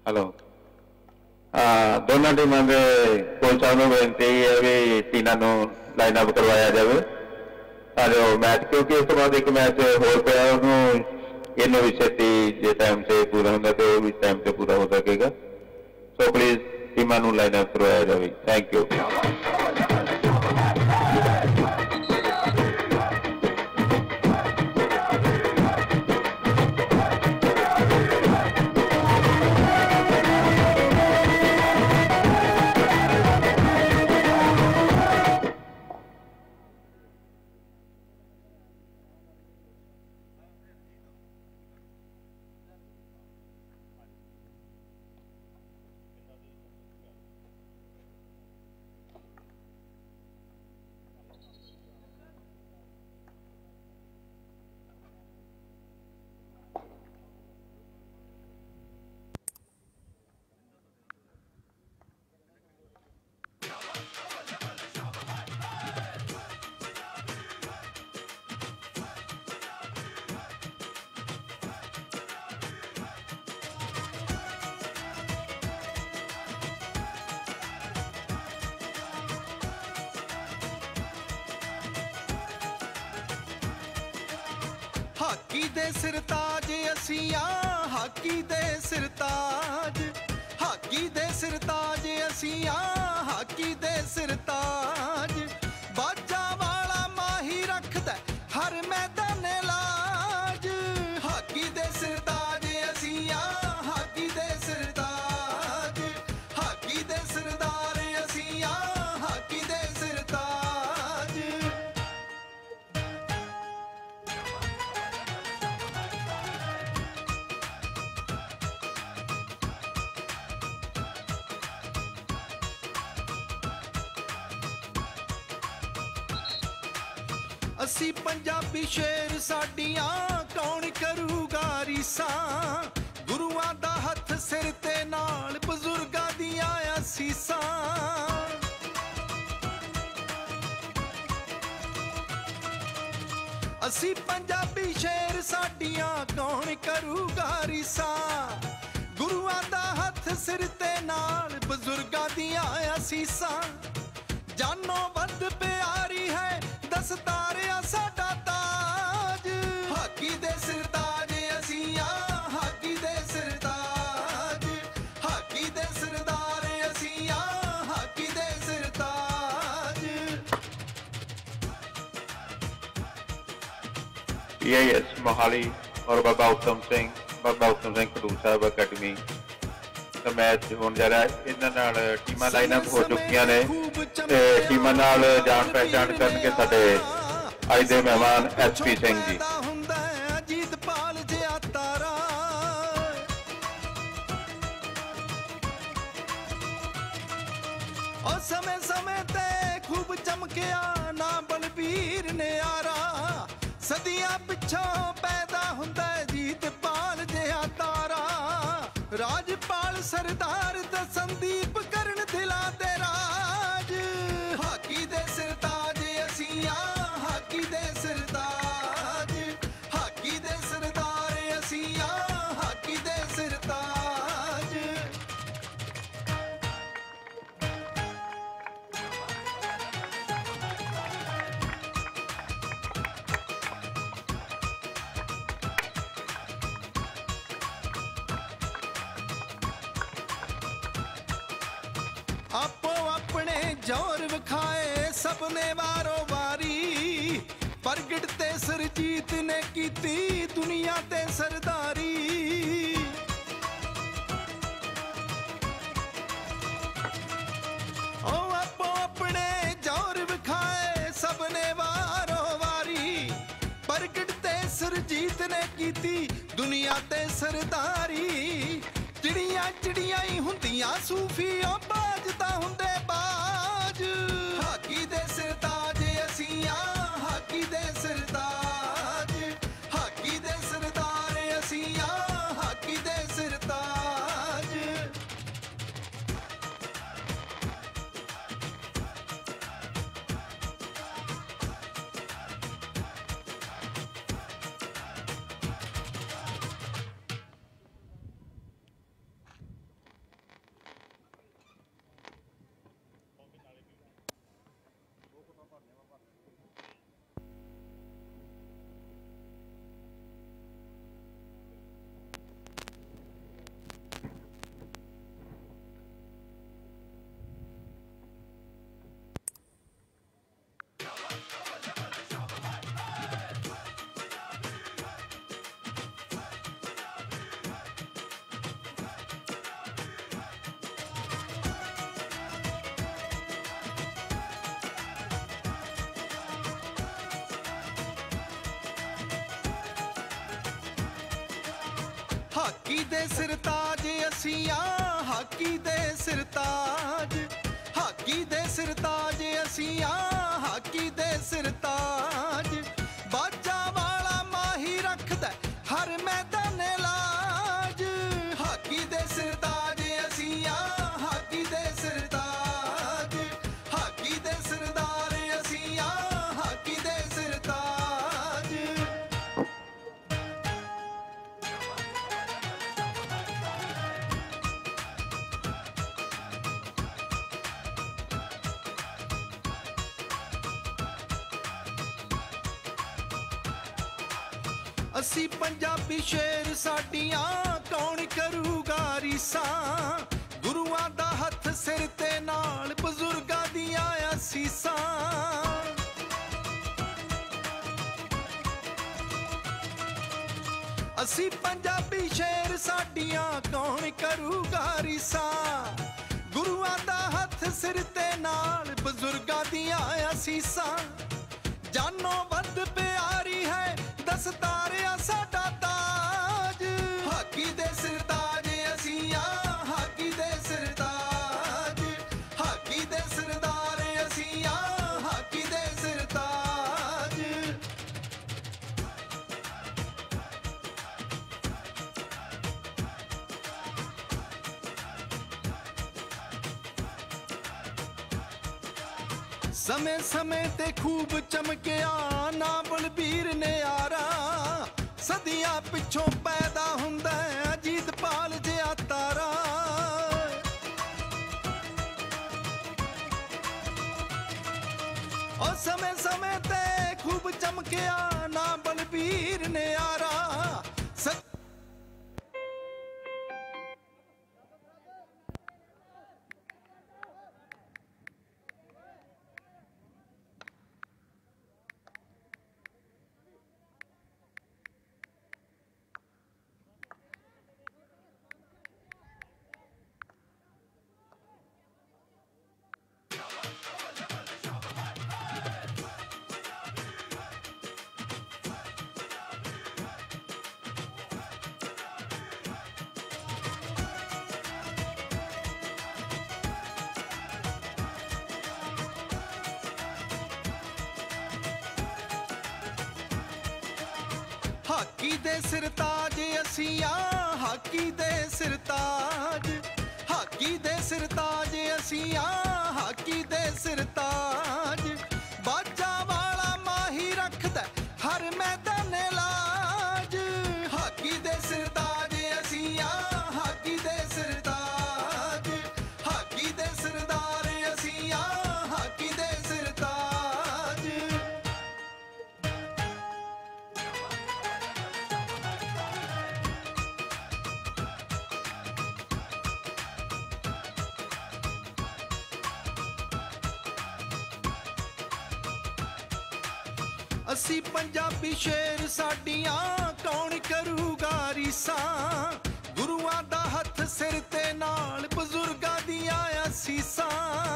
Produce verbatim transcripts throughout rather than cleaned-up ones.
Hello दोनों टीमों के कोचां को बेनती है भी टीना नूं लाइन अप करवाया जाए जो मैच, क्योंकि उस तो बाद एक मैच होर पिया उन्होंने इन्हों भी छेती जो टाइम से पूरा होगा तो भी टाइम से पूरा हो सकेगा। सो प्लीज टीमां नूं लाइन अप करवाया जाए। Thank you. हाकी दे सिरताज असिया हाकी दे सिरताज हाकी दे सिरताज असिया हाकी दे सिरताज बाजा वाला माही रखदा हर मैदान लाज। हाकी दे सिरताज असिया हाकी दे सिरताज हाकी दे सरदार असिया हाकी दे सिरताज। असी पंजाबी शेर साडियां कौन करूगा रीसां गुरुआं दा हथ सिर ते नाल बजुर्गां दियां असीसां। असी पंजाबी शेर साडियां कौन करूगा रीसां गुरुआं दा हथ सिर ते नाल बजुर्गां दियां असीसां। जानो वध प्यारी है दस्तारिया साडा ताज। हाकी दे सिरताज असिया हाकी दे सिरताज हाकी दे सरदार असिया हाकी दे सिरताज। यस मोहाली और बाबा उत्तम सिंह बाबा उत्तम सिंह खडूर साहब अकैडमी का मैच होने जा रहा है। इन्हां टीमां लाइनअप हो चुकियां ने ते टीमां नाल जान पहचान करनगे साडे अज दे मेहमान एच पी सिंह जी। और समय समय ते खूब चमकिया ना बलबीर ने यारा सदियां पिछों पैदा हुंदा जीत पाल जिहा तारा। राजपाल सरदार ते संदीप करण दिला दे राज। हाकी दे सिरताज असिया हाकी दे सिरताज हाकी दे सरदार असिया हाकी दे सिरताज। आपो अपने जोर विखाए सबने वारो वारी प्रगट ते सरजीत ने कीती दुनिया ते सरदारी। ओ आपो अपने जोर विखाए सबने वारो वारी प्रगट ते सरजीत ने कीती दुनिया ते सरदारी। चिड़िया चिड़िया ही हुंदियां सूफी बाजदा हुंदे बाज। हाकी दे सिरताज असिया हाकी दे सिरताज हाकी दे सरदार असिया हाकी दे सिरताज। ਹਾਕੀ ਦੇ ਸਿਰਤਾਜ ਅਸੀਂ ਆ, ਹਾਕੀ ਦੇ ਸਿਰਤਾਜ, ਹਾਕੀ ਦੇ ਸਿਰਤਾਜ ਅਸੀਂ ਆ, ਹਾਕੀ ਦੇ ਸਿਰਤਾਜ। ਬਾਜਾਂ ਵਾਲਾ ਮਾਹੀ ਰੱਖਦਾ ਹਰ ਮੈਦਾਨੇ ਲਾਜ, ਹਾਕੀ ਦੇ ਸਿਰਤਾਜ ਅਸੀਂ ਆ, ਹਾਕੀ ਦੇ ਸਿਰਤਾਜ, ਹਾਕੀ ਦੇ ਸਰਦਾਰ ਅਸੀਂ ਆ, ਹਾਕੀ ਦੇ ਸਿਰਤਾਜ। ਅਸੀਂ ਪੰਜਾਬੀ ਸ਼ੇਰ ਸਾਡੀਆਂ ਕੌਣ ਕਰੂਗਾ ਰੀਸਾਂ, ਗੁਰੂਆਂ ਦਾ ਹੱਥ ਸਿਰ ਤੇ ਨਾਲ ਬਜ਼ੁਰਗਾਂ ਦੀਆਂ ਅਸੀਸਾਂ। ਅਸੀਂ ਪੰਜਾਬੀ ਸ਼ੇਰ ਸਾਡੀਆਂ ਕੌਣ ਕਰੂਗਾ ਰੀਸਾਂ, ਗੁਰੂਆਂ ਦਾ ਹੱਥ ਸਿਰ ਤੇ ਨਾਲ ਬਜ਼ੁਰਗਾਂ ਦੀਆਂ ਅਸੀਸਾਂ। ਜਾਨੋਂ ਵੱਧ ਪਿਆਰੀ ਹੈ ਦਸਤਾਰਿਆ ਸਾਡਾ ਤਾਜ, ਹਾਕੀ ਦੇ ਸਿਰਤਾਜ ਅਸੀਂ ਆ, ਹਾਕੀ ਦੇ ਸਿਰਤਾਜ, ਹਾਕੀ ਦੇ ਸਰਦਾਰ ਅਸੀਂ ਆ, ਹਾਕੀ ਦੇ ਸਿਰਤਾਜ। ਸਮੇਂ ਸਮੇਂ ਤੇ ਖੂਬ ਚਮਕਿਆ ਨਾ ਬਲਬੀਰ ਨੇ ਆਰਾ, ਸਦੀਆਂ ਪਿੱਛੋਂ ਪੈਦਾ ਹੁੰਦਾ ਅਜੀਤਪਾਲ ਜਿਹਾ ਤਾਰਾ। ਉਹ ਸਮੇਂ ਸਮੇਂ ਤੇ ਖੂਬ ਚਮਕਿਆ ਨਾ ਬਲਬੀਰ ਨੇ ਆਰਾ। ਹਾਕੀ ਦੇ ਸਿਰਤਾਜ ਅਸੀਂ ਆ, ਹਾਕੀ ਦੇ ਸਿਰਤਾਜ, ਹਾਕੀ ਦੇ ਸਿਰਤਾਜ ਅਸੀਂ ਆ, ਹਾਕੀ ਦੇ ਸਿਰਤਾਜ। ਬਾਜਾਂ ਵਾਲਾ ਮਾਹੀ ਰੱਖਦਾ ਹਰ ਮੈਦਾਨੇ ਲਾਜ, ਹਾਕੀ ਦੇ ਸਿਰਤਾਜ ਅਸੀਂ ਆ, ਹਾਕੀ ਦੇ ਸਿਰਤਾਜ, ਹਾਕੀ ਦੇ ਸਰਦਾਰ ਅਸੀਂ ਆ, ਹਾਕੀ ਦੇ ਸਿਰਤਾਜ। ਅਸੀਂ ਪੰਜਾਬੀ ਸ਼ੇਰ ਸਾਡੀਆਂ ਕੌਣ ਕਰੂਗਾ ਰੀਸਾਂ, ਗੁਰੂਆਂ ਦਾ ਹੱਥ ਸਿਰ ਤੇ ਨਾਲ ਬਜ਼ੁਰਗਾਂ ਦੀਆਂ ਅਸੀਸਾਂ।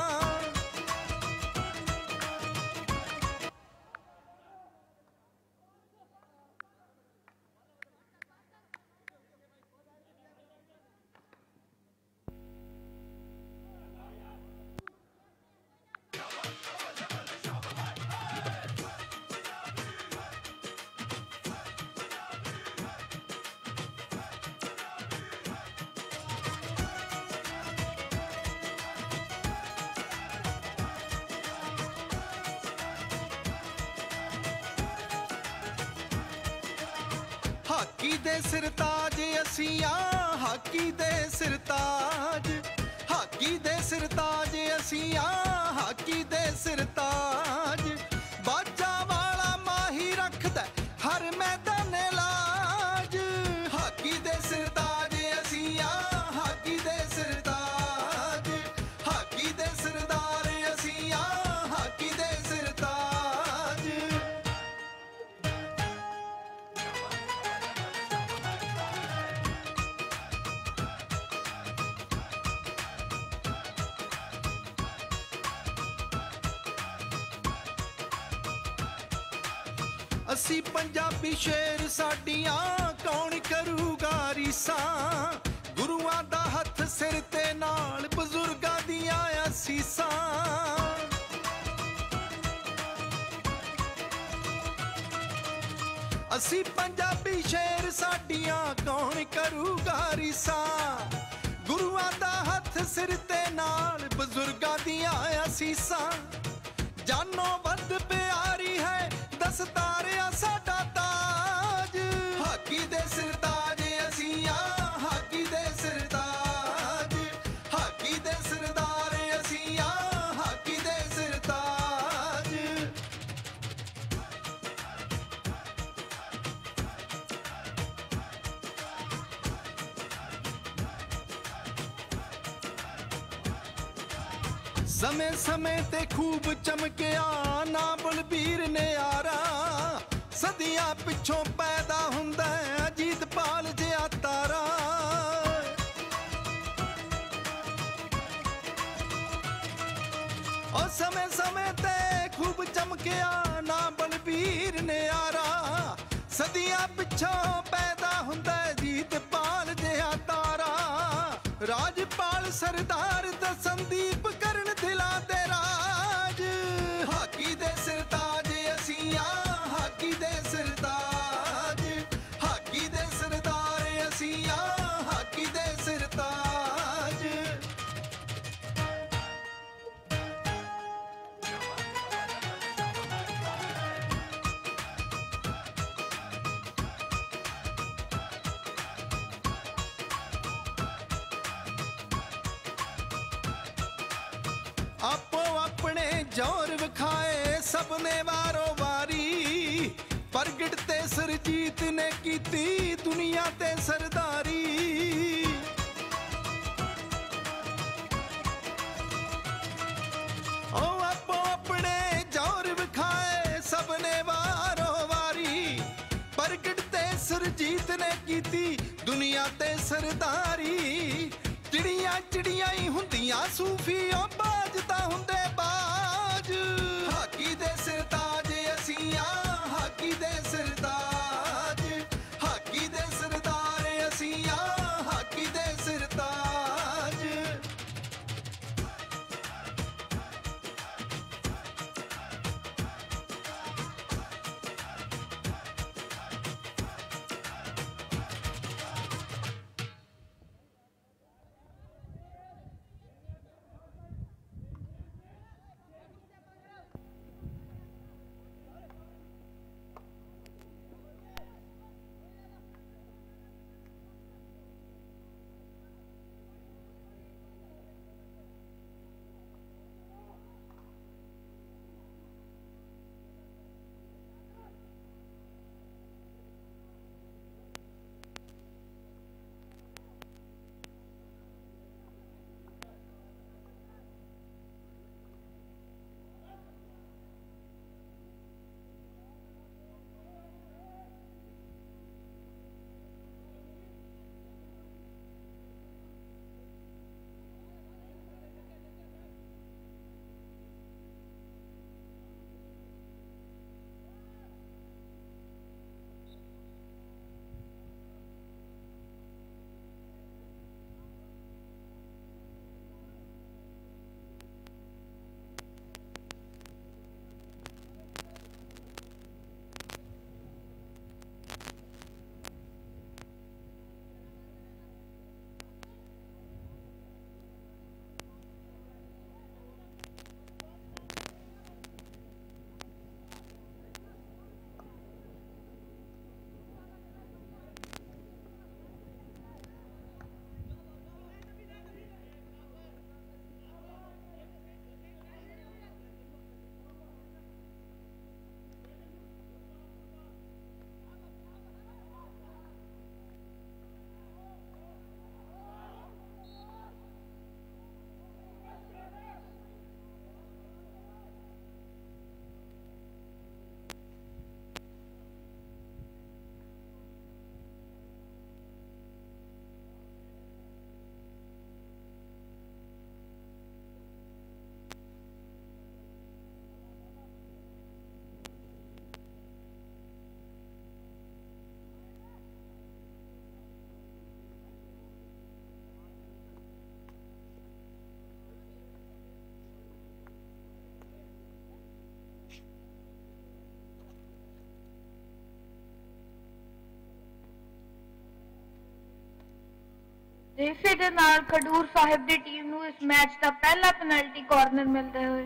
ਹਾਕੀ ਦੇ ਸਿਰਤਾਜ ਅਸੀਂ ਆ, ਹਾਕੀ ਦੇ ਸਿਰਤਾਜ, ਹਾਕੀ ਦੇ ਸਿਰਤਾਜ ਅਸੀਂ ਆ, ਹਾਕੀ ਦੇ ਸਿਰਤਾਜ। ਬਾਜਾਂ ਵਾਲਾ ਮਾਹੀ ਰੱਖਦਾ ਹਰ ਮੈਦਾਨੇ ਲਾਜ, ਹਾਕੀ ਦੇ ਸਿਰਤਾਜ ਅਸੀਂ ਆ, ਹਾਕੀ ਦੇ ਸਿਰਤਾਜ, ਹਾਕੀ ਦੇ ਸਰਦਾਰ ਅਸੀਂ ਆ, ਹਾਕੀ ਦੇ ਸਿਰਤਾਜ। ਅਸੀਂ ਪੰਜਾਬੀ ਸ਼ੇਰ ਸਾਡੀਆਂ ਕੌਣ ਕਰੂਗਾ ਰੀਸਾਂ ਗੁਰੂਆਂ ਦਾ ਹੱਥ ਸਿਰ ਤੇ ਨਾਲ ਬਜ਼ੁਰਗਾਂ ਦੀਆਂ ਅਸੀਸਾਂ ਅਸੀਂ ਪੰਜਾਬੀ ਸ਼ੇਰ ਸਾਡੀਆਂ ਕੌਣ ਕਰੂਗਾ ਰੀਸਾਂ ਗੁਰੂਆਂ ਦਾ ਹੱਥ ਸਿਰ ਤੇ ਨਾਲ ਬਜ਼ੁਰਗਾਂ ਦੀਆਂ ਅਸੀਸਾਂ ਜਾਨੋਂ ਵੱਧ ਪਿਆਰੀ ਹੈ ਦਸਤਾਰਿਆ ਸਾਡਾ ਤਾਜ ਹਾਕੀ ਦੇ ਸਰਤਾਜ ਅਸੀਂ ਆ ਹਾਕੀ ਦੇ ਸਰਤਾਜ ਹਾਕੀ ਦੇ ਸਰਦਾਰ ਅਸੀਂ ਆ ਹਾਕੀ ਦੇ ਸਰਤਾਜ ਸਮੇਂ ਸਮੇਂ ਤੇ ਖੂਬ ਚਮਕਿਆ ਨਾ ਬਲਬੀਰ ਨੇ ਆਰਾ ਸਦੀਆਂ ਪਿੱਛੋਂ ਪੈਦਾ ਹੁੰਦਾ ਅਜੀਤਪਾਲ ਜਿਹਾ ਤਾਰਾ ਉਹ ਸਮੇਂ ਸਮੇਂ ਤੇ ਖੂਬ ਚਮਕਿਆ ਨਾ ਬਲਬੀਰ ਨੇ ਆਰਾ ਸਦੀਆਂ ਪਿੱਛੋਂ ਪੈਦਾ ਹੁੰਦਾ ਅਜੀਤਪਾਲ ਜਿਹਾ ਤਾਰਾ ਰਾਜਪਾਲ ਸਰਦਾਰ ਦਾ ਸੰਦੀਪ ਕਰਨ ਦਿਲਾਂ ਦੇ ਰਾਜ ਹਾਕੀ ਦੇ ਸਰਤਾਜ ਅਸੀਂ ਆ ਹਾਕੀ ਦੇ ਸਰਤਾਜ ਹਾਕੀ ਦੇ ਸਰਦਾਰ ਅਸੀਂ ਆ ਹਾਕੀ ਦੇ ਸਰਤਾਜ ਆਪੋ ਆਪਣੇ ਜੋਰ ਵਿਖਾਏ ਸਭ ਨੇ ਵਾਰੋ ਵਾਰੀ ਪ੍ਰਗਟ ਤੇ ਸਰਜੀਤ ਨੇ ਕੀਤੀ ਦੁਨੀਆ ਤੇ ਸਰਦਾਰੀ ਉਹ ਆਪੋ ਆਪਣੇ ਜੋਰ ਵਿਖਾਏ ਸਭ ਨੇ ਵਾਰੋ ਵਾਰੀ ਪ੍ਰਗਟ ਤੇ ਸਰਜੀਤ ਨੇ ਕੀਤੀ ਦੁਨੀਆ ਤੇ ਸਰਦਾਰੀ ਚਿੜੀਆਂ ਚਿੜੀਆਂ ਹੀ ਹੁੰਦੀਆਂ ਸੂਫੀ ਉਹ ਬਾਜ ਤਾਂ ਹੁੰਦੇ ਬਾਜ ਹਾਕੀ ਦੇ ਸਰਤਾਜ ਅਸੀਂ ਆ ਹਾਕੀ ਦੇ ਸਰਤਾਜ ਹਾਕੀ ਦੇ ਸਰਦਾਰ ਅਸੀਂ ਆ ਹਾਕੀ ਦੇ ਸਰਤਾਜ ਇਸੇ ਦੇ ਨਾਲ ਖਡੂਰ ਸਾਹਿਬ ਦੀ ਟੀਮ ਨੂੰ ਇਸ ਮੈਚ ਦਾ ਪਹਿਲਾ ਪੈਨਲਟੀ ਕਾਰਨਰ ਮਿਲਦਾ ਹੋਇਆ।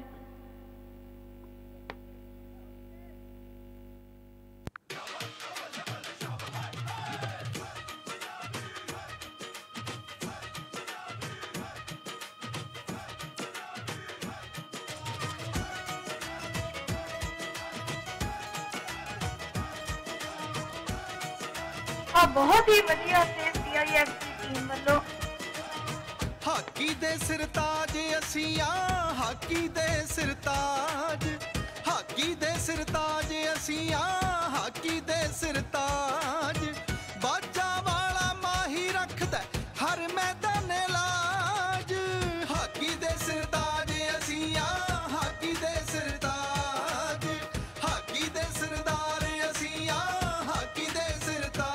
बहुत ही वधिया सेव पीआईएफ की टीम ਵੱਲੋਂ। ਹਾਕੀ ਦੇ ਸਿਰਤਾਜ ਅਸੀਂ ਆ, ਹਾਕੀ ਦੇ ਸਿਰਤਾਜ, ਹਾਕੀ ਦੇ ਸਿਰਤਾਜ ਅਸੀਂ ਆ, ਹਾਕੀ ਦੇ ਸਿਰਤਾਜ। ਬਾਜਾ ਵਾਲਾ ਮਾਹੀ ਰੱਖਦਾ ਹਰ ਮੈਦਾਨੇ ਲਾਜ। ਹਾਕੀ ਦੇ ਸਿਰਤਾਜ ਅਸੀਂ ਆ, ਹਾਕੀ ਦੇ ਸਿਰਤਾਜ, ਹਾਕੀ ਦੇ ਸਰਦਾਰ ਅਸੀਂ ਆ, ਹਾਕੀ ਦੇ ਸਿਰਤਾਜ।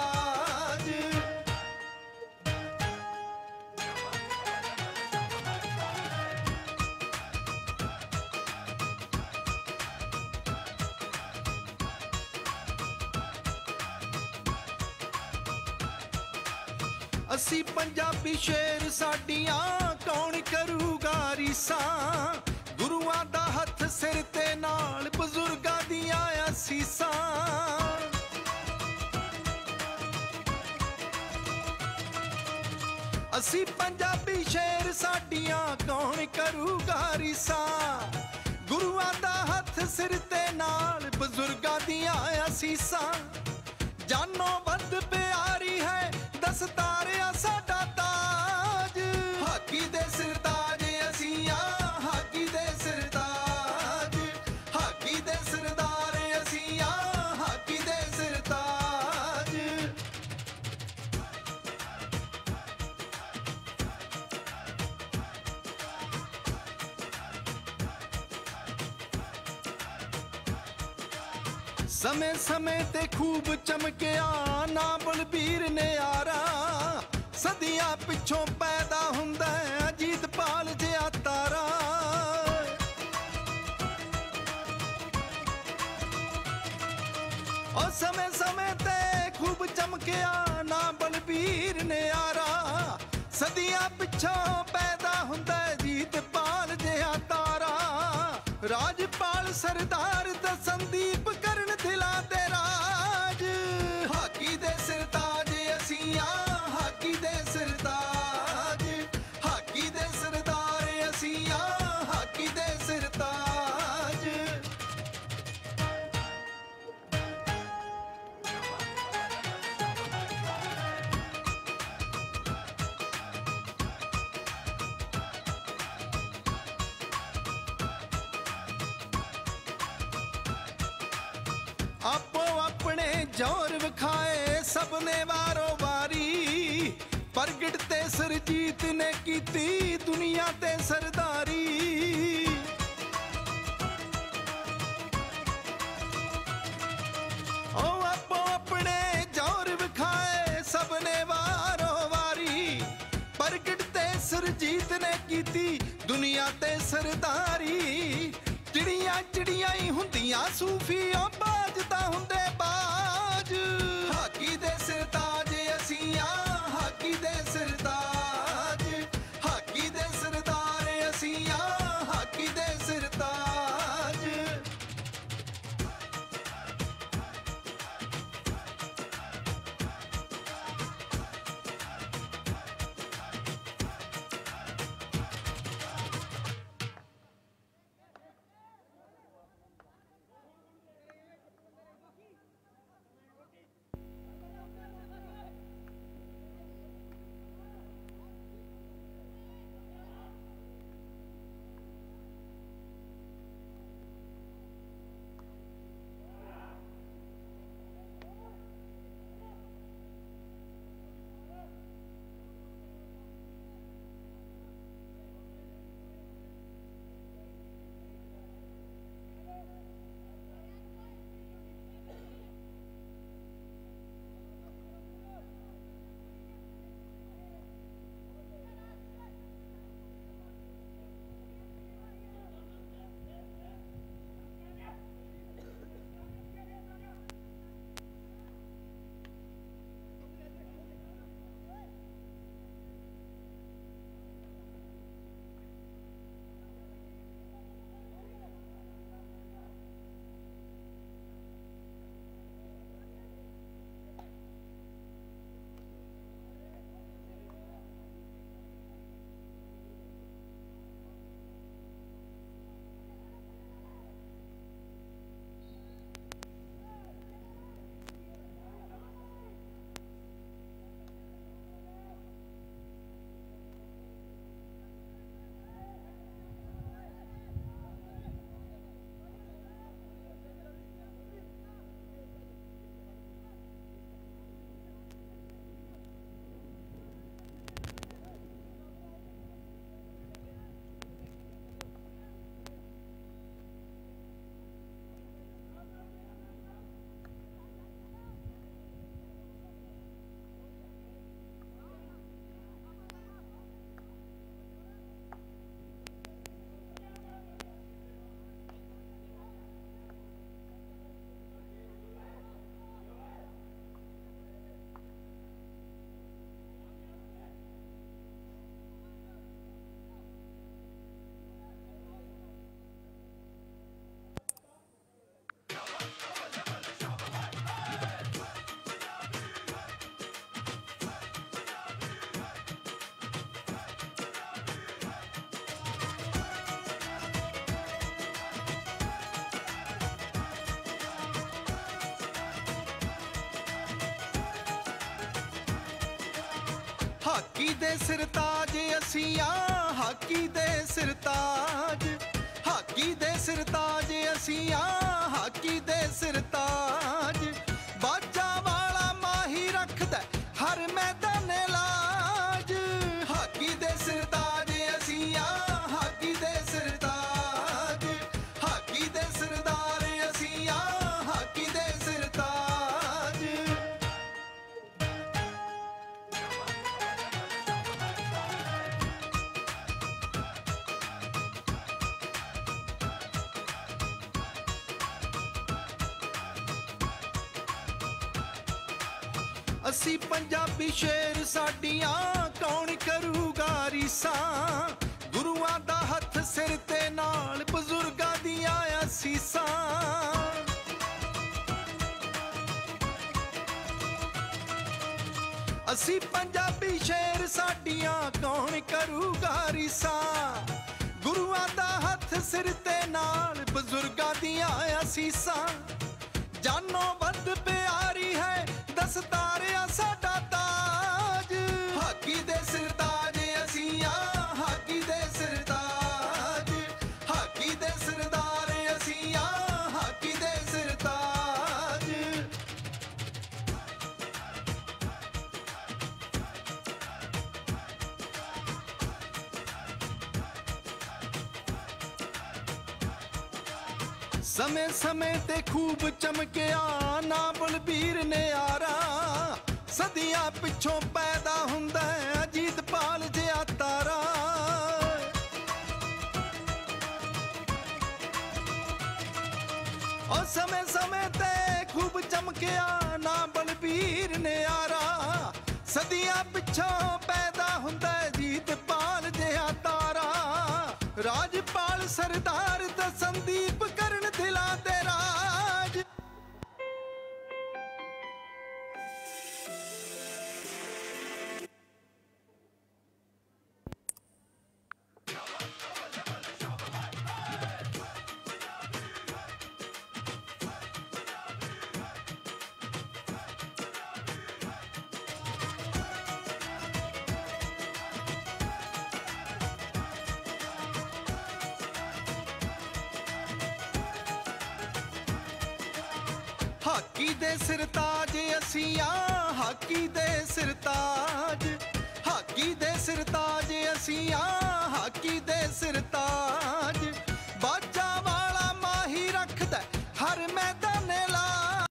ਅਸੀਂ ਪੰਜਾਬੀ ਸ਼ੇਰ ਸਾਡੀਆਂ ਕੌਣ ਕਰੂਗਾ ਰੀਸਾਂ। ਗੁਰੂਆਂ ਦਾ ਹੱਥ ਸਿਰ ਤੇ ਨਾਲ ਬਜ਼ੁਰਗਾਂ ਦੀਆਂ ਅਸੀਸਾਂ। ਅਸੀਂ ਪੰਜਾਬੀ ਸ਼ੇਰ ਸਾਡੀਆਂ ਕੌਣ ਕਰੂਗਾ ਰੀਸਾਂ। ਗੁਰੂਆਂ ਦਾ ਹੱਥ ਸਿਰ ਤੇ ਨਾਲ ਬਜ਼ੁਰਗਾਂ ਦੀਆਂ ਅਸੀਸਾਂ। ਜਾਨੋਂ ਵੱਧ ਪਿਆਰੀ ਹੈ ਦਸਤਾਰਿਆ ਸਾਡਾ ਤਾਜ। ਹਾਕੀ ਦੇ ਸਿਰਤਾਜ ਅਸੀਂ ਆ, ਹਾਕੀ ਦੇ ਸਿਰਤਾਜ, ਹਾਕੀ ਦੇ ਸਰਦਾਰ ਅਸੀਂ ਆ, ਹਾਕੀ ਦੇ ਸਿਰਤਾਜ। ਸਮੇਂ ਸਮੇਂ ਤੇ ਖੂਬ ਚਮਕਿਆ ਨਾ ਬਲਬੀਰ ਨਿਆਰਾ। ਸਦੀਆਂ ਪਿੱਛੋਂ ਪੈਦਾ ਹੁੰਦਾ ਅਜੀਤਪਾਲ ਜਿਹਾ ਤਾਰਾ। ਉਹ ਸਮੇਂ ਸਮੇਂ ਤੇ ਖੂਬ ਚਮਕਿਆ ਨਾ ਬਲਬੀਰ ਨਿਆਰਾ। ਸਦੀਆਂ ਪਿੱਛੋਂ ਪੈਦਾ ਹੁੰਦਾ ਅਜੀਤਪਾਲ ਜਿਹਾ ਤਾਰਾ। ਰਾਜਪਾਲ ਸਰਦਾਰ ਦਾ ਸੰਦੀਪ ਕਰਨ ਦਿਲਾਂ ਦੇ ਰਾਜ। ਹਾਕੀ ਦੇ ਸਿਰਤਾਜ ਅਸੀਂ ਆ, ਹਾਕੀ ਦੇ ਸਿਰਤਾਜ, ਹਾਕੀ ਦੇ ਸਰਦਾਰ ਅਸੀਂ ਆ, ਹਾਕੀ ਦੇ ਸਿਰਤਾਜ। ਆਪੋ ਆਪਣੇ ਜ਼ੋਰ ਵਿਖਾਏ ਸਭ ਨੇ ਵਾਰੋ ਵਾਰੀ। ਪ੍ਰਗਟ ਤੇ ਸਰਜੀਤ ਨੇ ਕੀਤੀ ਦੁਨੀਆ ਤੇ ਸਰਦਾਰੀ। ਉਹ ਆਪੋ ਆਪਣੇ ਜ਼ੋਰ ਵਿਖਾਏ ਸਭ ਨੇ ਵਾਰੋ ਵਾਰੀ। ਪ੍ਰਗਟ ਤੇ ਸਰਜੀਤ ਨੇ ਕੀਤੀ ਦੁਨੀਆ ਤੇ ਸਰਦਾਰੀ। ਚਿੜੀਆਂ ਚਿੜੀਆਂ ਹੀ ਹੁੰਦੀਆਂ ਸੂਫੀਆਂ ਬਾਜਦਾ ਹੁੰਦੇ ਬਾਜ। ਹਾਕੀ ਦੇ ਸਿਰਤਾਜ ਅਸੀਂ ਆ, ਹਾਕੀ ਦੇ ਸਿਰਤਾਜ, ਹਾਕੀ ਦੇ ਸਰਦਾਰ ਅਸੀਂ ਆ, ਹਾਕੀ ਦੇ ਸਿਰਤਾਜ। ਹਾਕੀ ਦੇ ਸਿਰਤਾਜ ਅਸੀਂ ਆ, ਹਾਕੀ ਦੇ ਸਿਰਤਾਜ, ਹਾਕੀ ਦੇ ਸਿਰਤਾਜ ਅਸੀਂ ਆ, ਹਾਕੀ ਦੇ ਸਿਰਤਾਜ। ਬਾਜਾ ਵਾਲਾ ਮਾਹੀ ਰੱਖਦਾ ਹਰ ਮੈਦਾਨੇ ਲਾਜ, ਹਾਕੀ ਦੇ ਸਿਰਤਾਜ ਅਸੀਂ ਆ, ਹਾਕੀ ਦੇ ਸਿਰਤਾਜ, ਹਾਕੀ ਦੇ ਸਰਦਾਰ ਅਸੀਂ ਆ, ਹਾਕੀ ਦੇ ਸਿਰਤਾਜ। ਅਸੀਂ ਪੰਜਾਬੀ ਸ਼ੇਰ ਸਾਡੀਆਂ ਕੌਣ ਕਰੂਗਾ ਰੀਸਾਂ, ਗੁਰੂਆਂ ਦਾ ਹੱਥ ਸਿਰ ਤੇ ਨਾਲ ਬਜ਼ੁਰਗਾਂ ਦੀਆਂ ਅਸੀਸਾਂ। ਅਸੀਂ ਪੰਜਾਬੀ ਸ਼ੇਰ ਸਾਡੀਆਂ ਕੌਣ ਕਰੂਗਾ ਰੀਸਾਂ, ਗੁਰੂਆਂ ਦਾ ਹੱਥ ਸਿਰ ਤੇ ਨਾਲ ਬਜ਼ੁਰਗਾਂ ਦੀਆਂ ਅਸੀਸਾਂ। ਜਾਨੋਂ ਵੱਧ ਪਿਆਰੀ ਹੈ ਦਸਤਾਰਿਆ ਸਾਡਾ ਤਾਜ, ਹਾਕੀ ਦੇ ਸਿਰਤਾਜ ਅਸੀਂ ਆ, ਹਾਕੀ ਦੇ ਸਿਰਤਾਜ, ਹਾਕੀ ਦੇ ਸਰਦਾਰ ਅਸੀਂ ਆ, ਹਾਕੀ ਦੇ ਸਿਰਤਾਜ। ਸਮੇਂ ਸਮੇਂ ਤੇ ਖੂਬ ਚਮਕਿਆ ਨਾ ਬਲਬੀਰ ਨੇ ਯਾਰਾ, ਸਦੀਆਂ ਪਿੱਛੋਂ ਪੈਦਾ ਹੁੰਦਾ ਅਜੀਤਪਾਲ ਜਿਹਾ ਤਾਰਾ। ਉਹ ਸਮੇਂ ਸਮੇਂ ਤੇ ਖੂਬ ਚਮਕਿਆ ਨਾ ਬਲਬੀਰ ਨੇ ਯਾਰਾ, ਸਦੀਆਂ ਪਿੱਛੋਂ ਪੈਦਾ ਹੁੰਦਾ ਅਜੀਤਪਾਲ ਜਿਹਾ ਤਾਰਾ। ਰਾਜਪਾਲ ਸਰਦਾਰ ਤਾਂ ਸੰਦੀਪ ਕਰਨ ਦਿਲਾਂ ਦੇ ਰਾਜ। ਹਾਕੀ ਦੇ ਸਿਰਤਾਜ ਅਸੀਂ ਆ, ਹਾਕੀ ਦੇ ਸਿਰਤਾਜ, ਹਾਕੀ ਦੇ ਸਿਰਤਾਜ ਅਸੀਂ ਆ, ਹਾਕੀ ਦੇ ਸਿਰਤਾਜ। ਬਾਜਾ ਵਾਲਾ ਮਾਹੀ ਰੱਖਦਾ ਹਰ ਮੈਦਾਨੇ ਲਾ।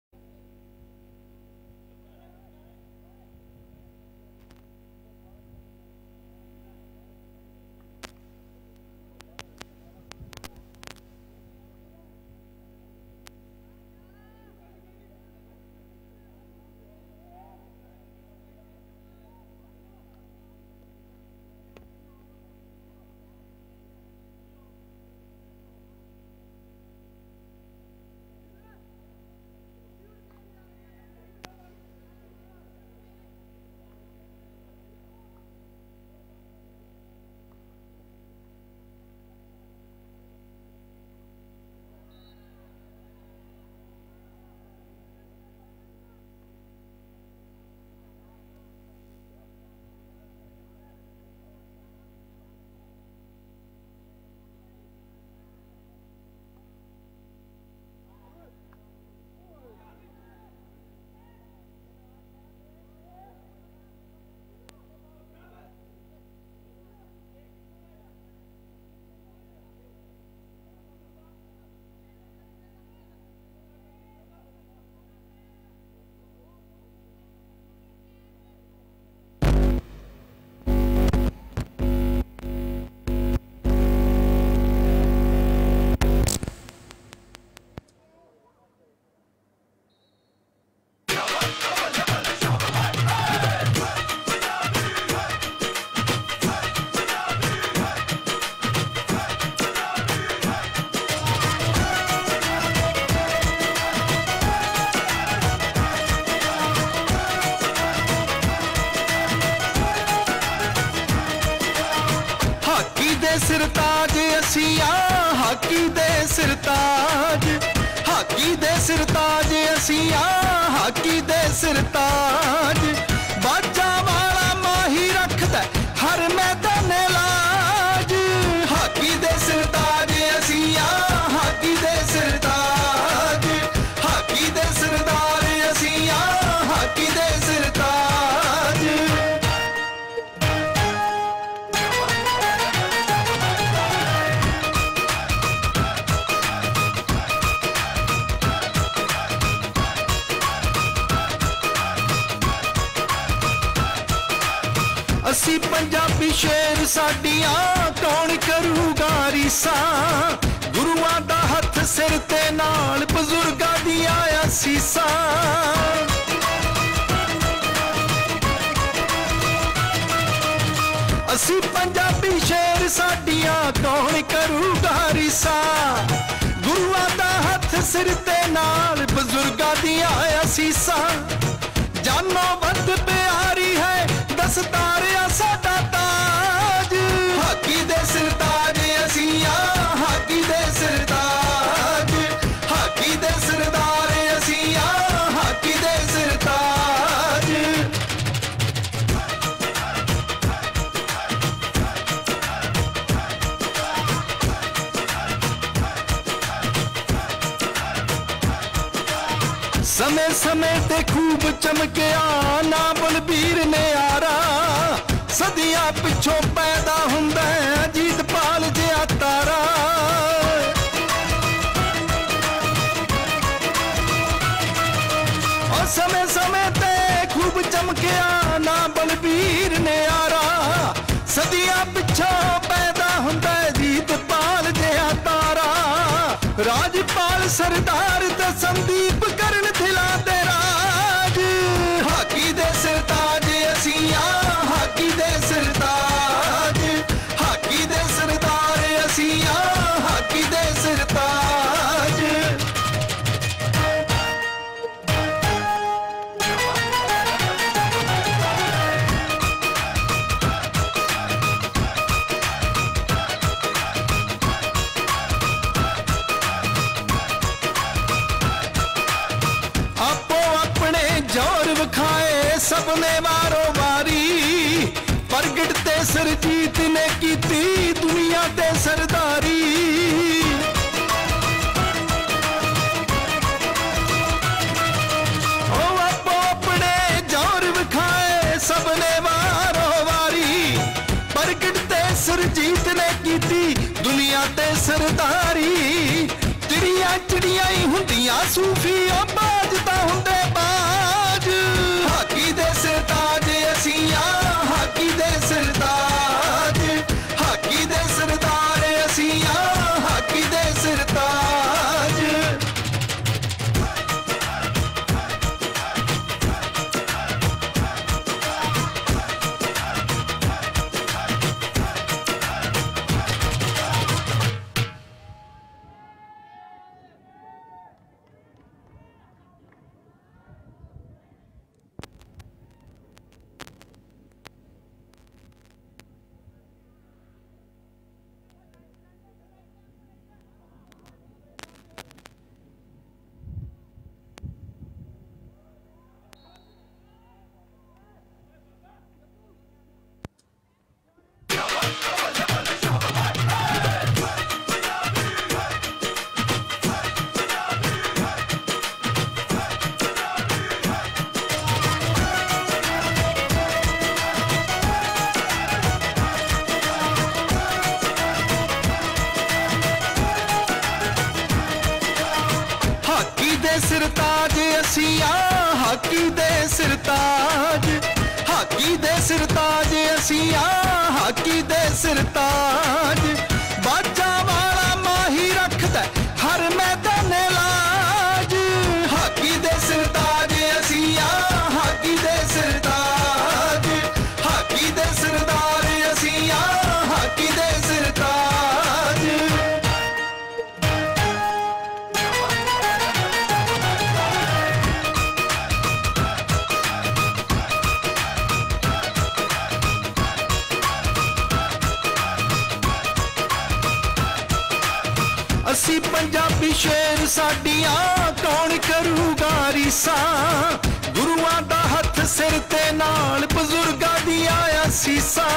सिरताज असिया हाकी दे सिरताज हाकी दे सिरताज असिया हाकी दे सिरताज बाजा वाला माही रख पंजाबी शेर साडियां कौन करूगा रीसां गुरुआं दा हथ सिर ते नाल बजुर्गां दियां असीसां असी पंजाबी शेर साडियां कौन करूगा रीसां गुरुआं दा हथ सिर ते नाल बजुर्गां दियां असीसां जानो वध प्यारी है दस्तारिया साडा ताज हाकी दे सरताज असियां हाकी दे सरताज हाकी दे सरदार असियां हाकी दे सरताज समय समय ते खूब चमकिया ना बलबीर ने आरा सदियां पिछों पैदा हुंदा अजीत पाल जिहा तारा और समय समय ते खूब चमकिया ना बलबीर ने आरा सदियां पिछों पैदा हुंदा अजीत पाल जिहा तारा राजपाल सरदार ते संदीप करन दिला दे राज हाकी दे सरताज असियां हाकी दे सरताज हाकी दे सरदार असियां हाकी दे सरताज सबने वारो वारी प्रगट ते सरजीत ने कीती दुनिया ते सरदारी ओ आपो अपने जोर विखाए सबने वारो वारी प्रगट ते सरजीत ने कीती दुनिया ते सरदारी चिड़िया चिड़िया ही हुंदियां सूफी बाजता हुंदे बाज हाकी दे सरताज असियां हाकी दे सरताज हाकी दे सरदार असियां हाकी दे सरताज सरताज असियां हाकी दे सरताज हाकी दे सरताज असियां हाकी दे सरताज बाजा वाला माही रखदा हर मैदान लाज हाकी दे सरताज असियां हाकी दे सरताज हाकी दे सरदार असियां हाकी दे सरताज असी पंजाबी शेर साडियां कौन करूगा रीसां गुरुआं दा हथ सिर ते नाल बजुर्गां दियां असीसां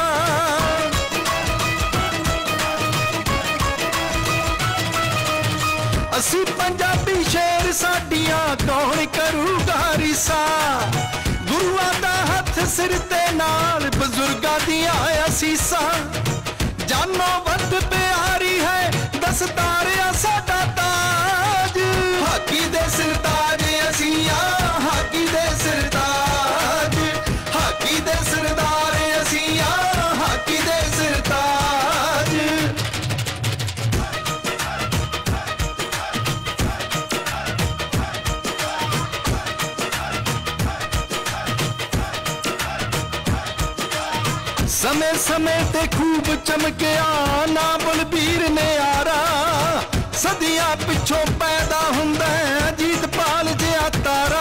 असी पंजाबी शेर साडियां कौन करूगा रीसां गुरुआं दा हथ सिर ते नाल बजुर्गां दियां असीसां जानो वध प्यारी है दस्तारिया साडा ताज हाकी दे सरताज असियां हाकी दे सरताज हाकी दे सरदार असियां हाकी समय समय ते खूब चमकिया ना बलबीर ने यारा सदियां पिछों पैदा हुंदा अजीतपाल जिहा तारा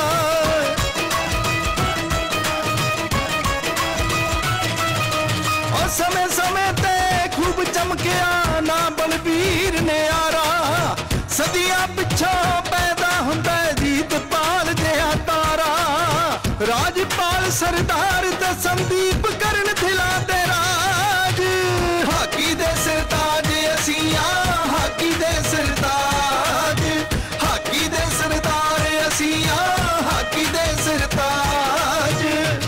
और समय समय ते खूब चमकिया ना बलबीर ने यारा सदियां पिछों पैदा हुंदा अजीतपाल जिहा तारा राजपाल सरदार ते संदीप करन थिला दे राज हाकी दे सरताज असियां हाकी दे सरताज हाकी दे सरदार असियां हाकी दे सरताज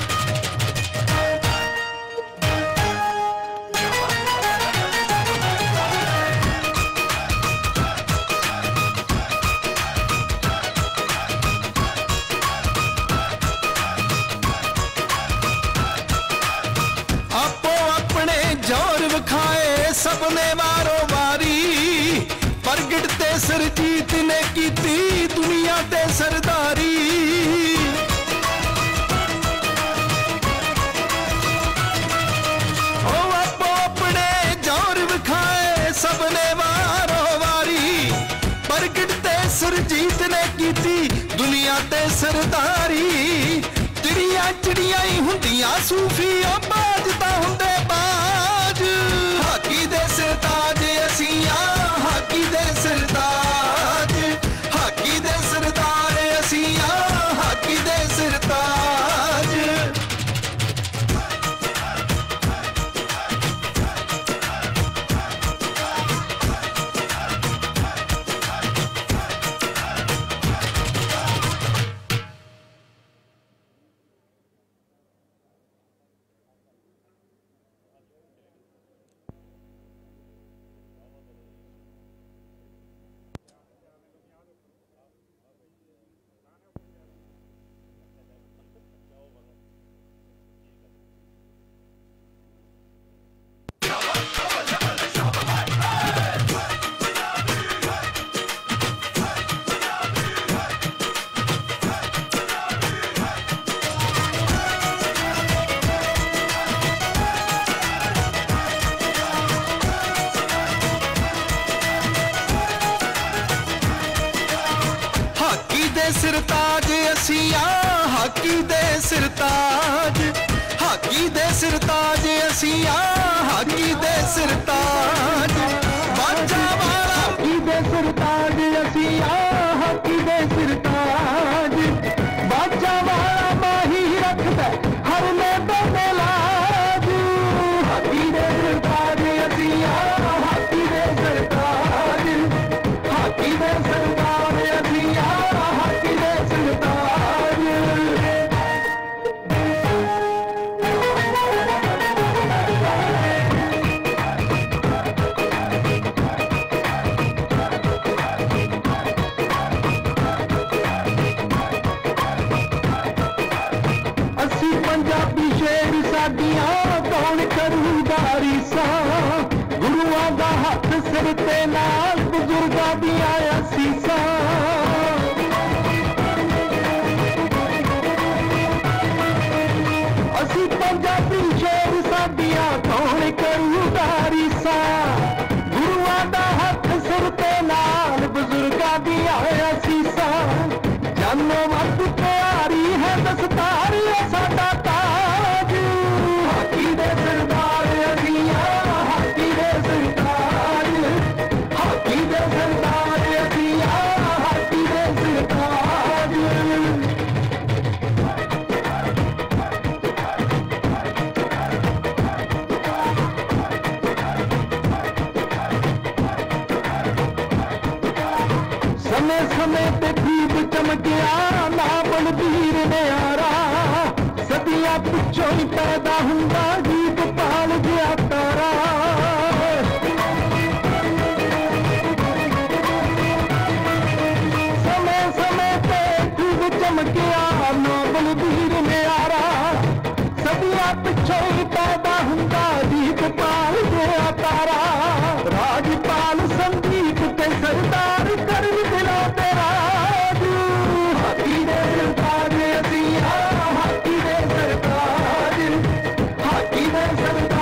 सबने वारो वारी प्रगट ते सरजीत ने कीती दुनिया ते सरदारी ओ आपो अपने जोर विखाए सबने वारो वारी प्रगट ते सरजीत ने कीती दुनिया ते सरदारी चिड़िया चिड़िया ही हुंदियां सूफी बाजता हुंदे बाज हाकी दे सरताज असियां हाकी दे सरताज हाकी दे सरदार असियां हाकी दे सरताज सिरताज असियां हाकी दे सिरताज हाकी दे सिरताज असियां हाकी दे सिरताज बाजा वाला हाकी दे सिरताज असियां हाकी दे सिरताज बाजा वाला माही रखदा हर मैदान लाज हाकी दे सिरताज असियां हाकी दे सिरताज हाकी दे सरदार असियां पंजाबी शेर साडियां कौन करूगा रीसा गुरुआं दा हथ सिर ते नाल बुजुर्गां दियां असीसां असी पंजाबी शेर साडियां कौन करूगा रीसा गुरुआं दा हथ सिर ते नाल बुजुर्गां दियां असीसां जानो वक्त प्यारी है दस्तार साडा ताज हाकी दे सरदार असियां हाकी दे सरदार हाकी दे सरदार असियां हाकी दे सरदार समय समय ते खूब चमकिया ना बलबीर ने यारा सदियां पिछों ही पैदा हुंदा अजीतपाल जिहा तारा समय समय ते खूब चमकिया ना बलबीर ने यारा सदियां पिछों ही पैदा हुंदा अजीतपाल जिहा तारा राजपाल संदीप ते सरदार कर दिला तेरा हाकी दे सरताज असियां हाकी दे सरताज हाकी दे सरताज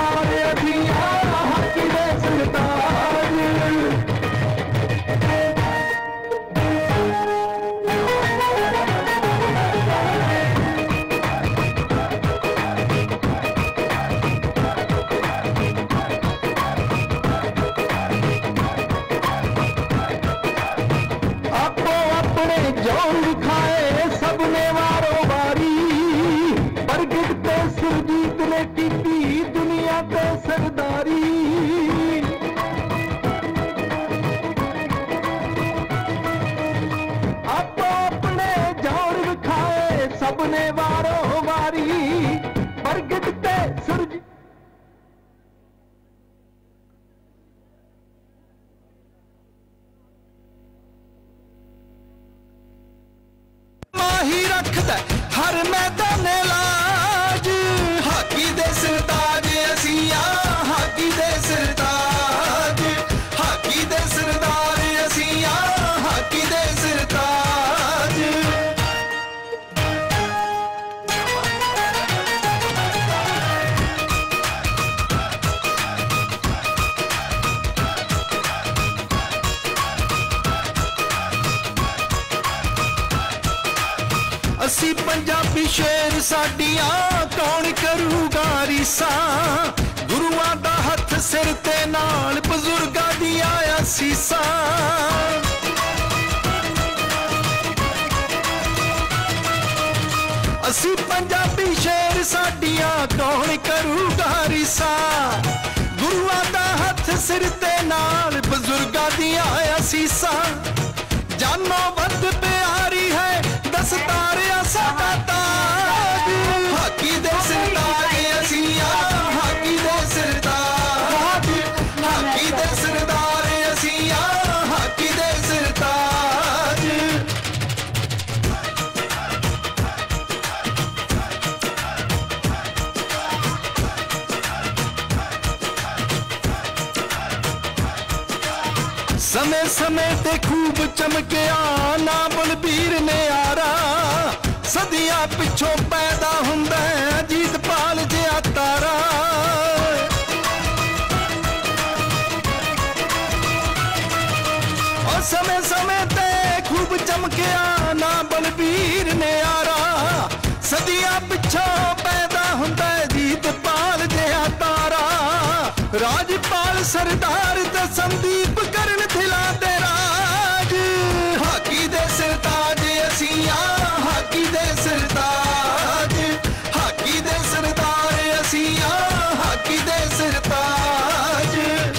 रखदा हर मैदाने लाज। हाकी दे सरताज असीं आ हाकी दे सरताज, हाकी दे सरदार असीं आ हाकी दे सरताज। असी पंजाबी शेर साडियां कौन करूगा रीसां। गुरुआं दा हथ सिर ते नाल बजुर्गां दियां असीसां। असी पंजाबी शेर साडियां कौन करूगा रीसां। गुरुआं दा हथ सिर ते नाल बजुर्गां दियां असीसां। जानो वध प्यारी है दस्तारिया साडा ताज। हाकी दे सरदार असीं आ हाकी दे सरदार, हाकी दे सरदार असीं आ हाकी दे सरताज। समय समय ते खूब चमकिया ना बलबीर ने आरा। सदियां पिछों पैदा हुंदा अजीत पाल जिहा तारा। और समय समय ते खूब चमकिया ना बलबीर ने आरा। सदियां पिछों पैदा हुंदा अजीत पाल जिहा तारा। राजपाल सरदार ते संदीप करन दिला दे राज। हाकी दे सरताज असीं आ हाकी दे सरताज, हाकी दे सरदार असीं आ हाकी दे सरताज।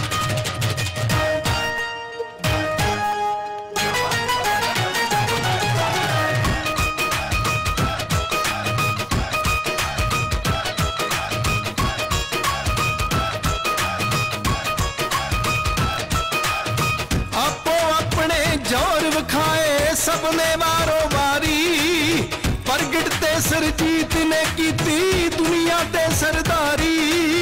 आपो अपने जोर विखाए सबने वारो वारी। प्रगट ते सरजीत ने कीती दुनिया ते सरदारी।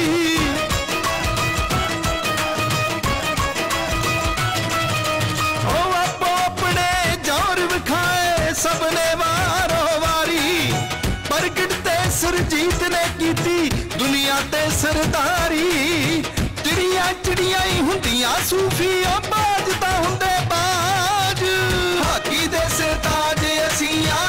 ओ आपो अपने जोर विखाए सबने वारो वारी। प्रगट ते सरजीत ने कीती दुनिया ते सरदारी। चिड़ियां चिड़ियां ही हुंदियां सूफी बाज तां हुंदे बाज। हाकी दे सरताज असीं आ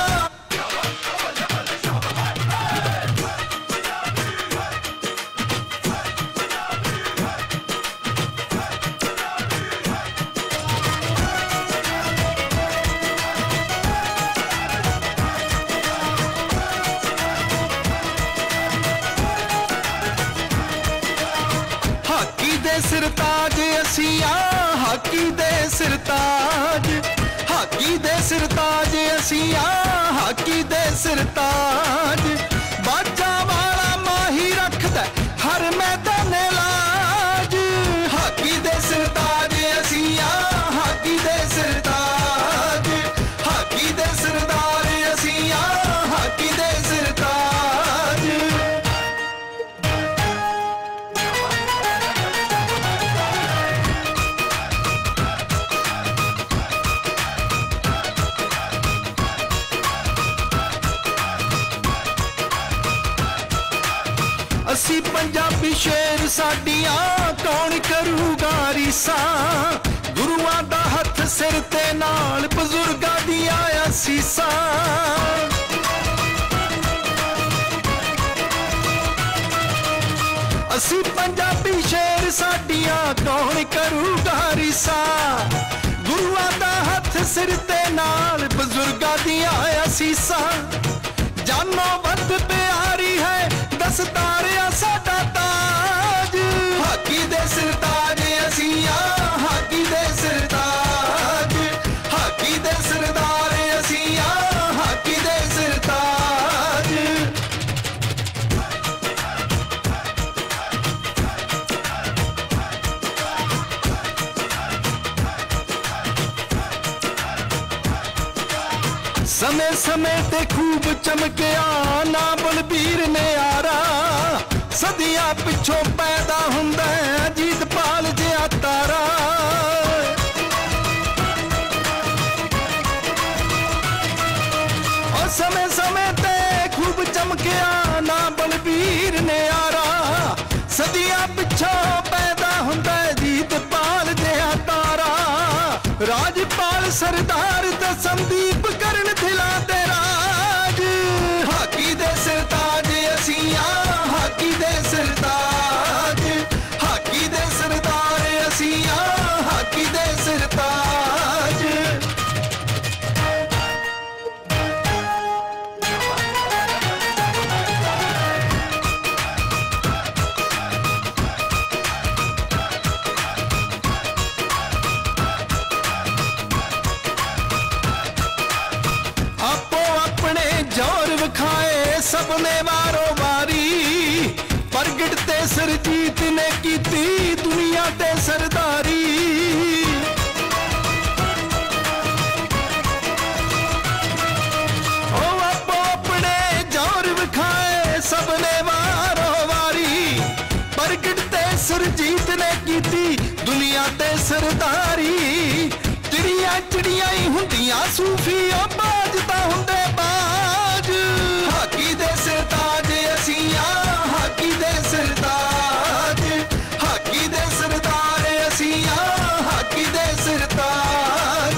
हाकी दे सरताज असीं आ हाकी दे सरताज, हाकी दे सरताज असीं आ हाकी दे सरताज। बाजा वाला माही रखदा हर मैदाने लाज। हाकी दे सरताज असीं आ हाकी दे सरताज, हाकी दे सरदार असीं आ हाकी दे सरताज। असी पंजाबी शेर साडियां कौन करूगा रीसां। गुरुआं दा हथ सिर ते नाल बजुर्गां दियां असीसां। असी पंजाबी शेर साडियां कौन करूगा रीसां। गुरुआं दा हथ सिर ते नाल बजुर्गां दियां असीसां। जानो वध प्यारी है दस्तारिया साडा ताज। हाकी दे सरताज असीं आ हाकी दे सरताज, हाकी दे सरदार असीं आ हाकी दे सरताज। समय समय ते खूब चमकिया ना बलबीर ने यारा सदियां पिछों पैदा हुंदा अजीतपाल जिहा तारा और समय समय ते खूब चमकिया ना बलबीर ने यारा सदियां पिछों पैदा हुंदा अजीतपाल जिहा तारा राजपाल सरदार ते संदीप करण दिला दे राज हाकी दे सरताज असियां हाकी दे सरताज हाकी दे सरदार असियां हाकी दे सरताज सबने वारो वारी प्रगट ते सरजीत ने कीती दुनिया ते सरदारी ओ आपो अपने जोर विखाए सबने वारो वारी प्रगट ते सरजीत ने कीती दुनिया ते सरदारी चिड़िया चिड़िया ही हुंदियां सूफी बाजदा हुंदे बाज हाकी दे सरताज असियां हाकी दे सरताज हाकी दे सरदार असियां हाकी दे सरताज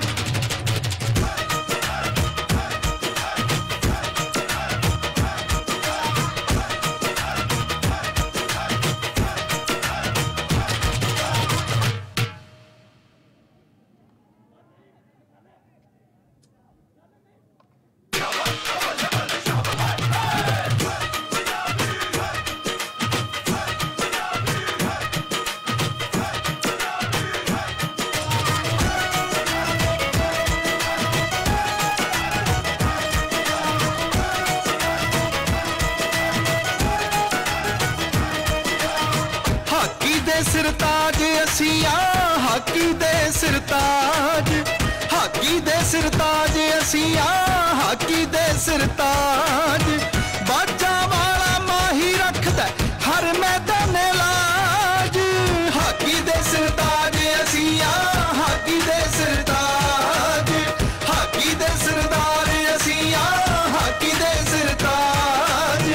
सिरताज असियां हाकी दे सिरताज हाकी दे सिरताज असियां हाकी दे सिरताज बाजा वाला माही रखदा हर मैदान लाज हाकी दे सिरताज असियां हाकी दे सिरताज हाकी दे सरदार असियां हाकी दे सिरताज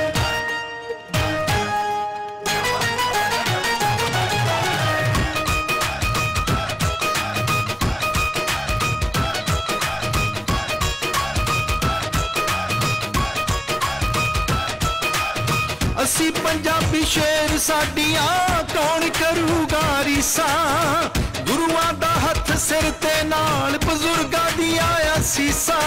असी पंजाबी शेर साडियां कौन करूगा रीसा गुरुआं दा हथ सिर ते नाल बजुर्गां दियां असीसां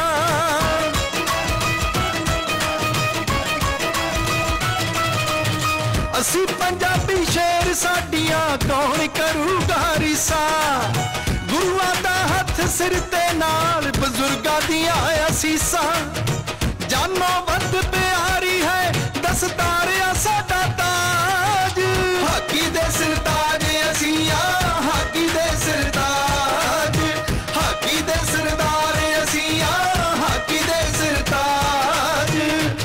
असी पंजाबी शेर साडियां कौन करूगा रीसा गुरुआं दा हथ सिर ते नाल बजुर्गां दियां असीसां जानो वध प्यारी है दस्तारिया साडा ताज हाकी दे सरताज असियां हाकी दे सरताज हाकी दे सरदार असियां हाकी दे सरताज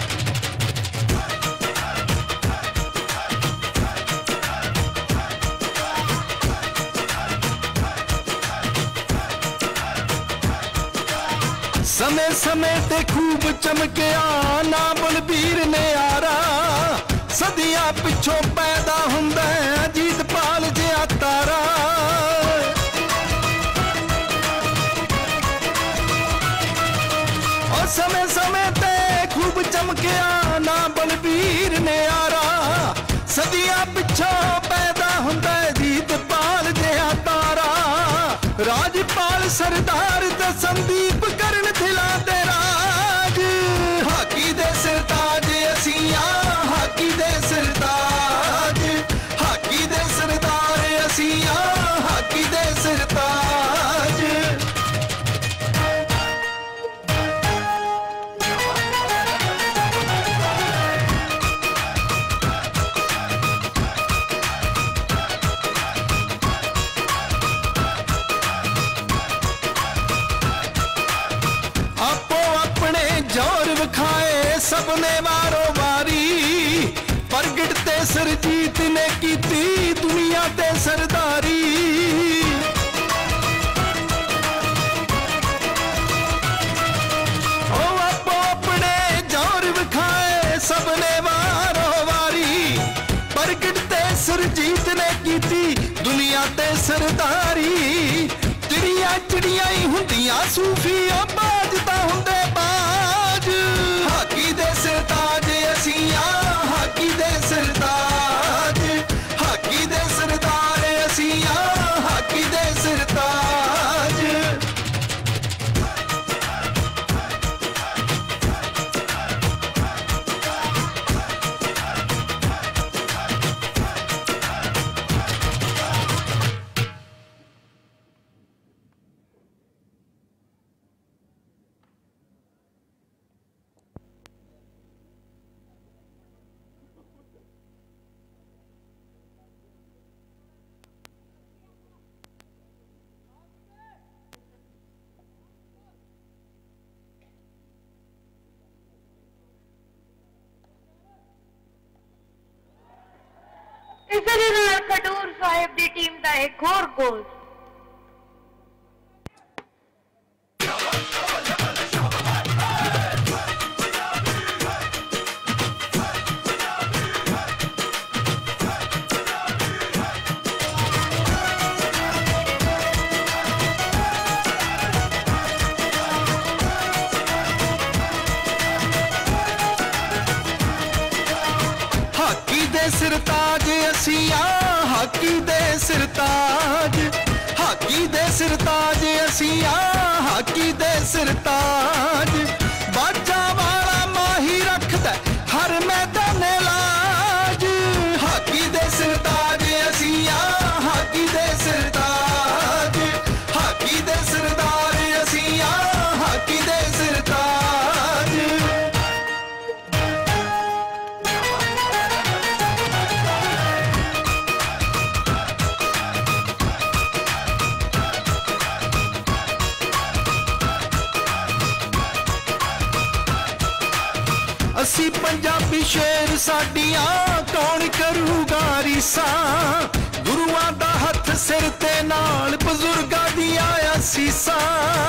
समय समय ते खूब चमकिया ना बलबीर ने यारा सदियां पिछों पैदा हुंदा अजीतपाल जिहा तारा और समय समय ते खूब चमकिया ना बलबीर ने यारा सदियां पिछों पैदा हुंदा अजीतपाल जिहा तारा राजपाल सरदार ते संदीप करण दिला दे राज हाकी दे सरताज असियां हाकी दे सरताज हाकी दे सरदार असियां हाकी दे सरताज सबने वारो वारी प्रगट ते सरजीत ने कीती दुनिया ते सरदारी ओ आपो अपने जोर विखाए सबने वारो वारी प्रगट ते सरजीत ने कीती दुनिया ते सरदारी चिड़िया चिड़िया ही हुंदियां सूफी बाजदा हुंदे बाज हाकी दे सरताज असियां हाकी दे सरताज हाकी दे सरदार असियां हाकी दे सरताज ਇਸੇ ਦੇ ਨਾਲ ਖਡੂਰ ਸਾਹਿਬ ਦੀ ਟੀਮ ਦਾ ਇੱਕ ਹੋਰ ਗੋਲ सिरताज असियां हाकी दे सिरताज हाकी दे सिरताज असियां हाकी दे सिरताज बाजा वाला माही रखदा हर मैदान लाज हाकी दे सिरताज असियां हाकी दे सिरताज हाकी दे सरदार असियां हाकी दे सिरताज असी पंजाबी शेर साडियां कौन करूगा रीसां गुरुआं दा हथ सिर ते नाल बजुर्गां दियां असीसां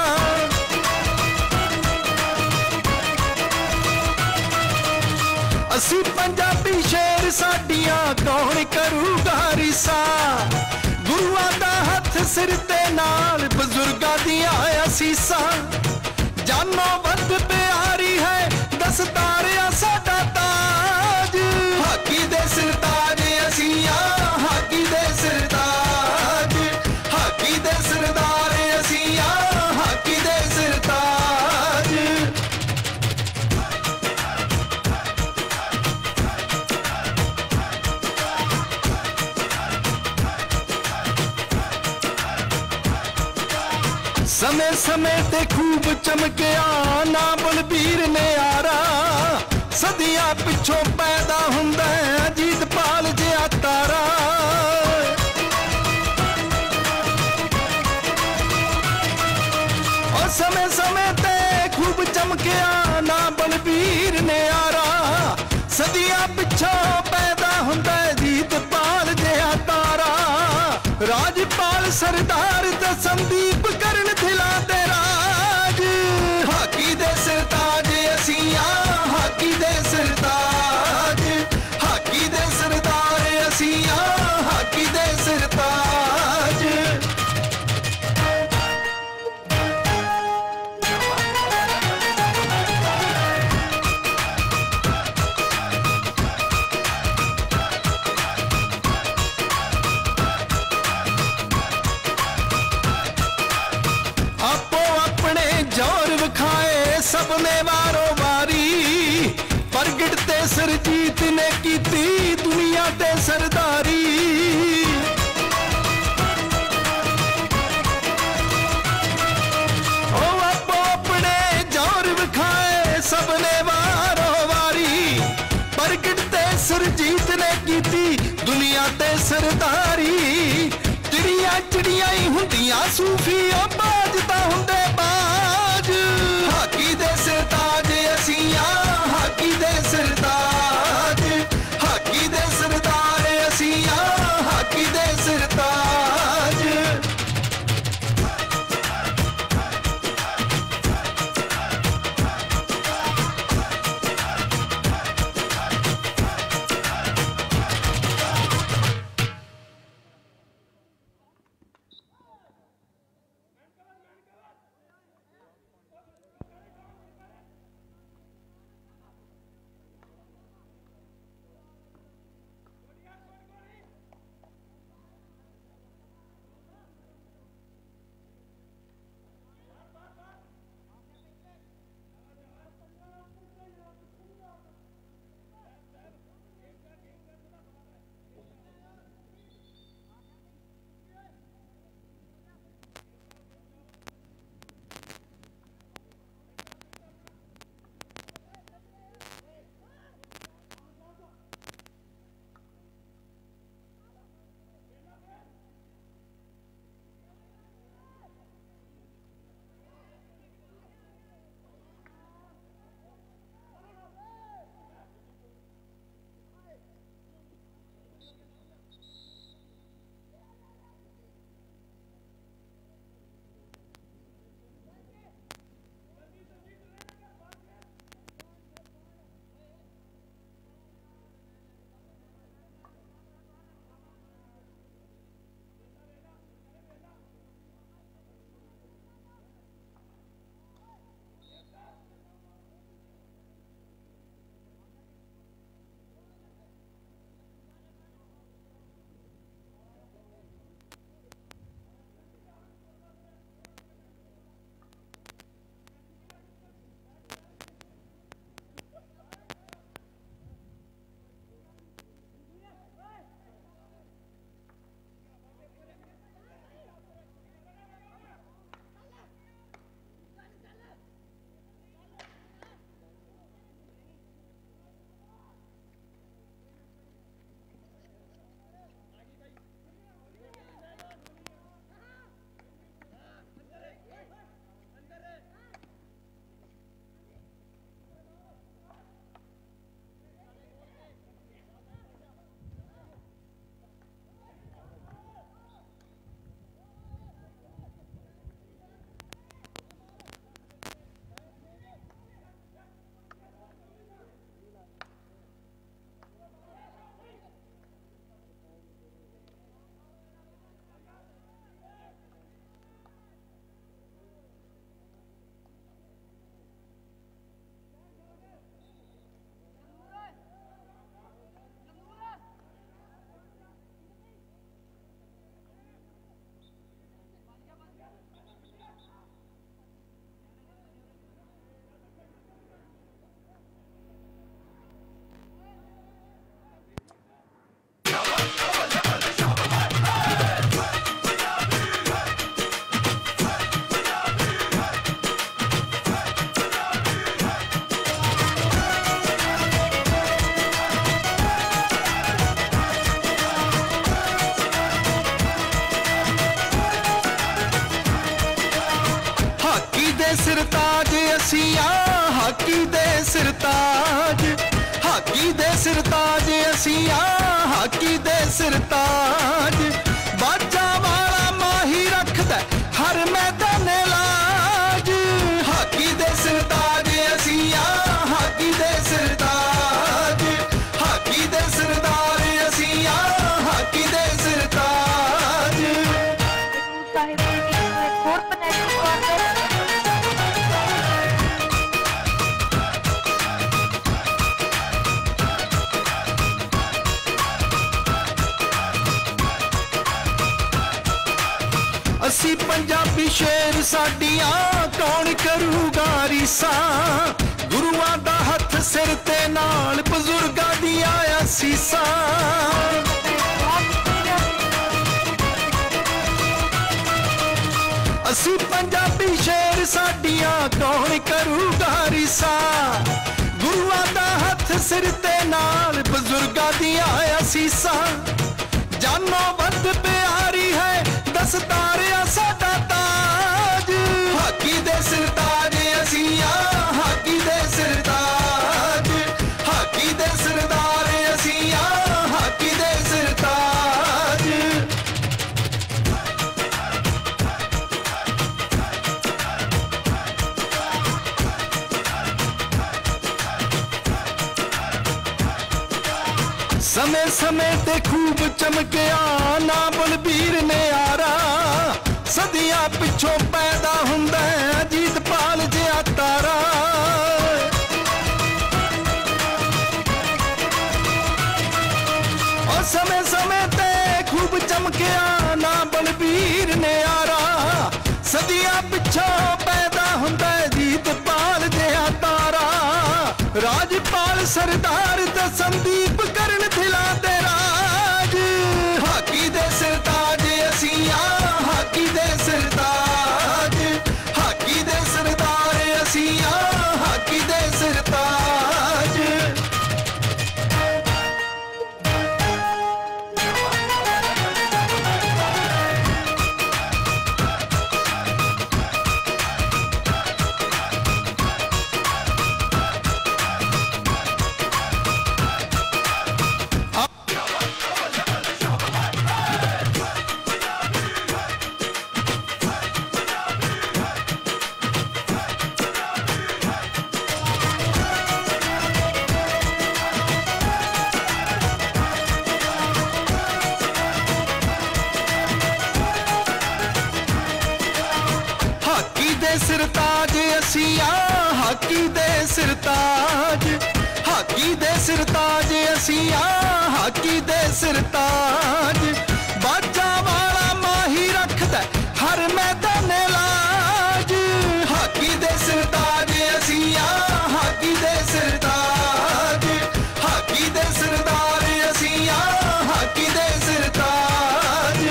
असी पंजाबी शेर साडियां कौन करूगा रीसां गुरुआं दा हथ सिर ते नाल बजुर्गां दियां असीसां जानो वध प्यारी है दस्तारिया साडा ताज हाकी दे सरताज असियां हाकी दे सरताज हाकी दे सरदार असियां हाकी दे सरताज समय समय ते खूब चमकिया ना बलबीर ने आरा सदियां पिछों पैदा हुंदा अजीत पाल जिहा तारा और समय समय ते खूब चमकिया ना बलबीर ने आरा सदियां पिछों पैदा हुंदा अजीत पाल जिहा तारा राजपाल सरदार ते संदीप करन दिला दे राज हाकी दे सरताज असियां हाकी दे सरताज हाकी दे सरदार असियां हाकी दे सरताज सबने वारो वारी प्रगट ते सरजीत ने कीती दुनिया ते सरदारी ओ आपो अपने जोर विखाए सबने वारो वारी प्रगट ते सरजीत ने कीती दुनिया ते सरदारी चिड़िया चिड़िया ही हुंदियां सूफी बाजदा हुंदे बाज हाकी दे सरताज असियां हाकी ਅਸੀਂ ਆ ਹਾਕੀ ਦੇ ਸਿਰਤਾਜ, ਹਾਕੀ ਦੇ ਸਿਰਤਾਜ ਅਸੀਂ ਆ ਹਾਕੀ ਦੇ ਸਿਰਤਾਜ। ਬਾਜਾ ਵਾਲਾ ਮਾਹੀ ਰੱਖਦਾ ਹਰ ਮੈਦਾਨੇ ਲਾਜ, ਹਾਕੀ ਦੇ ਸਿਰਤਾਜ ਅਸੀਂ ਆ ਹਾਕੀ ਦੇ ਸਿਰਤਾਜ, ਹਾਕੀ ਦੇ ਸਰਦਾਰ ਅਸੀਂ ਆ ਹਾਕੀ ਦੇ ਸਿਰਤਾਜ। ਸਾਹਿਬ ਦੀ ਟੀਮ ਨੂੰ ਇੱਕ ਹੋਰ ਪੈਨਲਟੀ ਕਾਰਨਰ। ਅਸੀਂ ਪੰਜਾਬੀ ਸ਼ੇਰ ਸਾਡੀਆਂ ਕੌਣ ਕਰੂਗਾ ਰੀਸਾਂ, ਗੁਰੂਆਂ ਦਾ ਹੱਥ ਸਿਰ ਤੇ ਨਾਲ ਬਜ਼ੁਰਗਾਂ ਦੀਆਂ ਅਸੀਸਾਂ। ਅਸੀਂ ਪੰਜਾਬੀ ਸ਼ੇਰ ਸਾਡੀਆਂ ਕੌਣ ਕਰੂਗਾ ਰੀਸਾਂ, ਗੁਰੂਆਂ ਦਾ ਹੱਥ ਸਿਰ ਤੇ ਨਾਲ ਬਜ਼ੁਰਗਾਂ ਦੀਆਂ ਅਸੀਸਾਂ। ਜਾਨੋਂ ਵੱਧ ਪਿਆਰੀ ਹੈ ਦਸਤਾਰਿਆ ਸਾਡਾ ਤਾਜ, ਹਾਕੀ ਦੇ ਸਿਰਤਾਜ ਅਸੀਂ ਆ ਹਾਕੀ ਦੇ ਸਿਰਤਾਜ, ਹਾਕੀ ਦੇ ਸਰਦਾਰ ਅਸੀਂ ਆ ਹਾਕੀ ਦੇ ਸਿਰਤਾਜ। ਸਮੇਂ ਸਮੇਂ ਤੇ ਖੂਬ ਚਮਕਿਆ ਨਾ ਬਲਬੀਰ ਨੇ ਆਰਾ, ਸਦੀਆਂ ਪਿੱਛੋਂ ਪੈਦਾ ਹੁੰਦਾ ਅਜੀਤਪਾਲ ਜਿਹਾ ਤਾਰਾ। ਉਹ ਸਮੇਂ ਸਮੇਂ ਤੇ ਖੂਬ ਚਮਕਿਆ ਨਾ ਬਲਬੀਰ ਨੇ ਆਰਾ, ਸਦੀਆਂ ਪਿੱਛੋਂ ਪੈਦਾ ਹੁੰਦਾ ਅਜੀਤਪਾਲ ਜਿਹਾ ਤਾਰਾ। ਰਾਜਪਾਲ ਸਰਦਾਰ ਤੇ ਸੰਦੀਪ ਕਰਨ ਥਿਲਾ ਦੇ ਰਾਜ, ਹਾਕੀ ਦੇ ਸਿਰਤਾਜ ਅਸੀਂ ਆ ਹਾਕੀ ਦੇ ਸਿਰਤਾਜ, ਹਾਕੀ ਦੇ ਸਰਦਾਰ ਅਸੀਂ ਆ ਹਾਕੀ ਦੇ ਸਿਰਤਾਜ। ਸਿਰਤਾਜ ਅਸੀਂ ਆ ਹਾਕੀ ਦੇ ਸਿਰਤਾਜ, ਹਾਕੀ ਦੇ ਸਿਰਤਾਜ ਅਸੀਂ ਆ ਹਾਕੀ ਦੇ ਸਿਰਤਾਜ। ਬਾਜਾ ਵਾਲਾ ਮਾਹੀ ਰੱਖਦਾ ਹਰ ਮੈਦਾਨੇ ਲਾਜ, ਹਾਕੀ ਦੇ ਸਿਰਤਾਜ ਅਸੀਂ ਆ ਹਾਕੀ ਦੇ ਸਿਰਤਾਜ, ਹਾਕੀ ਦੇ ਸਰਦਾਰ ਅਸੀਂ ਆ ਹਾਕੀ ਦੇ ਸਿਰਤਾਜ।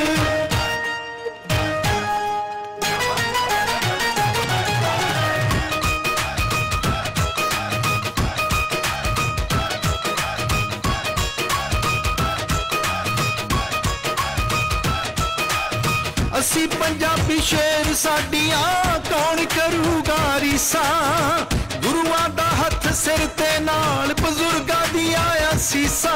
ਅਸੀਂ ਪੰਜਾਬੀ ਸ਼ੇਰ ਸਾਡੀਆਂ ਕੌਣ ਕਰੂਗਾ ਰੀਸਾਂ, ਗੁਰੂਆਂ ਦਾ ਹੱਥ ਸਿਰ ਤੇ ਨਾਲ ਬਜ਼ੁਰਗਾਂ ਦੀਆਂ ਅਸੀਸਾਂ।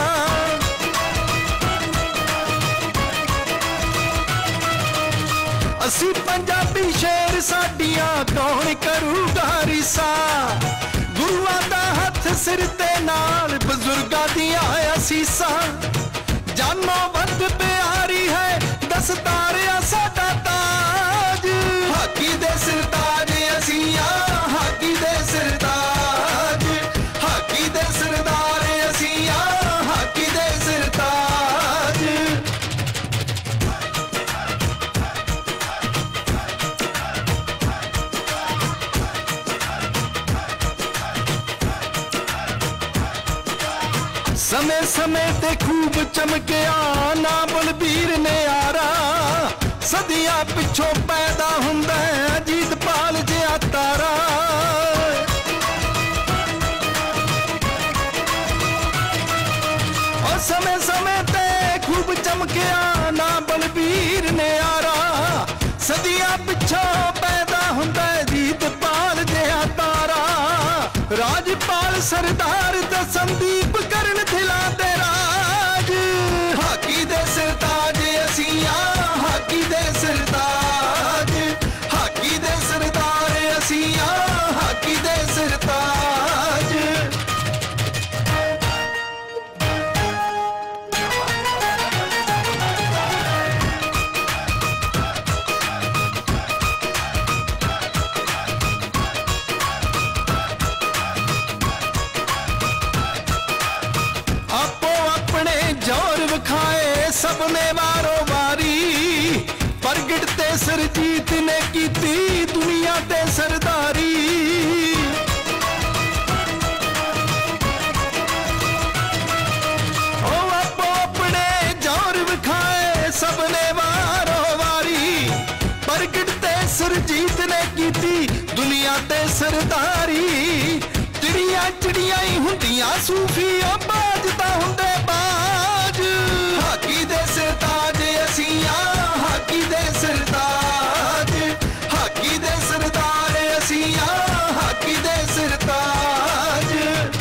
ਅਸੀਂ ਪੰਜਾਬੀ ਸ਼ੇਰ ਸਾਡੀਆਂ ਕੌਣ ਕਰੂਗਾ ਰੀਸਾਂ, ਗੁਰੂਆਂ ਦਾ ਹੱਥ ਸਿਰ ਤੇ ਨਾਲ ਬਜ਼ੁਰਗਾਂ ਦੀਆਂ ਅਸੀਸਾਂ। ਜਾਨੋਂ ਵੱਧ ਪਿਆਰੀ ਹੈ ਦਸਤਾਰਿਆ ਸਾਡਾ ਤਾਜ, ਹਾਕੀ ਦੇ ਸਿਰਤਾਜ ਅਸੀਂ ਆ ਹਾਕੀ ਦੇ ਸਿਰਤਾਜ, ਹਾਕੀ ਦੇ ਸਰਦਾਰ ਅਸੀਂ ਆ ਹਾਕੀ ਦੇ ਸਿਰਤਾਜ। ਸਮੇਂ ਸਮੇਂ ਤੇ ਖੂਬ ਚਮਕਿਆ ਨਾ ਬਲਬੀਰ ਨੇ ਆਰਾ, ਸਦੀਆਂ ਪਿੱਛੋਂ ਪੈਦਾ ਹੁੰਦਾ ਅਜੀਤਪਾਲ ਜਿਹਾ ਤਾਰਾ। ਉਹ ਸਮੇਂ ਸਮੇਂ ਤੇ ਖੂਬ ਚਮਕਿਆ ਨਾ ਬਲਬੀਰ ਨੇ ਆਰਾ, ਸਦੀਆਂ ਪਿੱਛੋਂ ਪੈਦਾ ਹੁੰਦਾ ਅਜੀਤਪਾਲ ਜਿਹਾ सरदार ते संदीप करन दिलां दे राज हाकी दे सरताज असीं आ हाकी दे सरताज हाकी दे सरदार असीं आ हाकी दे सरताज सबने वारो वारी प्रगट ते सरजीत ने कीती दुनिया ते सरदारी ओ आपो अपने जोर विखाए सबने वारो वारी प्रगट ते सरजीत ने कीती दुनिया ते सरदारी चिड़िया चिड़िया ही हुंदियां सूफिया बाजदा हुंदे बाज हाकी दे सरताज असीं आ हाकी दे सरताज हाकी दे सरदार असीं आ हाकी दे सरताज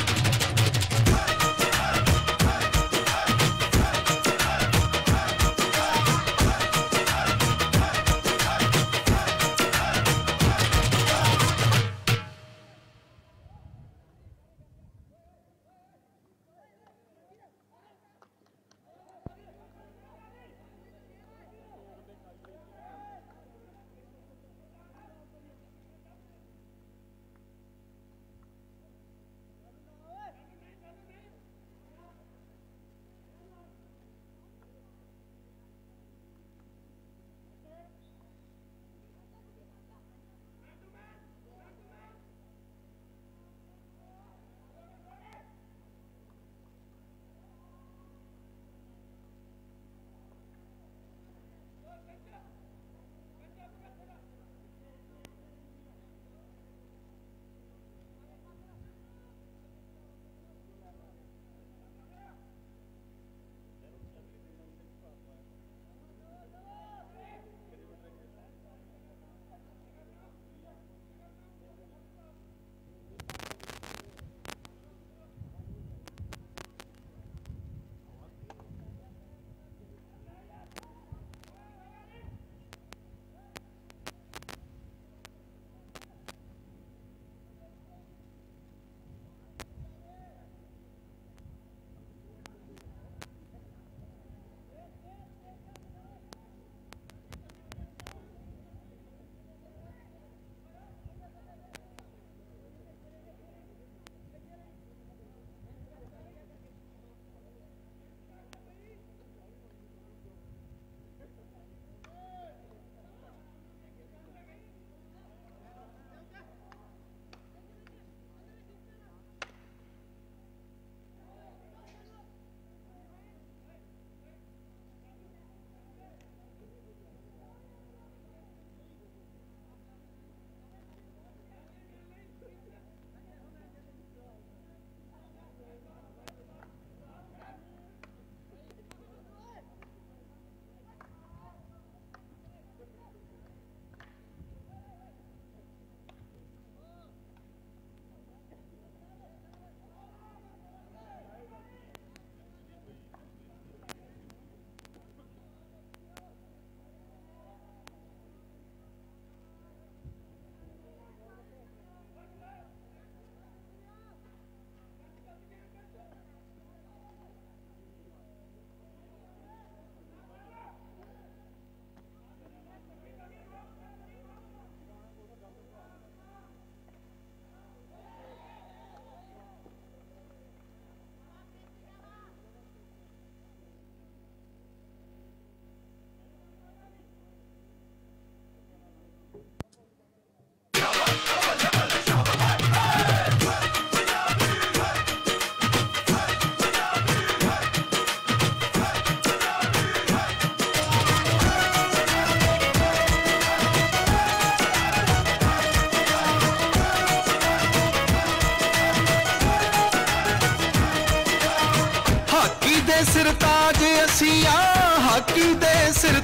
सरताज असीं आ हाकी दे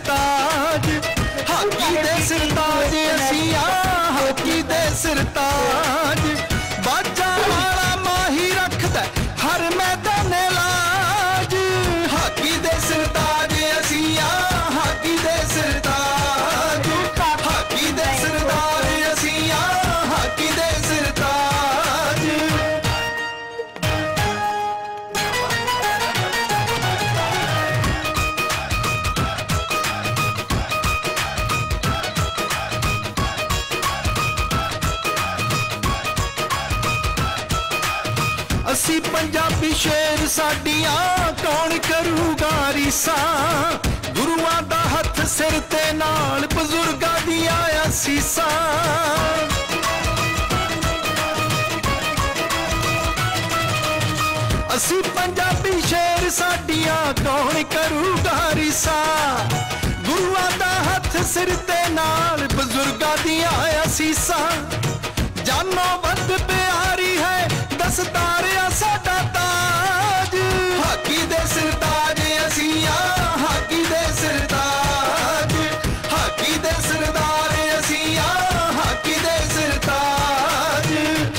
सरताज हाकी दे सरताज असीं आ हाकी दे सरताज बाजा वाला माहिर ਅਸੀਂ ਪੰਜਾਬੀ ਸ਼ੇਰ ਸਾਡੀਆਂ ਕੌਣ ਕਰੂਗਾ ਰੀਸਾਂ ਗੁਰੂਆਂ ਦਾ ਹੱਥ ਸਿਰ ਤੇ ਨਾਲ ਬਜ਼ੁਰਗਾਂ ਦੀਆਂ ਅਸੀਸਾਂ ਅਸੀਂ ਪੰਜਾਬੀ ਸ਼ੇਰ ਸਾਡੀਆਂ ਕੌਣ ਕਰੂਗਾ ਰੀਸਾਂ ਗੁਰੂਆਂ ਦਾ ਹੱਥ ਸਿਰ ਤੇ ਨਾਲ ਬਜ਼ੁਰਗਾਂ ਦੀਆਂ ਅਸੀਸਾਂ ਜਾਨੋਂ ਵੱਧ ਪਿਆਰੀ ਹੈ ਦਸਤਾਰਿਆ ਸਾਡਾ ਤਾਜ ਹਾਕੀ ਦੇ ਸਰਤਾਜ ਅਸੀਂ ਆ ਹਾਕੀ ਦੇ ਸਰਤਾਜ ਹਾਕੀ ਦੇ ਸਰਦਾਰ ਅਸੀਂ ਆ ਹਾਕੀ ਦੇ ਸਰਤਾਜ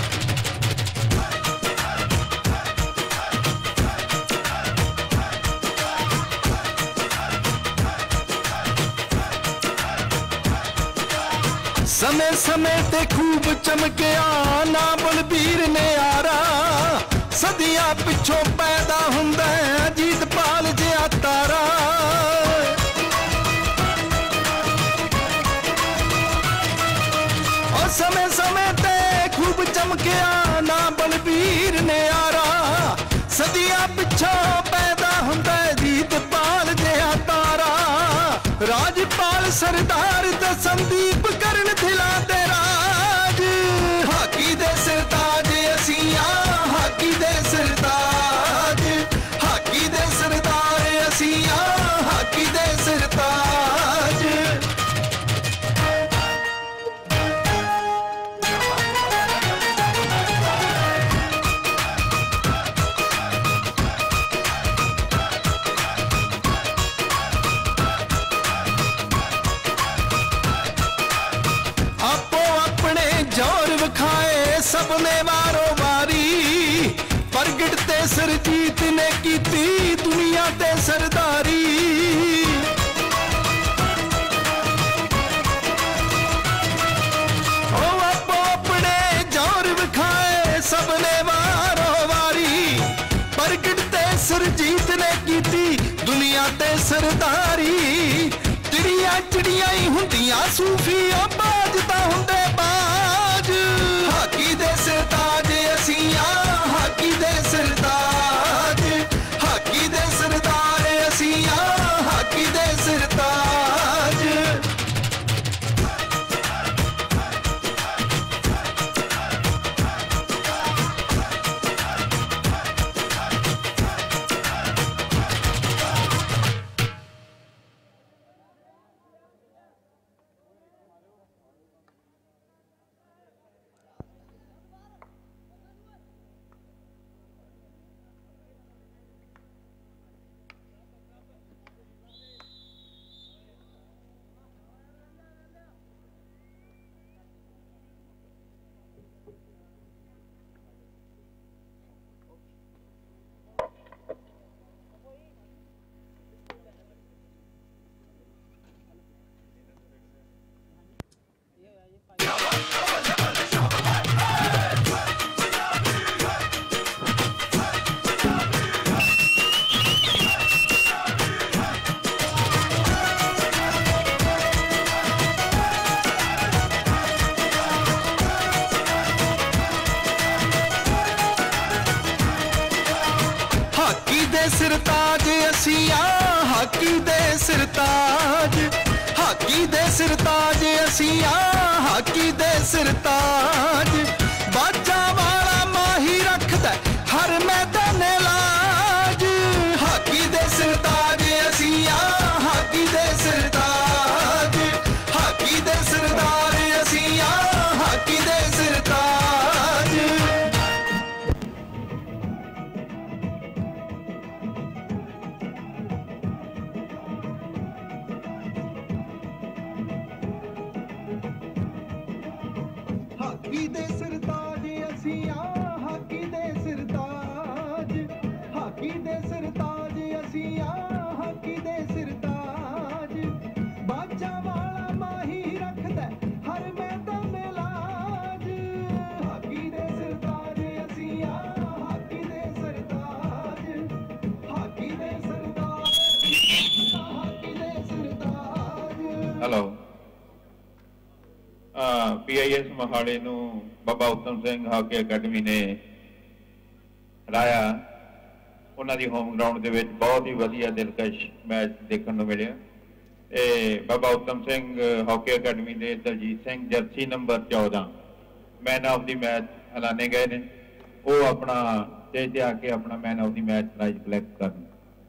ਸਮੇਂ ਸਮੇਂ ਤੇ ਖੂਬ ਚਮਕਿਆ ਨਾ ਬਲਬੀਰ ਨੇ ਆਰਾ ਸਦੀਆਂ ਪਿੱਛੋਂ ਪੈਦਾ ਹੁੰਦਾ ਅਜੀਤਪਾਲ ਜਿਹਾ ਤਾਰਾ ਉਹ ਸਮੇਂ ਸਮੇਂ ਤੇ ਖੂਬ ਚਮਕਿਆ ਨਾ ਬਲਬੀਰ ਨੇ ਆਰਾ ਸਦੀਆਂ ਪਿੱਛੋਂ ਪੈਦਾ ਹੁੰਦਾ ਅਜੀਤਪਾਲ ਜਿਹਾ ਤਾਰਾ ਰਾਜਪਾਲ ਸਰਦਾਰ ਤੇ ਸੰਦੀਪ ਕਰਨ ਦਿਲਾਂ ਦੇ ਰਾਜ ਹਾਕੀ ਦੇ ਸਰਤਾਜ ਅਸੀਂ ਆ ਹਾਕੀ ਦੇ ਸਰਤਾਜ ਹਾਕੀ ਦੇ ਸਰਦਾਰ ਅਸੀਂ ਆ ਹਾਕੀ ਦੇ ਸਰਤਾਜ ਸਭ ਨੇ ਵਾਰੋ ਵਾਰੀ ਪ੍ਰਗਟ ਤੇ ਸਰਜੀਤ ਨੇ ਕੀਤੀ ਦੁਨੀਆ ਤੇ ਸਰਦਾਰੀ ਉਹ ਆਪੋ ਆਪਣੇ ਜੋਰ ਵਿਖਾਏ ਸਭ ਨੇ ਵਾਰੋ ਵਾਰੀ ਪ੍ਰਗਟ ਤੇ ਸਰਜੀਤ ਨੇ ਕੀਤੀ ਦੁਨੀਆ ਤੇ ਸਰਦਾਰੀ ਚਿੜੀਆਂ ਚਿੜੀਆਂ ਹੀ ਹੁੰਦੀਆਂ ਸੂਫੀ ਬਾਜ ਤਾਂ ਹੁੰਦੇ ਬਾਜ ਹਾਕੀ ਦੇ ਸਰਤਾਜ ਅਸੀਂ ਆ ਹਾਕੀ ਦੇ ਸਰਤਾਜ ਹਾਕੀ ਦੇ ਸਰਦਾਰ ਅਸੀਂ ਆ ਹਾਕੀ ਦੇ ਸਰਤਾਜ ਸਰਤਾਜ ਅਸੀਂ ਆ ਹਾਕੀ ਦੇ ਸਰਤਾਜ ਹਾਕੀ ਦੇ ਸਰਤਾਜ ਅਸੀਂ ਆ ਹਾਕੀ ਦੇ ਸਰਤਾਜ ਬਾਜਾਂ ਵਾਲਾ ਮਾਹੀ ਰੱਖਦਾ ਹਰ ਮੈਦਾਨ ਲਾਜ ਹਾਕੀ ਦੇ ਸਰਤਾਜ ਅਸੀਂ ਆ ਹਾਕੀ ਦੇ ਸਰਤਾਜ ਹਾਕੀ ਦੇ ਸਰਦਾਰ ਅਸੀਂ ਆ ਹਾਕੀ ਦੇ ਸਰਤਾਜ ਹਾਕੀ ਦੇ ਸਰਤਾਜ ਅਸੀਂ ਆ ਹਾਕੀ ਦੇ ਸਰਤਾਜ ਹਾਕੀ ਦੇ ਸਰਤਾਜ ਅਸੀਂ ਆ ਹਾਕੀ ਦੇ ਸਰਤਾਜ ਬਾਜਾਂ ਵਾਲਾ ਮਾਹੀ ਰੱਖਦਾ ਹਰ ਮੈਦਾਨ ਲਾਜ ਹਾਕੀ ਦੇ ਸਰਤਾਜ ਅਸੀਂ ਆ ਹਾਕੀ ਦੇ ਸਰਤਾਜ ਹਾਕੀ ਦੇ ਸਰਦਾਰ ਹਾਕੀ ਦੇ ਸਰਤਾਜ hello P I S Mohali ਨੂੰ ਬਾਬਾ ਉੱਤਮ ਸਿੰਘ ਹਾਕੀ ਅਕੈਡਮੀ ਨੇ ਰਾਇਆ ਉਹਨਾਂ ਦੀ ਹੋਮ ਗਰਾਊਂਡ ਦੇ ਵਿੱਚ ਬਹੁਤ ਹੀ ਵਧੀਆ ਦਿਲਕਸ਼ ਮੈਚ ਦੇਖਣ ਨੂੰ ਮਿਲਿਆ। ਤੇ ਬਾਬਾ ਉੱਤਮ ਸਿੰਘ ਹਾਕੀ ਅਕੈਡਮੀ ਦੇ ਦਲਜੀਤ ਸਿੰਘ ਜਰਸੀ ਨੰਬਰ ਚੌਦਾਂ ਮੈਨ ਆਫ ਦੀ ਮੈਚ ਐਲਾਨੇ ਗਏ ਨੇ। ਉਹ ਆਪਣਾ ਸਟੇਜ ਤੇ ਆ ਕੇ ਆਪਣਾ man of the match prize collect ਕਰਨ।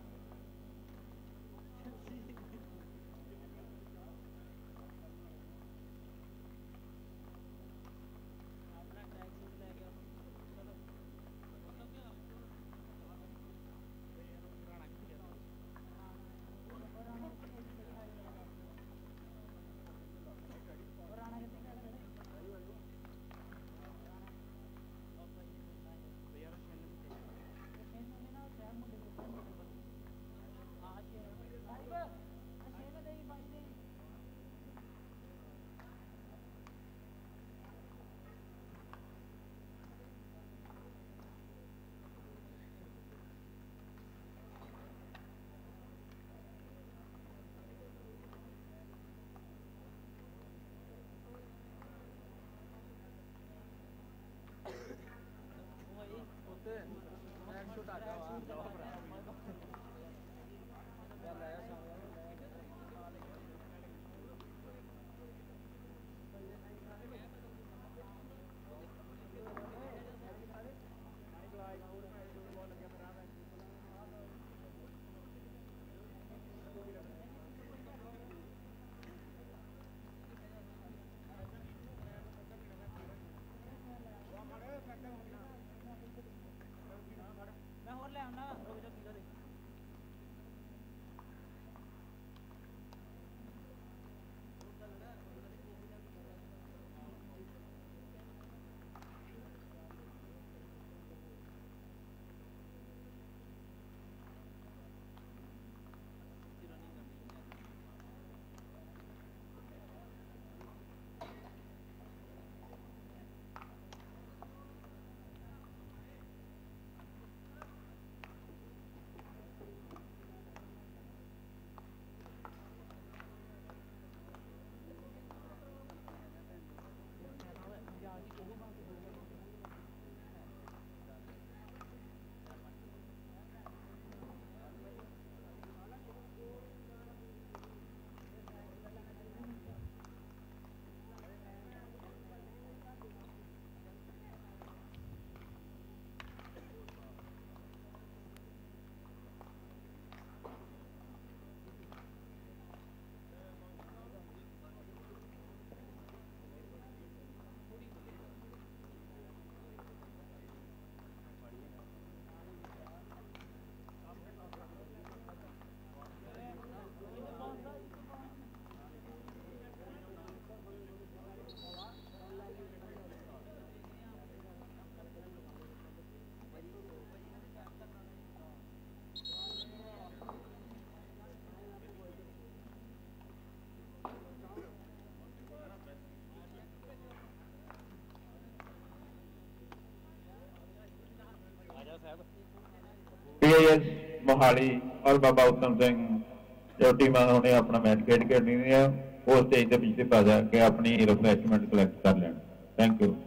पीआईएस मोहाली और बाबा उत्तम सिंह जो टीमां उन्हें अपना मैच खेड खेडनी है वो स्टेज के पीछे पा जाके अपनी रिफ्रैशमेंट कलैक्ट कर लें। Thank you.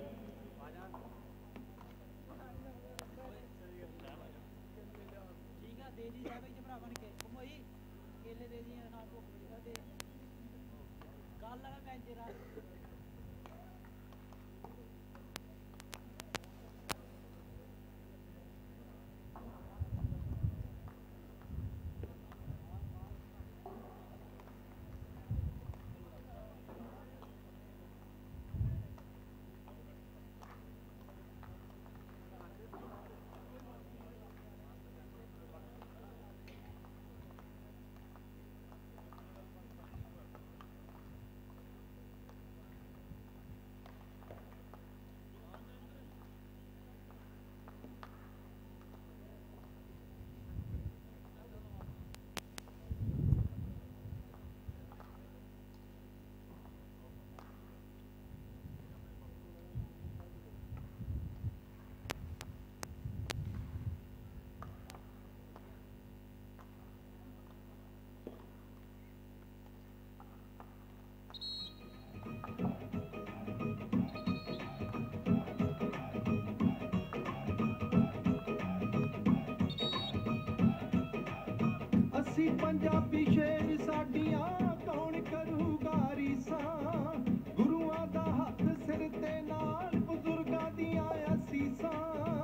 ਪੰਜਾਬੀ ਸ਼ੇਰ ਸਾਡੀਆਂ ਕੌਣ ਕਰੂਗਾ ਰੀਸਾਂ ਗੁਰੂਆਂ ਦਾ ਹੱਥ ਸਿਰ ਤੇ ਨਾਲ ਬਜ਼ੁਰਗਾਂ ਦੀਆਂ ਅਸੀਸਾਂ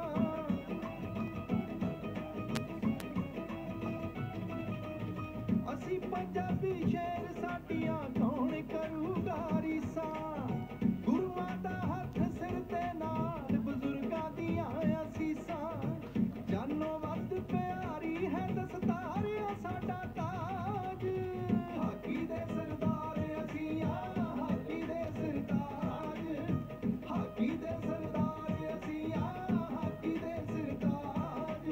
ਅਸੀਂ ਪੰਜਾਬੀ ਸ਼ੇਰ ਸਾਡੀਆਂ ਕੌਣ ਕਰੂਗਾ ਰੀਸਾਂ ਗੁਰੂਆਂ ਦਾ ਹੱਥ ਸਿਰ ਤੇ ਨਾਲ ਬਜ਼ੁਰਗਾਂ ਦੀਆਂ ਅਸੀਸਾਂ ਜਾਨੋਂ ਵੱਧ ਪਿਆਰੀ ਹੈ ਦਸਤਾਰ ਸਾਡਾ ਤਾਜ ਹਾਕੀ ਦੇ ਸਰਦਾਰ ਅਸੀਂ ਆ ਹਾਕੀ ਦੇ ਸਰਤਾਜ ਹਾਕੀ ਦੇ ਸਰਦਾਰ ਅਸੀਂ ਆ ਹਾਕੀ ਦੇ ਸਰਤਾਜ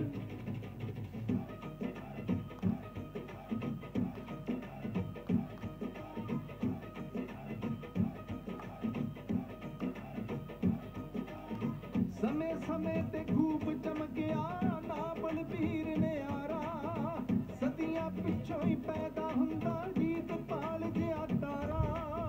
ਸਮੇਂ ਸਮੇਂ ਤੇ ਖੂਬ ਚਮਕਿਆ ਨਾ ਬਲਬੀਰ ਨਿਆਰਾ ਸਦੀਆਂ ਪਿੱਛੋਂ ਹੀ ਪੈਦਾ ਹੁੰਦਾ ਗੀਤ ਪਾਲ ਜਿਹਾ ਤਾਰਾ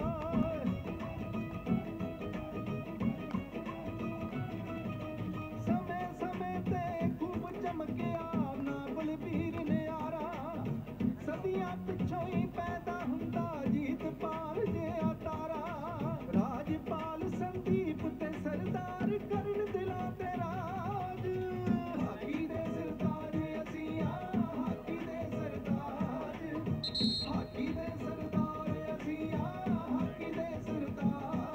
ਸਮੇਂ ਸਮੇਂ ਤੇ ਖੂਬ ਚਮਕਿਆ ਨਾ ਬਲਬੀਰ ਨਿਆਰਾ ਸਦੀਆਂ ਪਿੱਛੋਂ ਹੀ ਪੈਦਾ ਹੁੰਦਾ ਗੀਤ ਪਾਲ ਜਿਹਾ ਤਾਰਾ ਰਾਜਪਾਲ ਸੰਦੀਪ ਤੇ ਸਰਦਾਰ ਕਰਨ ਦਿਲਾਂ ਤੇ ਰਾਜ ਹਾਕੀ ਦੇ ਸਰਦਾਰ ਅਸੀਂ ਆ ਹਾਕੀ ਦੇ ਸਰਦਾਰ ਹਾਕੀ ਦੇ ਸਰਦਾਰ ਅਸੀਂ ਆ ਹਾਕੀ ਦੇ ਸਰਦਾਰ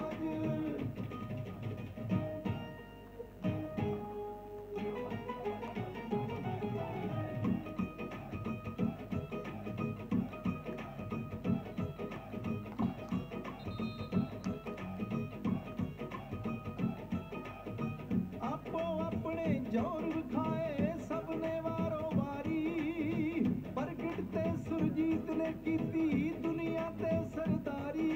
ਆਪੋ ਆਪਣੇ ਜੋਰ ਵਿਖਾਏ ਸਭ ਨੇ ਵਾਰੋ ਵਾਰੀ ਪ੍ਰਗਟ ਤੇ ਸੁਰਜੀਤ ਨੇ ਕੀਤੀ ਦੁਨੀਆ ਤੇ ਸਰਦਾਰੀ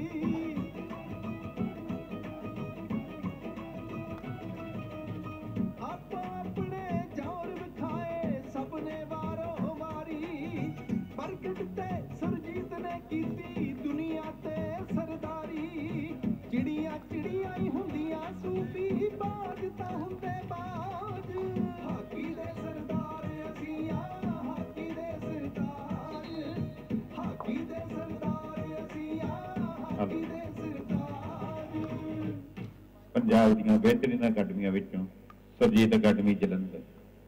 ਆਪੋ ਆਪਣੇ ਜੋਰ ਵਿਖਾਏ ਸਭ ਨੇ ਵਾਰੋ ਵਾਰੀ ਪ੍ਰਗਟ ਤੇ ਸੁਰਜੀਤ ਨੇ ਕੀਤੀ ਦੁਨੀਆ ਤੇ ਸਰਦਾਰੀ ਚਿੜੀਆਂ ਚਿੜੀਆਂ ਹੀ ਹੁੰਦੀਆਂ ਸੂਫੀ ਬਾਜ ਤਾਂ ਹੁੰਦੇ ਬਾਜ ਹਾਕੀ ਦੇ ਸਰਦਾਰ ਅਸੀਂ ਆ ਹਾਕੀ ਦੇ ਸਰਦਾਰ ਹਾਕੀ ਦੇ ਸਰਦਾਰ ਅਸੀਂ ਆ ਹਾਕੀ ਦੇ ਸਰਦਾਰ ਪੰਜਾਬ ਦੀਆਂ ਬਿਹਤਰੀਨ ਅਕੈਡਮੀਆਂ ਵਿੱਚੋਂ ਸੁਰਜੀਤ ਅਕੈਡਮੀ ਜਲੰਧਰ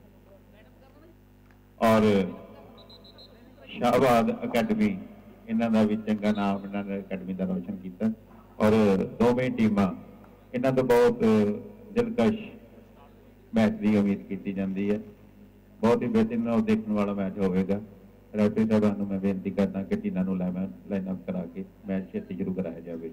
ਔਰ ਸ਼ਾਹਬਾਦ ਅਕੈਡਮੀ ਇਹਨਾਂ ਦਾ ਵੀ ਚੰਗਾ ਨਾਮ ਇਹਨਾਂ ਨੇ ਅਕੈਡਮੀ ਦਾ ਰੋਸ਼ਨ ਕੀਤਾ ਔਰ ਦੋਵੇਂ ਟੀਮਾਂ ਇਹਨਾਂ ਤੋਂ ਬਹੁਤ ਦਿਲਕਸ਼ ਮੈਚ ਦੀ ਉਮੀਦ ਕੀਤੀ ਜਾਂਦੀ ਹੈ ਬਹੁਤ ਹੀ ਬਿਹਤਰੀਨ ਔਰ ਦੇਖਣ ਵਾਲਾ ਮੈਚ ਹੋਵੇਗਾ ਰੈਫਰੀ ਸਾਹਿਬਾਨ ਨੂੰ ਮੈਂ ਬੇਨਤੀ ਕਰਦਾ ਕਿ ਟੀਮਾਂ ਨੂੰ ਲਾਈਨ ਅਪ ਕਰਾ ਕੇ ਮੈਚ ਛੇਤੀ ਸ਼ੁਰੂ ਕਰਾਇਆ ਜਾਵੇ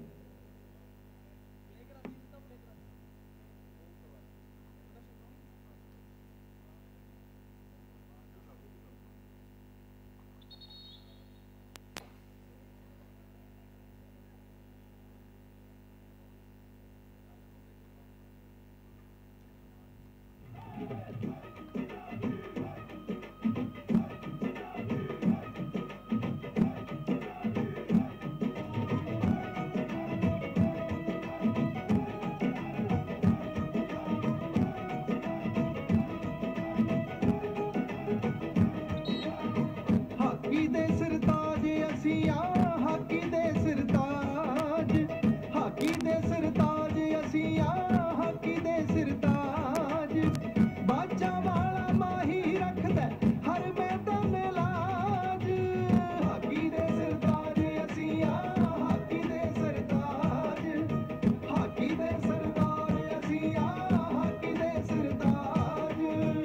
ਹਾਕੀ ਦੇ ਸਰਤਾਜ ਅਸੀਂ ਆ ਹਾਕੀ ਦੇ ਸਰਤਾਜ ਹਾਕੀ ਦੇ ਸਰਤਾਜ ਅਸੀਂ ਆ ਹਾਕੀ ਦੇ ਸਰਤਾਜ ਬਾਜਾਂ ਵਾਲਾ ਮਾਹੀ ਰੱਖਦਾ ਹਰ ਮੈਦਾਨ ਲਾਜ ਹਾਕੀ ਦੇ ਸਰਤਾਜ ਅਸੀਂ ਆ ਹਾਕੀ ਦੇ ਸਰਤਾਜ ਹਾਕੀ ਦੇ ਸਰਦਾਰ ਅਸੀਂ ਆ ਹਾਕੀ ਦੇ ਸਰਤਾਜ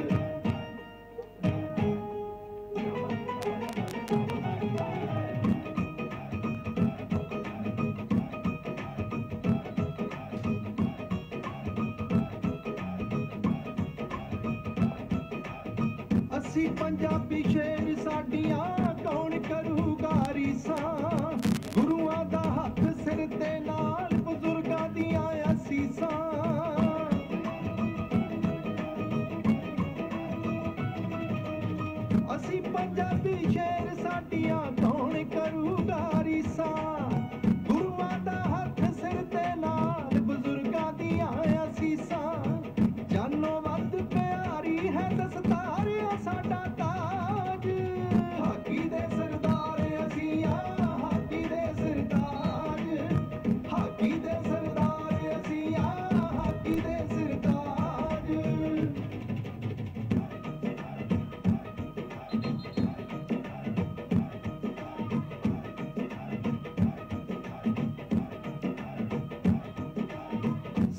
ਅਸੀਂ ਪੰਜਾਬੀ ਸ਼ੇਰ ਸਾਡੀਆਂ ਕੌਣ ਕਰੂਗਾ ਰੀਸਾਂ ਗੁਰੂਆਂ ਦਾ ਹੱਥ ਸਿਰ ਤੇ ਨਾਲ ਬਜ਼ੁਰਗਾਂ ਦੀਆਂ ਅਸੀਸਾਂ ਅਸੀਂ ਪੰਜਾਬੀ ਸ਼ੇਰ ਸਾਡੀਆਂ ਕੌਣ ਕਰੂਗਾ ਰੀਸਾਂ ਗੁਰੂਆਂ ਦਾ ਹੱਥ ਸਿਰ ਤੇ ਨਾਲ ਬਜ਼ੁਰਗਾਂ ਦੀਆਂ ਅਸੀਸਾਂ ਜਾਨੋਂ ਵੱਧ ਪਿਆਰੀ ਹੈ ਦਸਤਾਰ ਸਾਡਾ ਤਾਜ ਹਾਕੀ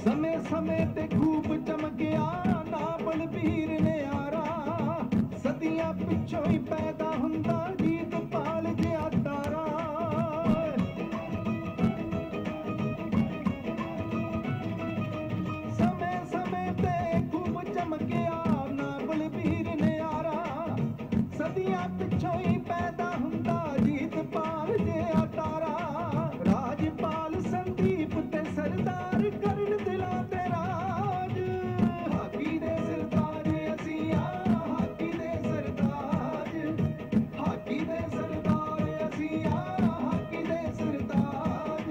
ਸਮੇਂ ਸਮੇਂ ਤੇ ਖੂਬ ਚਮਕਿਆ ਨਾ ਬਲਬੀਰ ਨੇ ਆਰਾ ਸਦੀਆਂ ਪਿੱਛੋਂ ਹੀ ਪੈਦਾ ਹੁੰਦਾ ਜੀਤ ਪਾਲ ਜਿਹਾ ਤਾਰਾ ਸਮੇਂ ਸਮੇਂ ਤੇ ਖੂਬ ਚਮਕਿਆ ਨਾ ਬਲਬੀਰ ਨੇ ਆਰਾ ਸਦੀਆਂ ਪਿੱਛੋਂ ਹੀ ਪੈਦਾ ਹੁੰਦਾ ਜੀਤ ਪਾਲ ਜਿਹਾ ਤਾਰਾ ਰਾਜਪਾਲ ਸੰਦੀਪ ਤੇ ਸਰਦਾਰ ਕਰਨ ਦਿਲਾਂ ਤੇ ਰਾਜ ਹਾਕੀ ਦੇ ਸਰਦਾਰ ਅਸੀਂ ਆ ਹਾਕੀ ਦੇ ਸਰਦਾਰ ਹਾਕੀ ਦੇ ਸਰਦਾਰ ਅਸੀਂ ਆ ਹਾਕੀ ਦੇ ਸਰਦਾਰ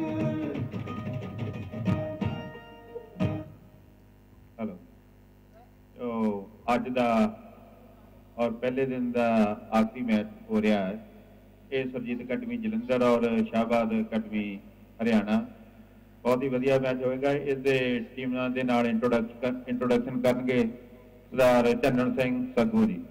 हेलो तो अज का और पहले दिन का आखिरी मैच हो रहा है ये सुरजीत अकैडमी जलंधर और शाहबाद अकैडमी हरियाणा बहुत ही वधिया मैच होएगा इस टीम के नाल इंट्रोडक्शन इंट्रोडक्शन करनगे सरदार चन्नन सिंह सग्गू जी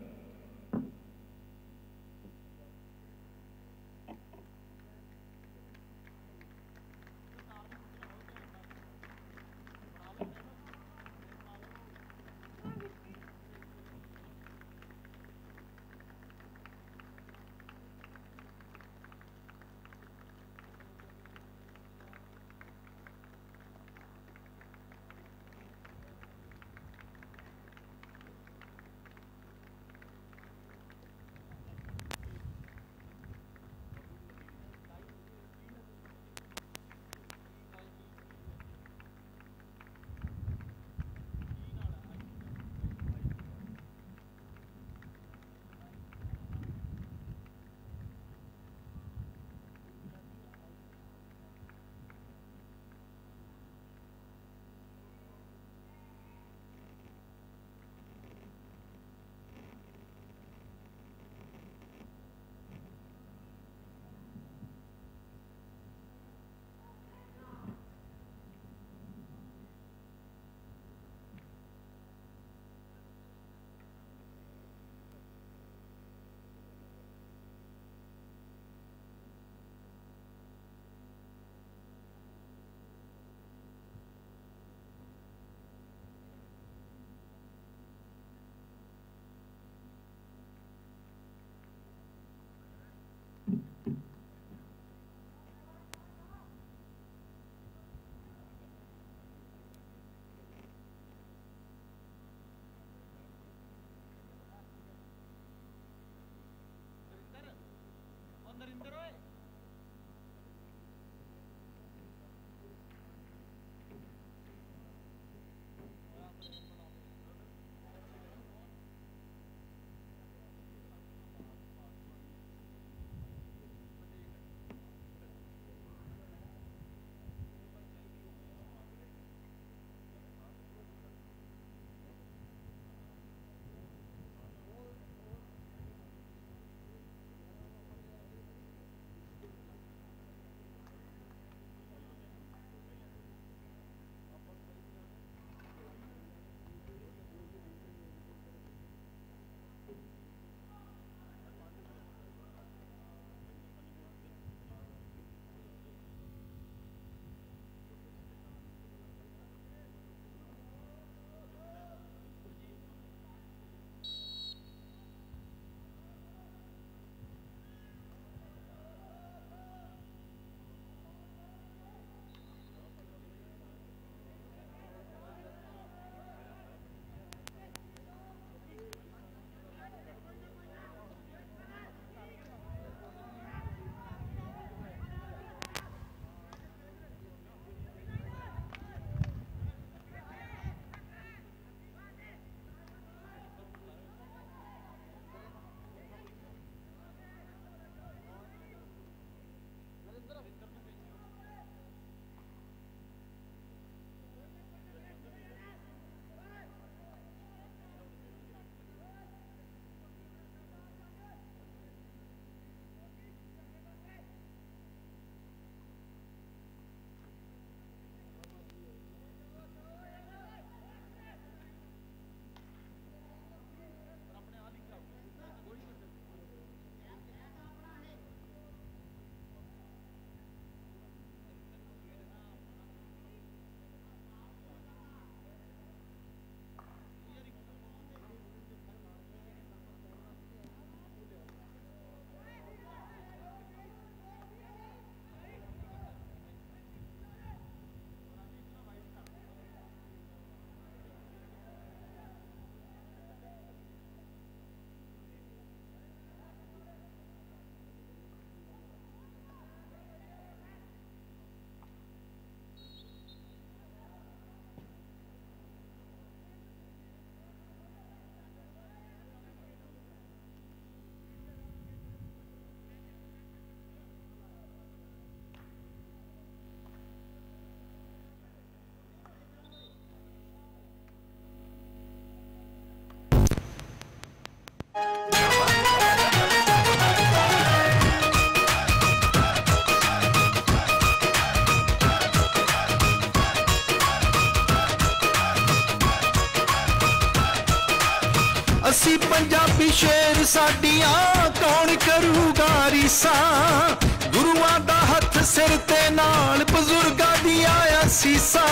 ਅਸੀਂ ਪੰਜਾਬੀ ਸ਼ੇਰ ਸਾਡੀਆਂ ਕੌਣ ਕਰੂਗਾ ਰੀਸਾਂ ਗੁਰੂਆਂ ਦਾ ਹੱਥ ਸਿਰ ਤੇ ਨਾਲ ਬਜ਼ੁਰਗਾਂ ਦੀਆਂ ਅਸੀਸਾਂ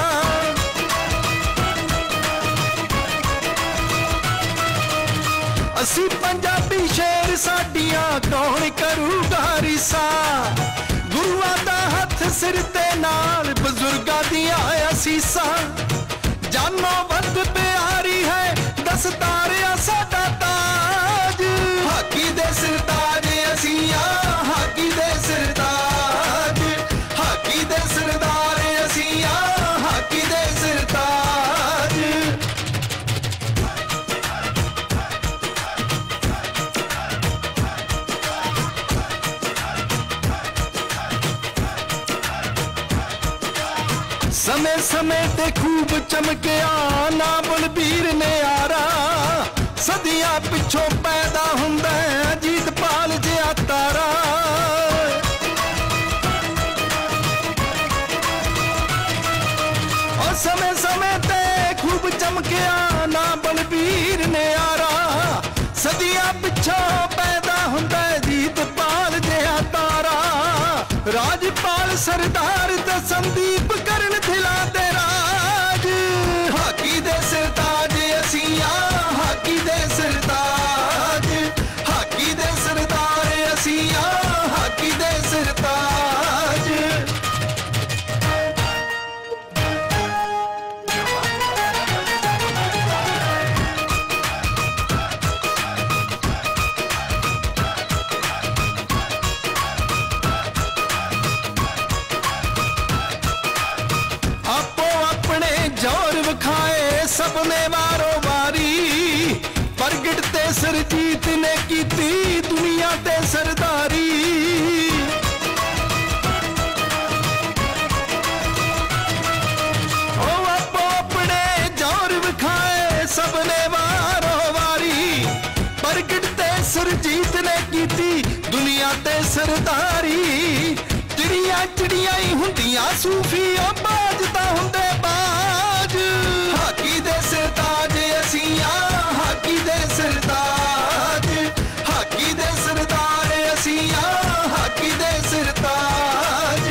ਅਸੀਂ ਪੰਜਾਬੀ ਸ਼ੇਰ ਸਾਡੀਆਂ ਕੌਣ ਕਰੂਗਾ ਰੀਸਾਂ ਗੁਰੂਆਂ ਦਾ ਹੱਥ ਸਿਰ ਤੇ ਨਾਲ ਬਜ਼ੁਰਗਾਂ ਦੀਆਂ ਅਸੀਸਾਂ ਜਾਨੋਂ ਵੱਧ ਪਿਆਰੀ ਹੈ ਦਸਤਾਰਿਆ ਸਾਡਾ ਤਾਜ ਹਾਕੀ ਦੇ ਸਰਤਾਜ ਅਸੀਂ ਆ ਹਾਕੀ ਦੇ ਸਰਤਾਜ ਹਾਕੀ ਦੇ ਸਰਦਾਰ ਅਸੀਂ ਆ ਹਾਕੀ ਦੇ ਸਰਤਾਜ ਸਮੇਂ ਸਮੇਂ ਤੇ ਖੂਬ ਚਮਕਿਆ ਨਾ ਬਲਬੀਰ ਨੇ ਆਰਾ ਸਦੀਆਂ ਪਿੱਛੋਂ ਪੈਦਾ ਹੁੰਦਾ ਅਜੀਤਪਾਲ ਜਿਹਾ ਤਾਰਾ ਉਹ ਸਮੇਂ ਸਮੇਂ ਤੇ ਖੂਬ ਚਮਕਿਆ ਨਾ ਬਲਬੀਰ ਨੇ ਆਰਾ ਸਦੀਆਂ ਪਿੱਛੋਂ ਪੈਦਾ ਹੁੰਦਾ ਅਜੀਤਪਾਲ ਜਿਹਾ ਤਾਰਾ ਰਾਜਪਾਲ ਸਰਦਾਰ ਤੇ ਸੰਦੀਪ ਕਰਨ ਥਿਲਾ ਦੇ ਰਾਜ ਹਾਕੀ ਦੇ ਸਰਤਾਜ ਅਸੀਂ ਆ ਹਾਕੀ ਦੇ ਸਰਤਾਜ ਹਾਕੀ ਦੇ ਸਰਦਾਰ ਅਸੀਂ ਆ ਹਾਕੀ ਦੇ ਸਰਤਾਜ सबने वारो वारी प्रगट ते सरजीत ने कीती दुनिया ते सरदारी ओ आपो अपने जोर विखाए सबने वारो वारी प्रगट ते सरजीत ने कीती दुनिया ते सरदारी चिड़िया चिड़िया ही हुंदियां सूफी बाज ता हुंदे बाज हाकी दे सरताज ਅਸੀਂ ਆ ਹਾਕੀ ਦੇ ਸਰਤਾਜ ਹਾਕੀ ਦੇ ਸਰਦਾਰ ਅਸੀਂ ਆ ਹਾਕੀ ਦੇ ਸਰਤਾਜ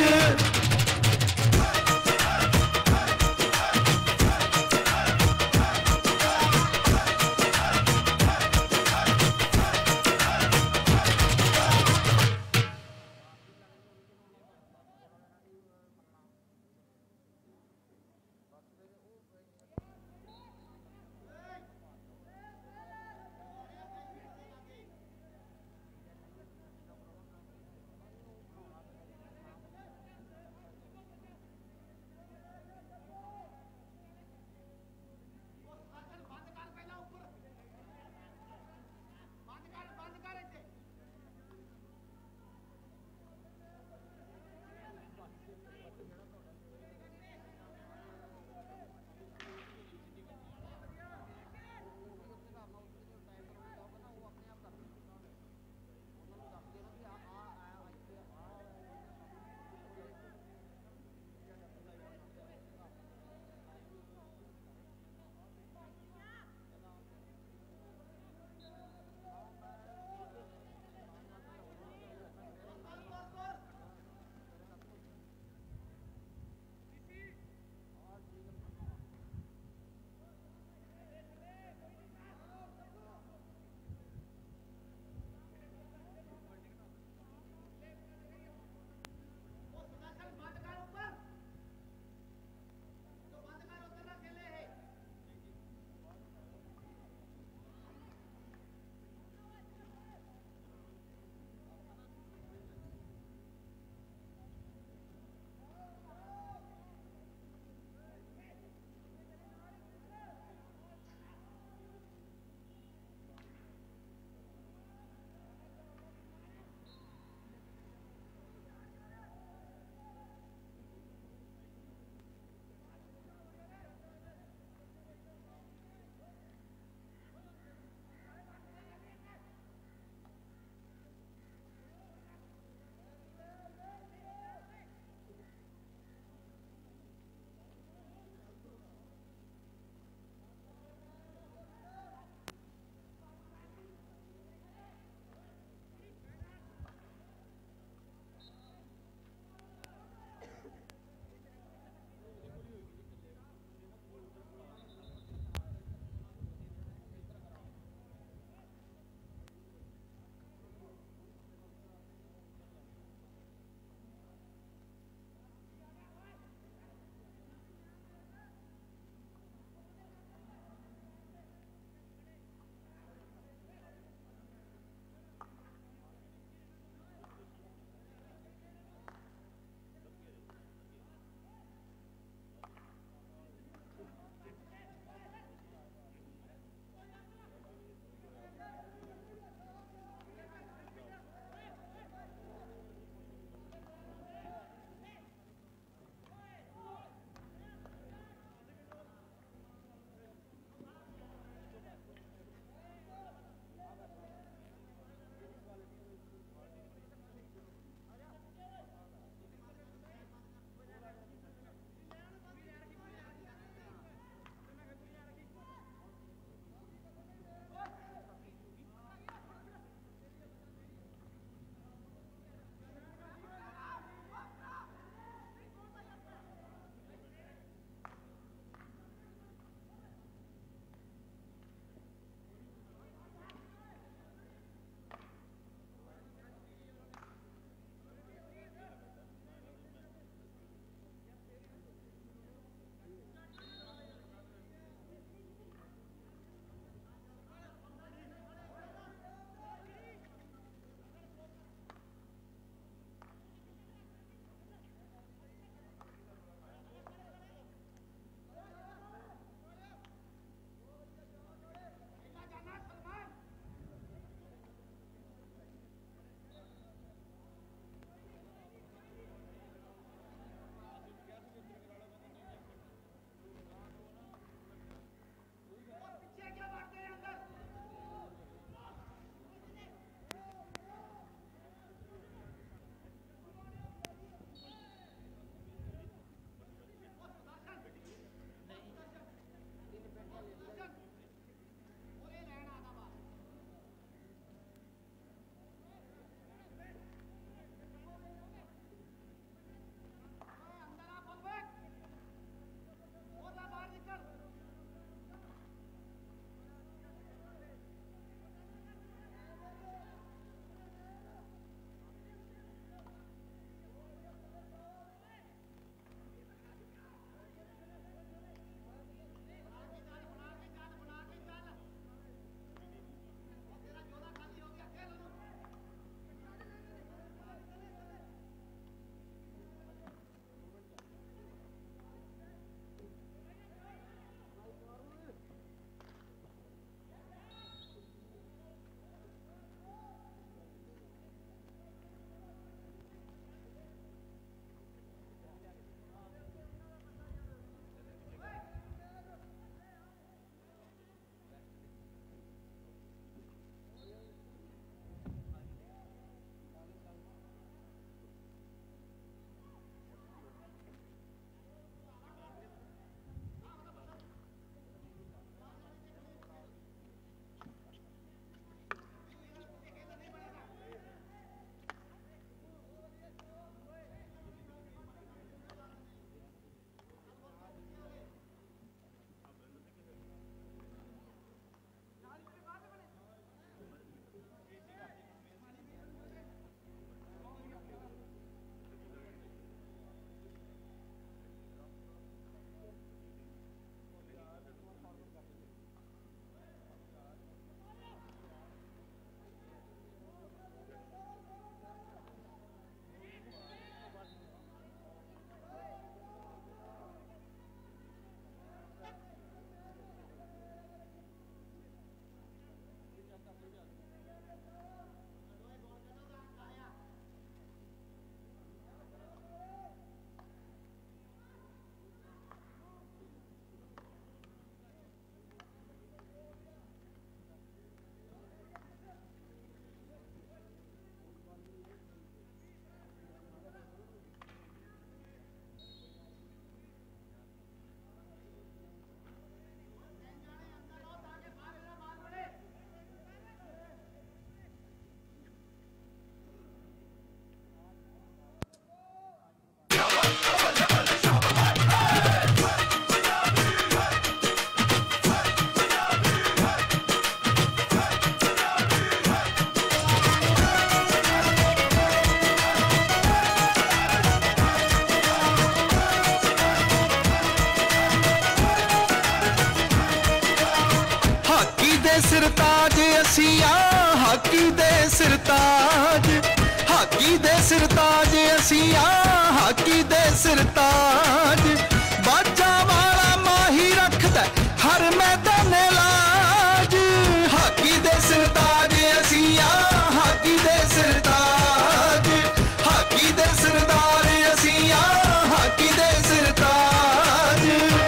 सिरताज असी आ हाकी दे सिरताज हाकी दे सिरताज असी आ हाकी दे सिरताज बाजा वाला माही रखदा हर मैदाने लाज हाकी दे सिरताज असी आ हाकी दे सिरताज हाकी दे सिरताज असी आ हाकी दे सिरताज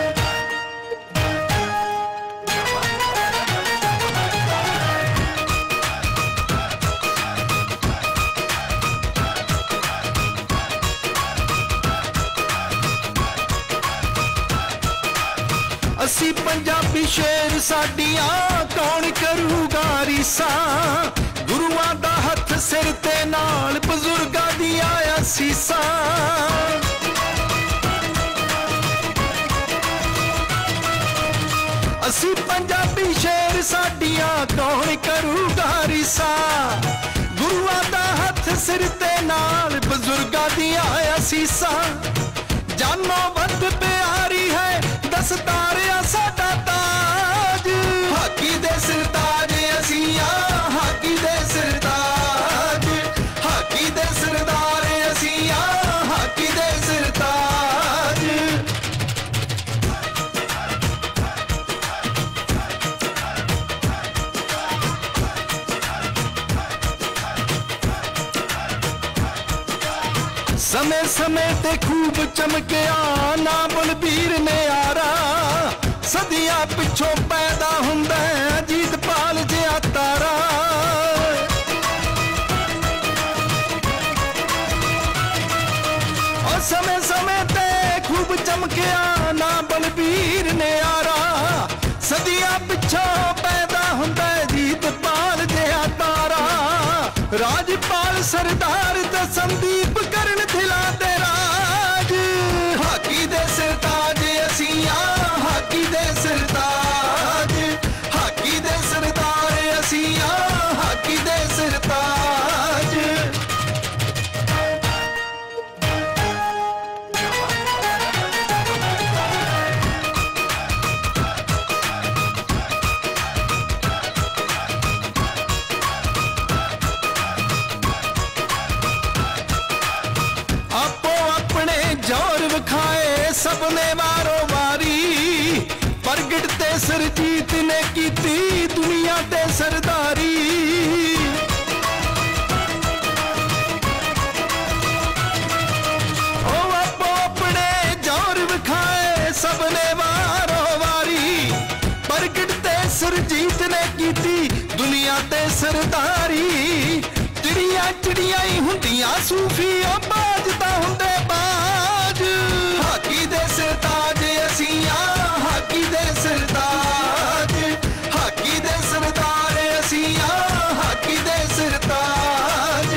असी पंजाबी शेर साडियां कौन करूगा रीसा गुरुआं दा हथ सिर ते नाल बजुर्गां दी आया सीसा असी पंजाबी शेर साडियां कौन करूगा रीसा गुरुआं दा हथ सिर ते नाल बजुर्गां दी आया सीसा जानो वध प्यारी है दस्तारिया साडा ताज हाकी दे सिरताज असी आ हाकी दे सिरताज हाकी दे सिरदार असी आ हाकी दे सिरताज समय समय ते खूब चमकिया ना बलबीर ने आरा सदियां पिछों पैदा हुंदा अजीत पाल जिहा तारा और समय समय ते खूब चमकिया ना बलबीर ने आरा सदियां पिछों पैदा हुंदा अजीत पाल जिहा तारा राजपाल सरदार ते संदीप करण थिला दे राज हाकी दे सिरताज असी आ हाकी दे सिरताज हाकी दे सरदार असी आ हाकी दे सिरताज सबने वारो वारी प्रगट ते सरजीत ने कीती दुनिया ते सरदारी ओ आपो अपने जोर विखाए सबने वारो वारी प्रगट ते सरजीत ने कीती दुनिया ते सरदारी चिड़िया चिड़िया ही हुंदियां सूफी ओ बाजदा हुंदे बाज हाकी दे सिरताज असी आ हाकी दे सिरताज हाकी दे सरदार असी आ हाकी दे सिरताज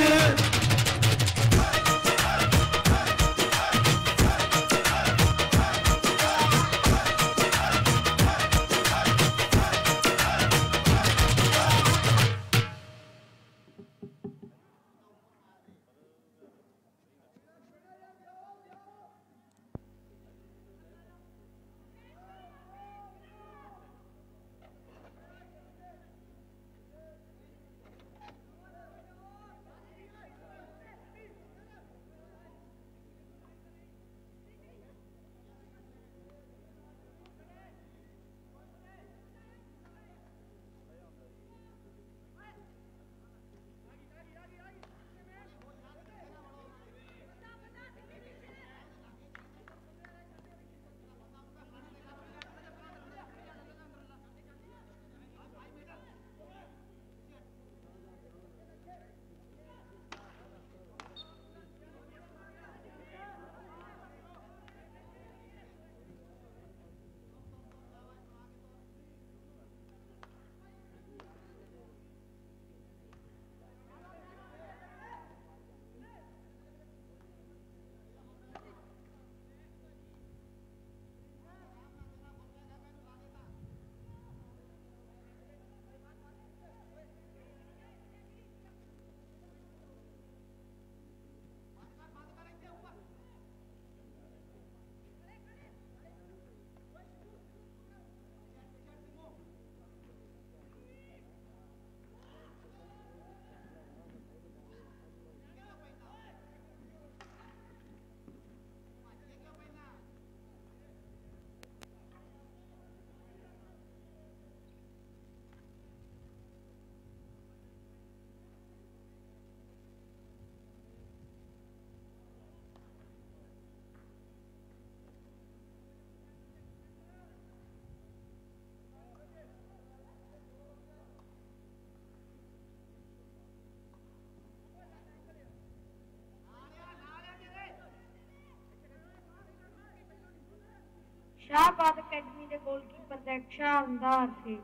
शाहबाद अकेडमी के गोलकीपर रक्षा अंदार से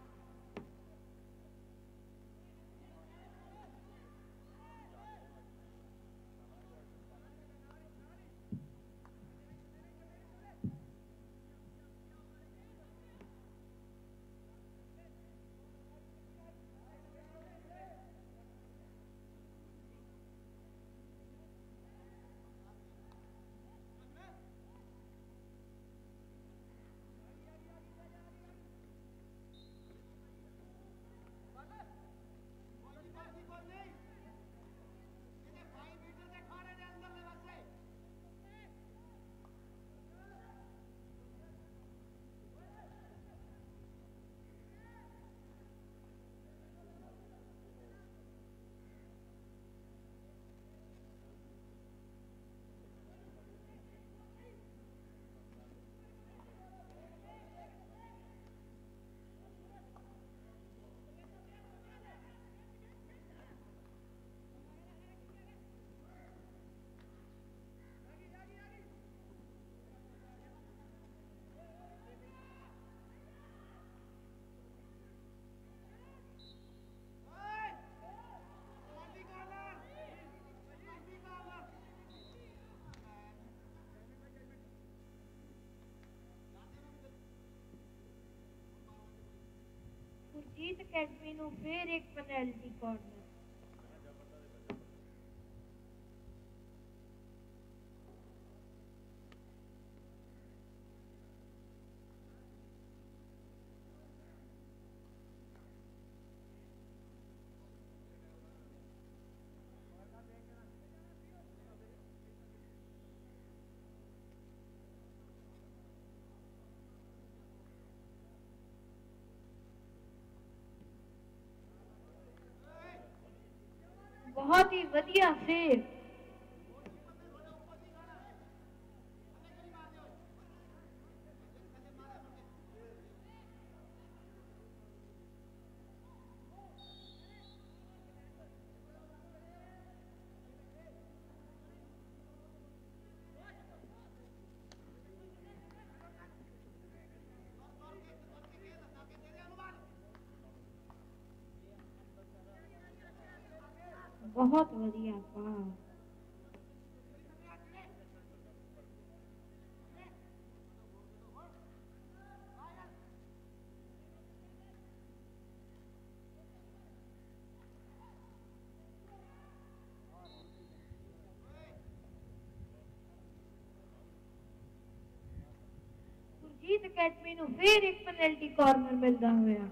जीत अकेडमी ਨੂੰ फिर एक पेनल्टी कॉर्नर। बहुत ही वधिया सेव बहुत बढ़िया वाह जीत अकेडमी ਨੂੰ फिर एक पेनल्टी कॉर्नर मिलता होया।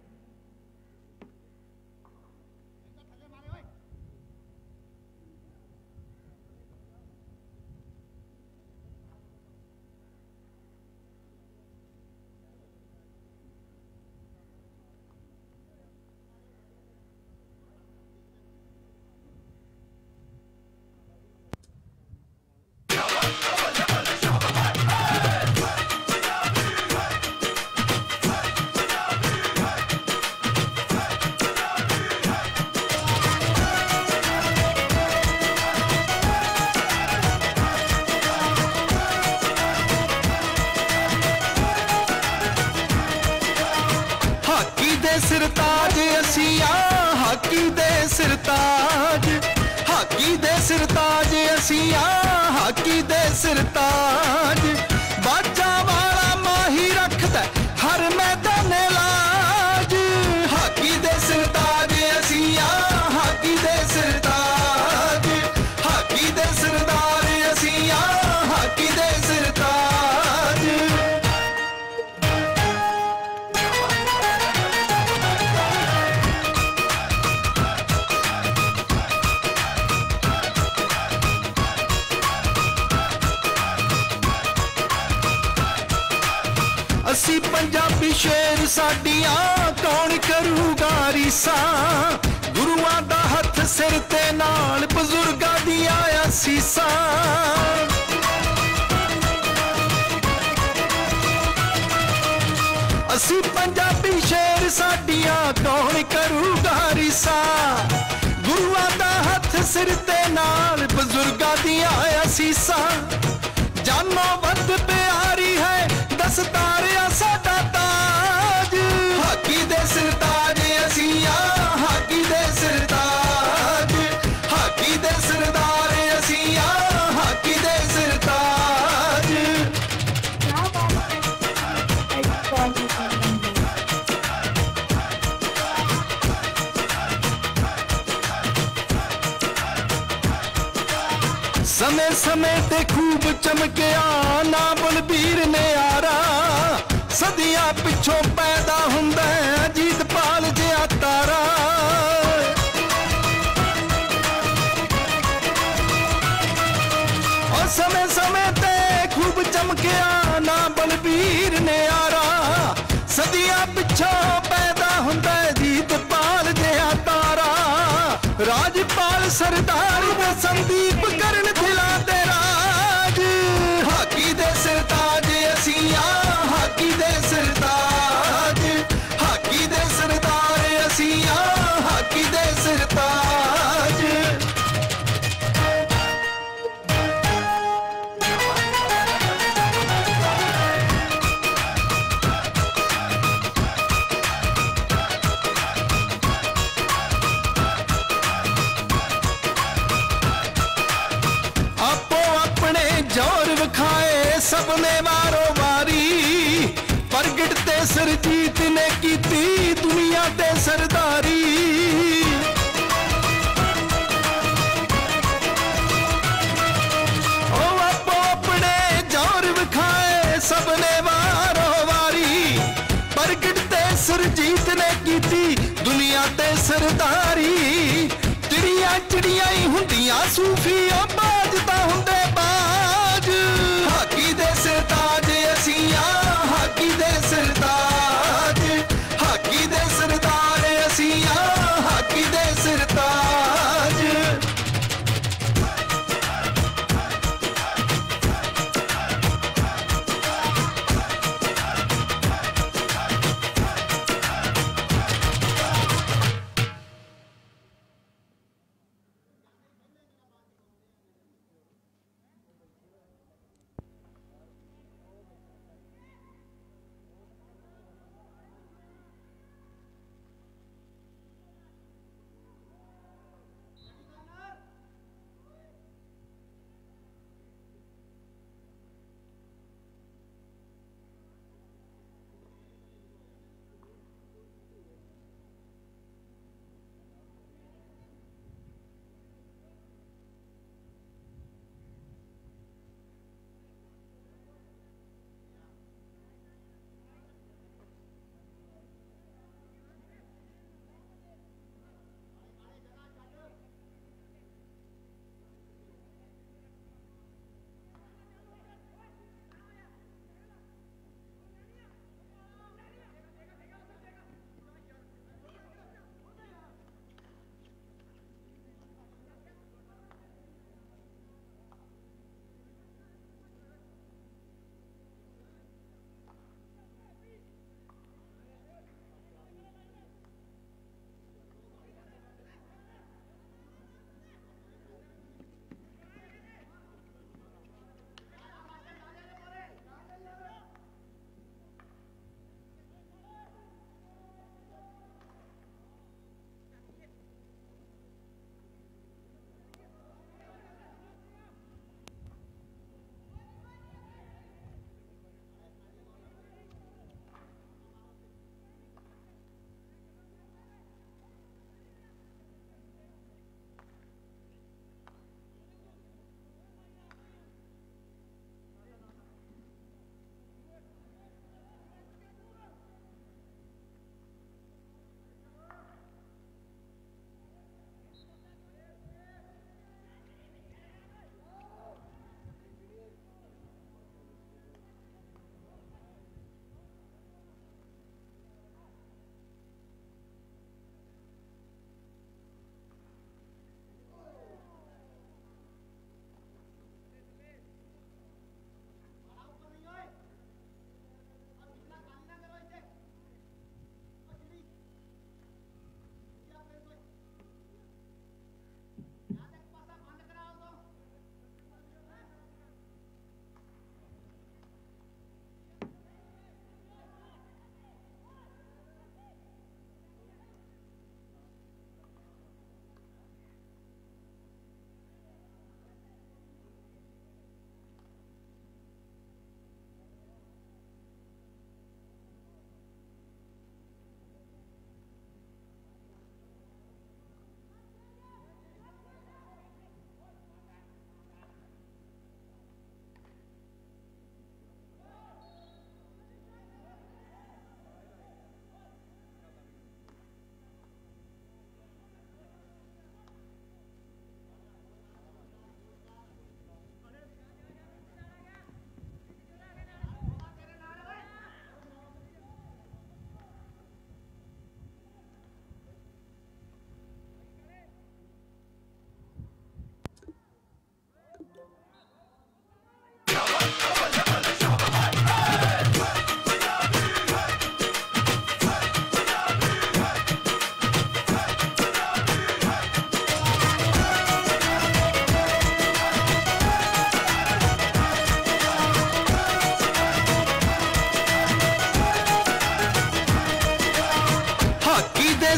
सिरताज असिया हाकी दे सिरताज हाकी दे सिरताज असिया हाकी दे सिरताज बाजा वाला माही रखदा हर मैदान लाज हाकी दे सिरताज असिया हाकी दे सिरताज हाकी दे सिरताज असिया हाकी दे सिरताज। असी पंजाबी शेर साडियां कौन करूगा रीसा गुरुआं दा हथ सिर ते नाल बजुर्गां दियां असीसा असी पंजाबी शेर साडियां कौन करूगा रीसा गुरुआं दा हथ सिर ते नाल बजुर्गां दियां असीसा जानो वध प्यारी है ਸਮੇਂ ਸਮੇਂ ਤੇ ਖੂਬ ਚਮਕਿਆ ਨਾ ਬਲਬੀਰ ਨੇ ਆਰਾ ਸਦੀਆਂ ਪਿੱਛੋਂ ਪੈਦਾ ਹੁੰਦਾ ਅਜੀਤਪਾਲ ਜਿਹਾ ਤਾਰਾ ਉਹ ਸਮੇਂ ਸਮੇਂ ਤੇ ਖੂਬ ਚਮਕਿਆ ਨਾ ਬਲਬੀਰ ਨੇ ਆਰਾ ਸਦੀਆਂ ਪਿੱਛੋਂ ਪੈਦਾ ਹੁੰਦਾ ਅਜੀਤਪਾਲ ਜਿਹਾ ਤਾਰਾ ਰਾਜਪਾਲ ਸਰਦਾਰ ਦੇ ਸੰਦੀਪ ਕਰਨ ਦਿਲਾਂ ਦੇ ਰਾਜ ਹਾਕੀ ਦੇ ਸਰਤਾਜ ਅਸੀਂ ਆ ਹਾਕੀ ਦੇ ਸਰਤਾਜ ਹਾਕੀ ਦੇ ਸਰਦਾਰ ਅਸੀਂ ਆ ਹਾਕੀ ਦੇ ਸਰਤਾਜ जोर विखाए सबने वारो वारी प्रगट ते सरजीत ने कीती दुनिया ते सरदारी ओ आपो अपने जोर विखाए सबने वारो वारी प्रगट ते सरजीत ने कीती दुनिया ते सरदारी तिरिया चिड़ियां ही हुंदियां सूफी बाजता हुंदे हाकी दे सरताज ਅਸੀਂ ਆ ਹਾਕੀ ਦੇ ਸਰਤਾਜ ਹਾਕੀ ਦੇ ਸਰਦਾਰ ਅਸੀਂ ਆ ਹਾਕੀ ਦੇ ਸਰਤਾਜ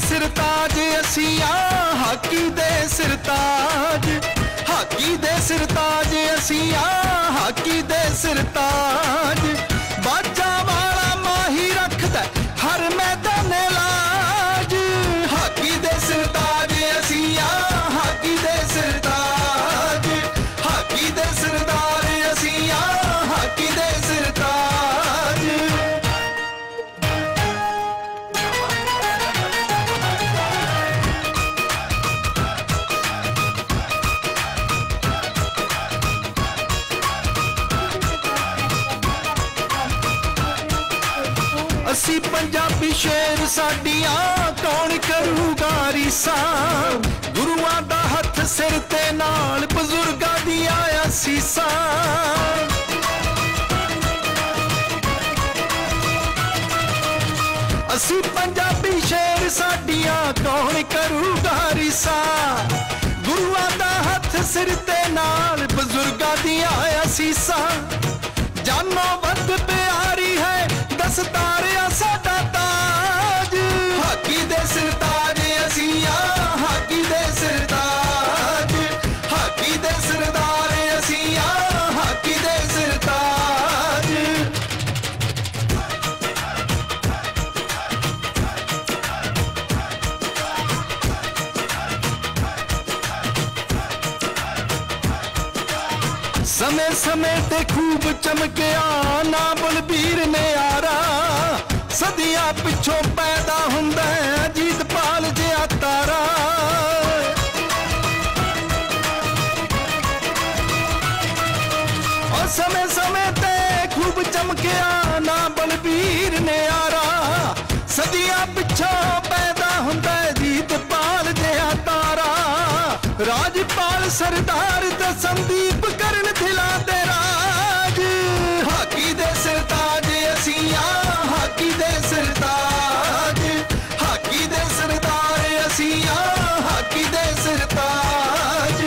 सिरताज असीं आ हाकी दे सिरताज हाकी दे सिरताज असीं आ हाकी दे सिरताज बाजा वाला माही रखदा हर मैदाने लाज हाकी दे सिरताज असीं आ हाकी दे सिरताज हाकी दे सिरताज असीं आ हाकी दे सिरताज असी पंजाबी शेर साडियां कौन करूगा रीसा गुरुआं दा हथ सिर ते नाल बजुर्गां दियां असीसा असी पंजाबी शेर साडियां कौन करूगा रीसा गुरुआं दा हथ सिर ते नाल बजुर्गां दियां असीसा जानो वध प्यारी है दस्तारिया साडा ताज हाकी दे सिरताज असीं आ हाकी दे सिरताज हाकी दे सिरदार असीं आ हाकी दे सिरताज समय समय ते खूब चमकिया ना बलबीर ने आरा सदियां पिछों पैदा हुंदा है अजीतपाल जिहा तारा और समय समय ते खूब चमकिया ना बलबीर ने आरा सदियां पिछों पैदा हुंदा है अजीतपाल जिहा तारा राजपाल सरदार ते संदीप करन दिला दे राज हाकी दे सिरताज असीं आ हाकी दे सिरताज हाकी दे सरदार असीं आ हाकी दे सिरताज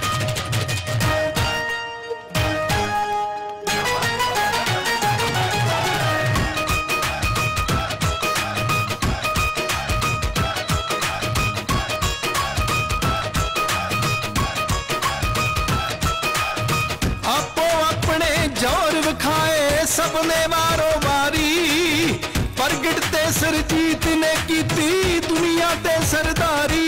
सबने वारो वारी प्रगट ते सरजीत ने कीती दुनिया ते सरदारी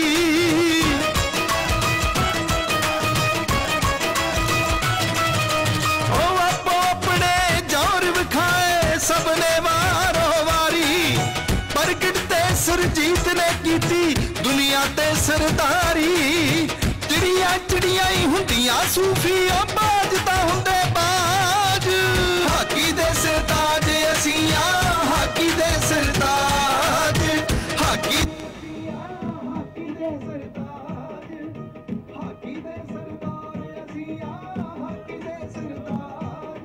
ओ आपो अपने जोर विखाए सबने वारो वारी प्रगट ते सरजीत ने कीती दुनिया ते सरदारी चिड़िया चिड़िया ही हुंदियां सूफी बाजता हुंदे बाज हाकी दे सिरताज असीं आ हाकी दे सिरताज हाकी हाकी दे सिरताज हाकी दे सरदार असीं आ हाकी दे सिरताज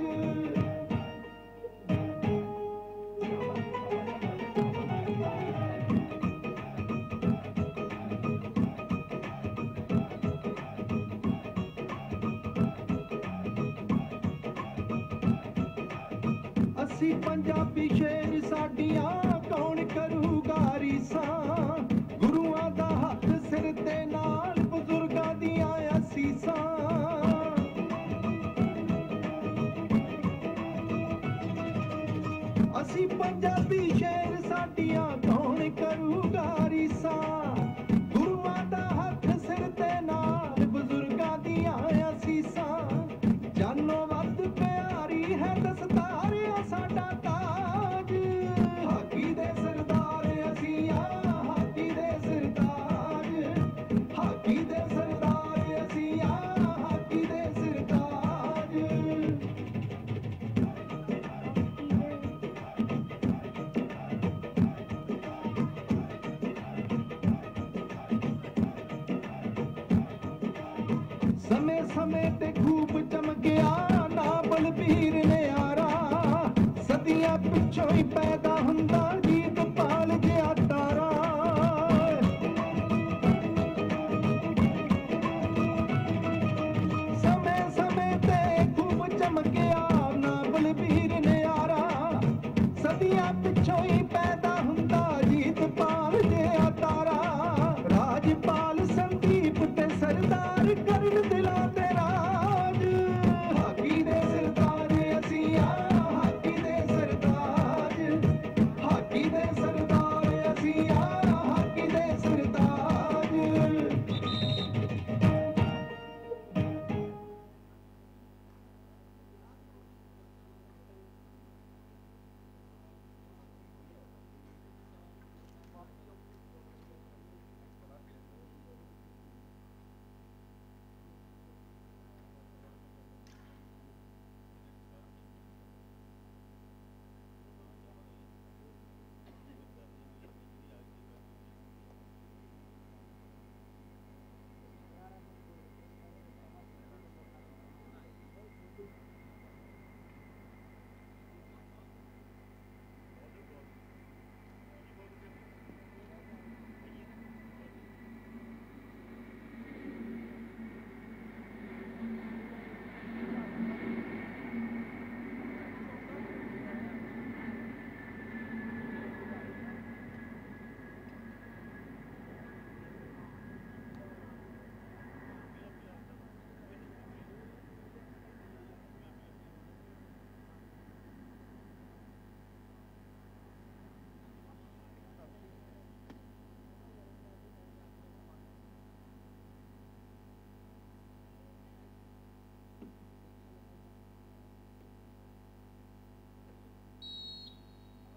असी पंजाबी शेर साडियां कौन करूगा रीसा गुरुआं दा हथ सिर ते नाल बजुर्गां दियां असीसां असी पंजाबी शेर साडियां कौन करूगा रीसा गुरुआं दा हथ सिर ते नाल बजुर्गां दियां असीसां जानो वध प्यारी है दस्तारिया साडा ताज हाकी दे सरदार असीं आ हाकी दे सरताज हाकी दे सरदार असीं आ हाकी दे सरताज समय समय ते खूब चमकिया ना बलबीर ने आरा सदियां पिछों ही पैदा हुंदा अजीतपाल जिहा तारा समय समय ते खूब चमकिया ना बलबीर ने आरा सदियां पिछों ही पैदा हुंदा अजीतपाल जिहा तारा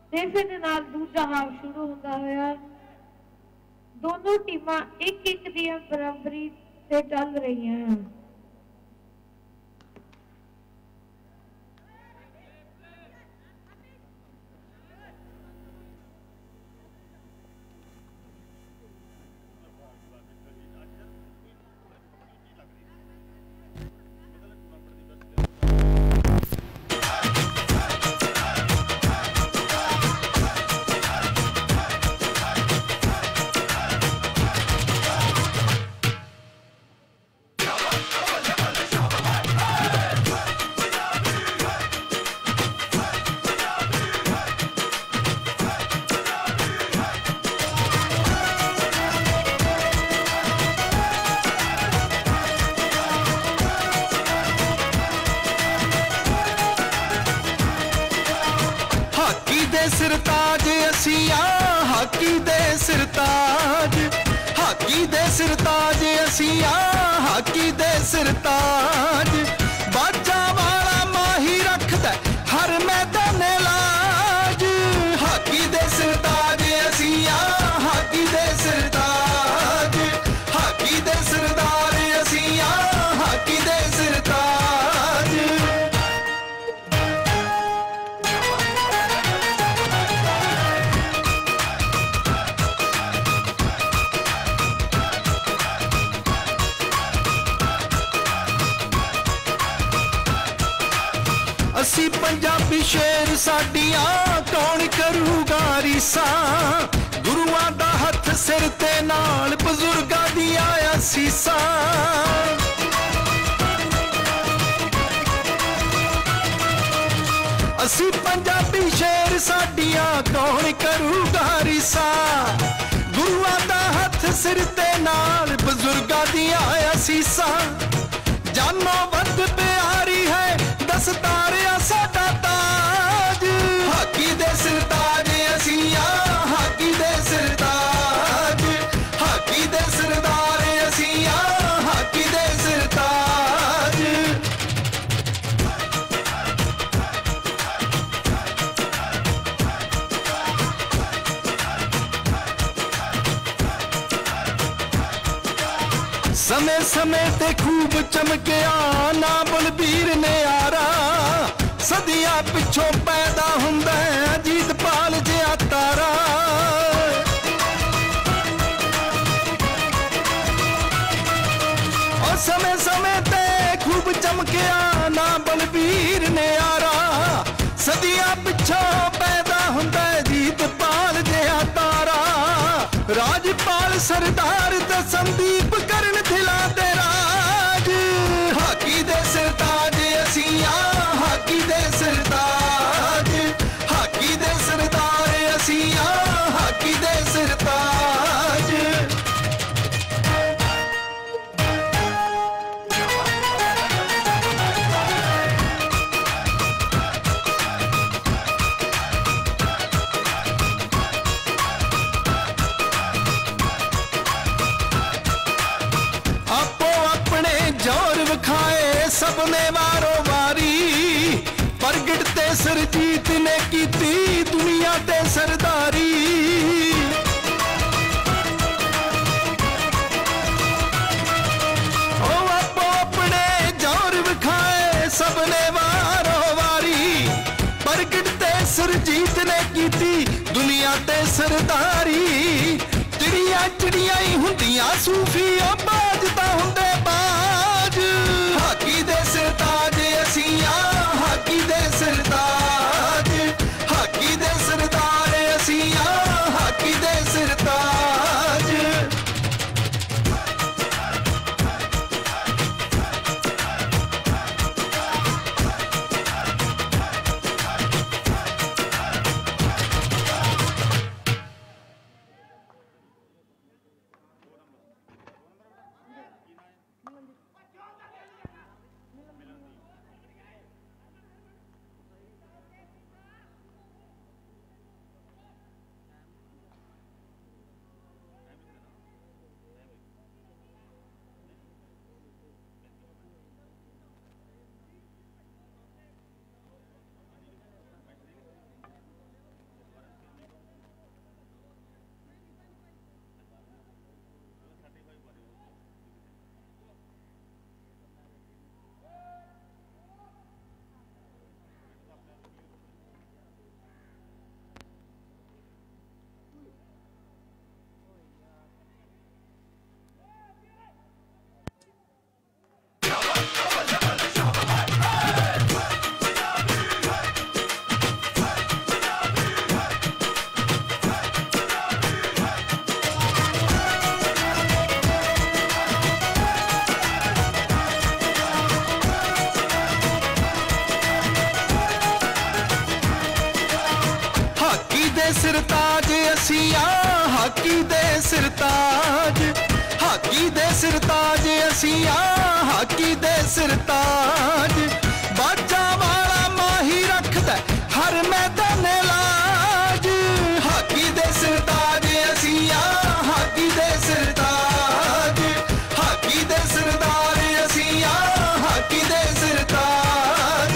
ਤੇ ਫਿਰ ਦੇ ਨਾਲ ਦੂਜਾ ਹਾਫ ਸ਼ੁਰੂ ਹੁੰਦਾ ਹੋਇਆ ਦੋਨੋਂ ਟੀਮਾਂ ਇੱਕ ਇੱਕ ਦੀਆਂ ਬਰਾਬਰੀ ਤੇ ਚੱਲ ਰਹੀਆਂ ਹਨ। सिरताज असिया हाकी दे सिरताज हाकी दे सिरताज असिया हाकी दे सिरताज बाजा वाला माही रखदा हर मैदान लाज हाकी दे सिरताज असिया हाकी दे सिरताज हाकी दे सिरदार असिया हाकी दे सिरताज। असी पंजाबी शेर साडिया कौन करूगा रीसा गुरुआं दा हथ सिर ते नाल बजुर्गां दी आया सीसा। असी पंजाबी शेर साडिया कौन करूगा रीसा गुरुआं दा हथ सिर ते नाल बजुर्गां दी आया सीसा। जानो वध प्यारी है दस्तारिया साडा ताज हाकी दे सिरताज असिया हाकी दे सिरताज हाकी दे सिरदार असिया हाकी दे सिरताज। समय समय ते खूब चमकिया ना बलबीर ने आरा सदियां पिछों पैदा हुंदा अजीत पाल जिहा तारा। और समय समय ते खूब चमकिया ना बलबीर ने आरा सदियां पिछों पैदा हुंदा अजीत पाल जिहा तारा। राजपाल सरदार ते संदीप करन दिला दे राज हाकी दे सिरताज असिया हाकी दे सिरताज हाकी दे सरदार असिया हाकी दे सिरताज। जोर विखाए सबने वारो वारी प्रगट ते सरजीत ने कीती दुनिया ते सरदारी। ओ आपो अपने जोर विखाए सबने वारो वारी प्रगट ते सरजीत ने कीती दुनिया ते सरदारी। चिड़िया चिड़िया ही हुंदियां सूफी बाजदा हुंदे बाज हाकी दे सिरताज असिया हाकी दे सिरताज हाकी दे सरदार असिया हाकी दे सिरताज। सिरताज असी आ हाकी दे सिरताज हाकी दे सिरताज असी आ हाकी दे सिरताज बाजा वाला माही रखदा हर मैदान लाज हाकी दे सिरताज असी आ हाकी दे सिरताज हाकी दे सिरताज असी आ हाकी दे सिरताज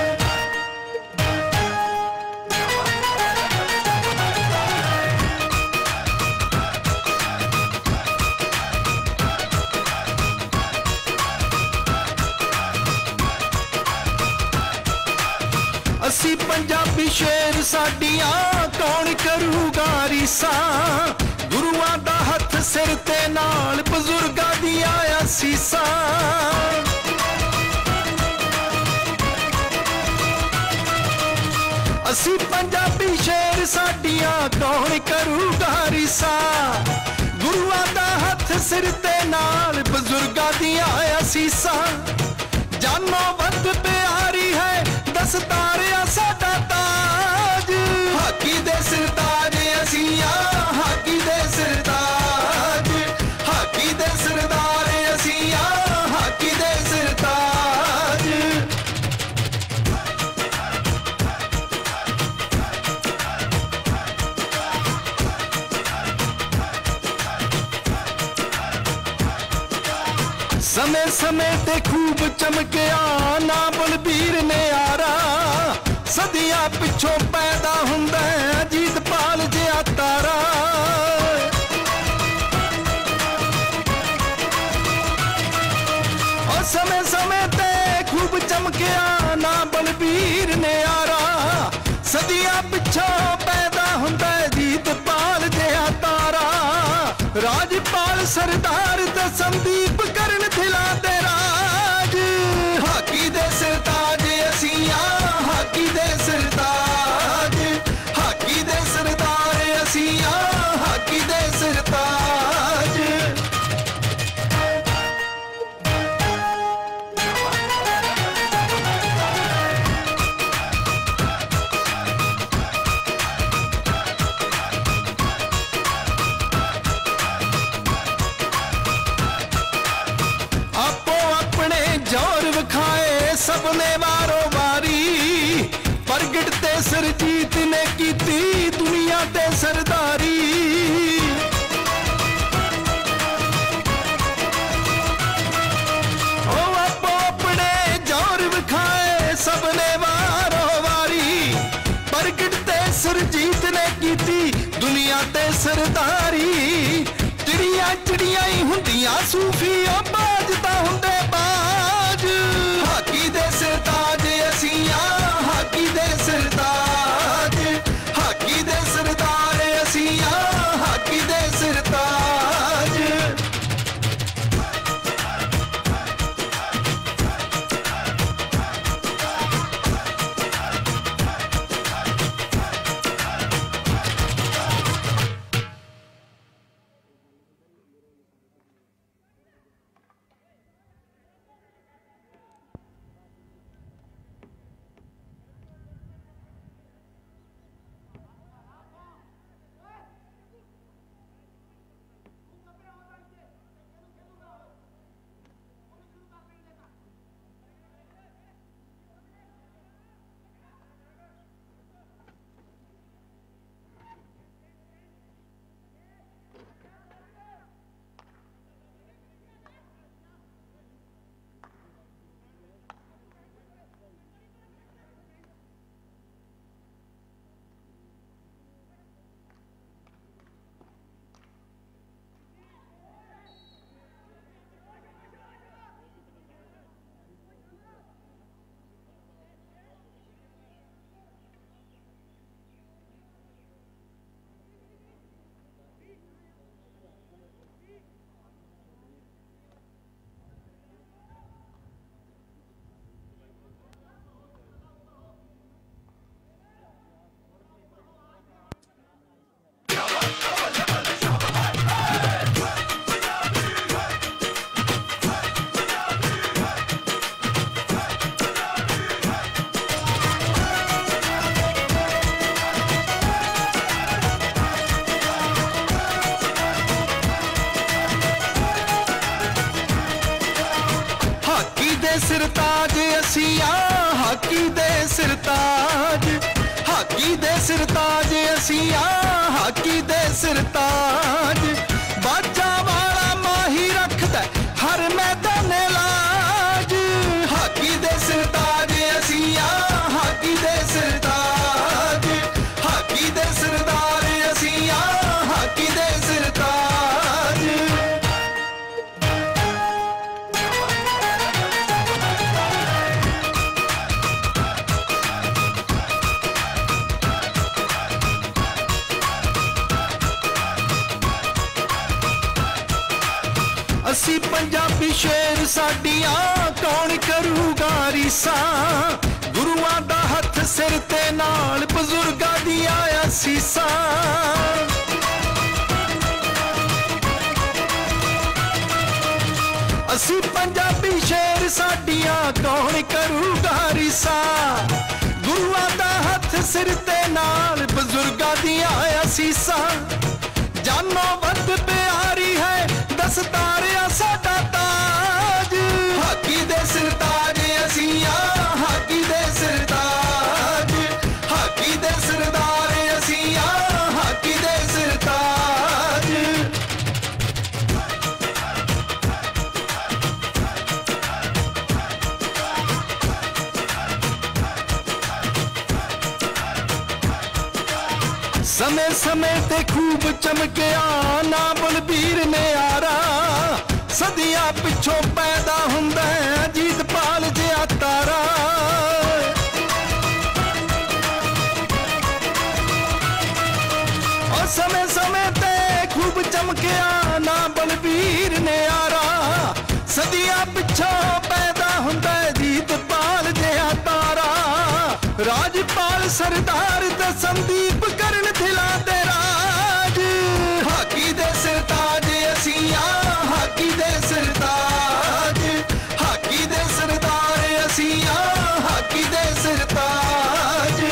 असी पंजाबी शेर साडियां कौन करूगा रीसा गुरुआं दा हथ सिर ते नाल बजुर्गां दियां असीसां असी पंजाबी शेर साडियां कौन करूगा रीसा गुरुआं दा हथ सिर ते नाल बजुर्गां दियां असीसां जानो वत प्यारी है दस्तारिया साडा ताज हाकी दे सिरताज असी आ हाकी दे सिरताज हाकी दे सिरदार असी आ हाकी दे सिरताज समय समय ते खूब चमकिया ना बलबीर ने आरा सदियां पिछों पैदा हुंदा अजीत पाल जिहा तारा और समय समय ते खूब चमकिया ना बलबीर ने आरा सदियां पिछों पैदा हुंदा अजीत पाल जिहा तारा राजपाल सरदार ते संदीप करन थिला दे राज हाकी दे सिरताज असी आ हाकी दे सिरताज हाकी दे सरदार असी आ हाकी दे सिरताज सबने वारो वारी प्रगट ते सरजीत ने कीती दुनिया ते सरदारी ओ आपो अपने जोर विखाए सबने वारो वारी प्रगट ते सरजीत ने कीती दुनिया ते सरदारी चिड़िया चिड़िया ही हुंदियां सूफी बाजदा हुंदे बाज हाकी दे सिरताज असी आ हाकी दे सिरताज हाकी दे सरदार असी आ हाकी दे सिरताज ਅਸੀਂ ਆ ਹਾਕੀ ਦੇ ਸਿਰਤਾਜ, ਹਾਕੀ ਦੇ ਸਿਰਤਾਜ ਅਸੀਂ ਆ ਹਾਕੀ ਦੇ ਸਿਰਤਾਜ। ਬਾਜਾਂ ਵਾਲਾ ਮਾਹੀ ਰੱਖਦਾ ਹਰ ਮੈਦਾਨੇ ਲਾਜ, ਹਾਕੀ ਦੇ ਸਿਰਤਾਜ ਅਸੀਂ ਆ ਹਾਕੀ ਦੇ ਸਿਰਤਾਜ, ਹਾਕੀ ਦੇ ਸਰਦਾਰ ਅਸੀਂ ਆ ਹਾਕੀ ਦੇ ਸਿਰਤਾਜ। ਅਸੀਂ ਪੰਜਾਬੀ ਸ਼ੇਰ ਸਾਡੀਆਂ ਕੌਣ ਕਰੂਗਾ ਰੀਸਾਂ, ਗੁਰੂਆਂ ਦਾ ਹੱਥ ਸਿਰ ਤੇ ਨਾਲ ਬਜ਼ੁਰਗਾਂ ਦੀਆਂ ਅਸੀਸਾਂ। ਅਸੀਂ ਪੰਜਾਬੀ ਸ਼ੇਰ ਸਾਡੀਆਂ ਕੌਣ ਕਰੂਗਾ ਰੀਸਾਂ, ਗੁਰੂਆਂ ਦਾ ਹੱਥ ਸਿਰ ਤੇ ਨਾਲ ਬਜ਼ੁਰਗਾਂ ਦੀਆਂ ਅਸੀਸਾਂ। ਜਾਨੋਂ ਵੱਧ ਪਿਆਰੀ ਹੈ ਦਸਤਾਰਿਆ ਸਾਡਾ ਤਾਜ, ਹਾਕੀ ਦੇ ਸਿਰਤਾਜ ਅਸੀਂ ਆ ਹਾਕੀ ਦੇ ਸਿਰਤਾਜ, ਹਾਕੀ ਦੇ ਸਰਦਾਰ ਅਸੀਂ ਆ ਹਾਕੀ ਦੇ ਸਿਰਤਾਜ। ਸਮੇਂ ਸਮੇਂ ਤੇ ਖੂਬ ਚਮਕਿਆ ਨਾ ਬਲਬੀਰ ਨੇ ਆਰਾ, ਸਦੀਆਂ ਪਿੱਛੋਂ ਪੈਦਾ ਹੁੰਦਾ ਅਜੀਤਪਾਲ ਜਿਹਾ ਤਾਰਾ। ਉਹ ਸਮੇਂ ਸਮੇਂ ਤੇ ਖੂਬ ਚਮਕਿਆ ਨਾ ਬਲਬੀਰ ਨੇ ਆਰਾ, ਸਦੀਆਂ ਪਿੱਛੋਂ ਪੈਦਾ ਹੁੰਦਾ ਅਜੀਤਪਾਲ ਜਿਹਾ ਤਾਰਾ। ਰਾਜਪਾਲ ਸਰਦਾਰ ਤੇ ਸੰਦੀਪ ਕਰਨ ਦਿਲਾਂ ਦੇ ਰਾਜ, ਹਾਕੀ ਦੇ ਸਿਰਤਾਜ ਅਸੀਂ ਆ ਹਾਕੀ ਦੇ ਸਿਰਤਾਜ, ਹਾਕੀ ਦੇ ਸਰਦਾਰ ਅਸੀਂ ਆ ਹਾਕੀ ਦੇ ਸਿਰਤਾਜ।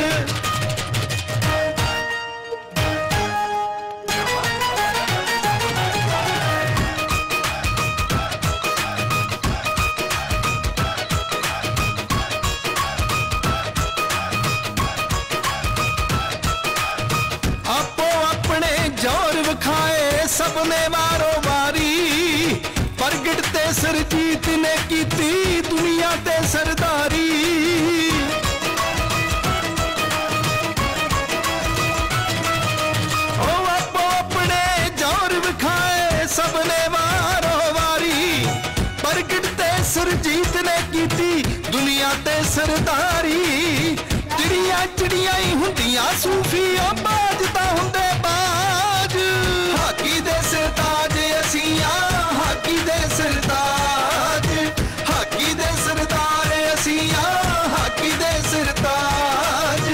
ਆਪੋ ਆਪਣੇ ਜ਼ੋਰ ਵਿਖਾਏ ਸਭ ਨੇ ਵਾਰੋ ਵਾਰੀ, ਪ੍ਰਗਟ ਤੇ ਸਰਜੀਤ ਨੇ ਕੀਤੀ ਦੁਨੀਆ ਤੇ ਸਰਦਾਰੀ। ਉਹ ਆਪੋ ਆਪਣੇ ਜ਼ੋਰ ਵਿਖਾਏ ਸਭ ਨੇ ਵਾਰੋ ਵਾਰੀ, ਪ੍ਰਗਟ ਤੇ ਸਰਜੀਤ ਨੇ ਕੀਤੀ ਦੁਨੀਆ ਤੇ ਸਰਦਾਰੀ। ਚਿੜੀਆਂ ਚਿੜੀਆਂ ਹੀ ਹੁੰਦੀਆਂ ਸੂਫੀਆਂ ਬਾਜ ਤਾਂ ਹੁੰਦੇ ਬਾਜ, ਹਾਕੀ ਦੇ ਸਿਰਤਾਜ ਅਸੀਂ ਆ ਹਾਕੀ ਦੇ ਸਿਰਤਾਜ, ਹਾਕੀ ਦੇ ਸਰਦਾਰ ਅਸੀਂ ਆ ਹਾਕੀ ਦੇ ਸਿਰਤਾਜ।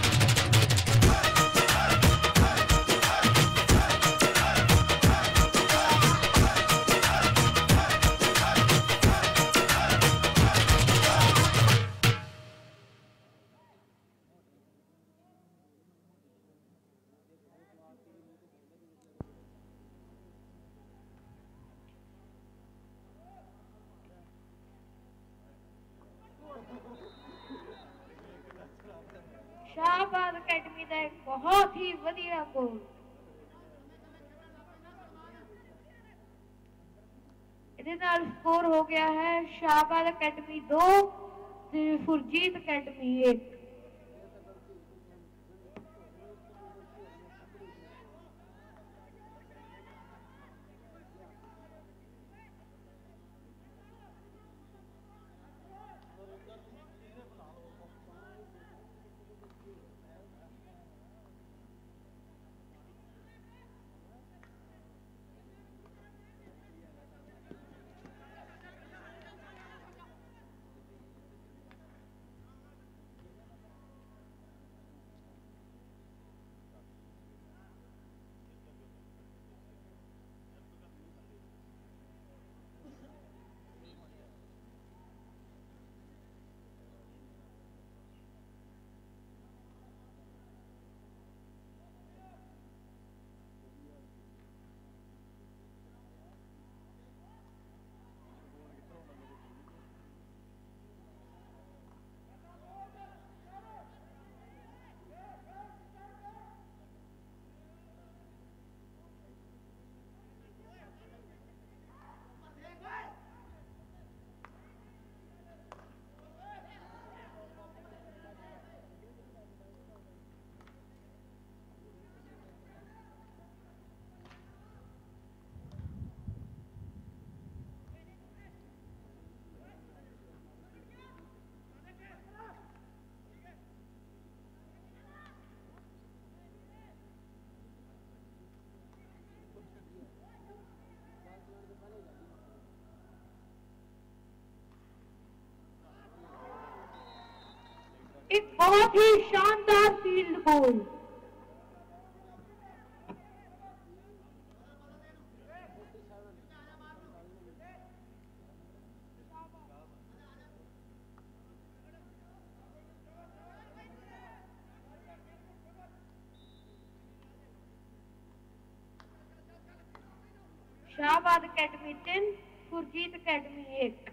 शाहबाद अकेडमी का एक बहुत ही वधिया गोल। ਇਹਦੇ ਨਾਲ स्कोर हो गया है शाहबाद अकेडमी दो ते फुरजीत अकेडमी एक। एक बहुत ही शानदार फील्ड गोल। शाहबाद अकेडमी तीन, गुरजीत अकेडमी एक।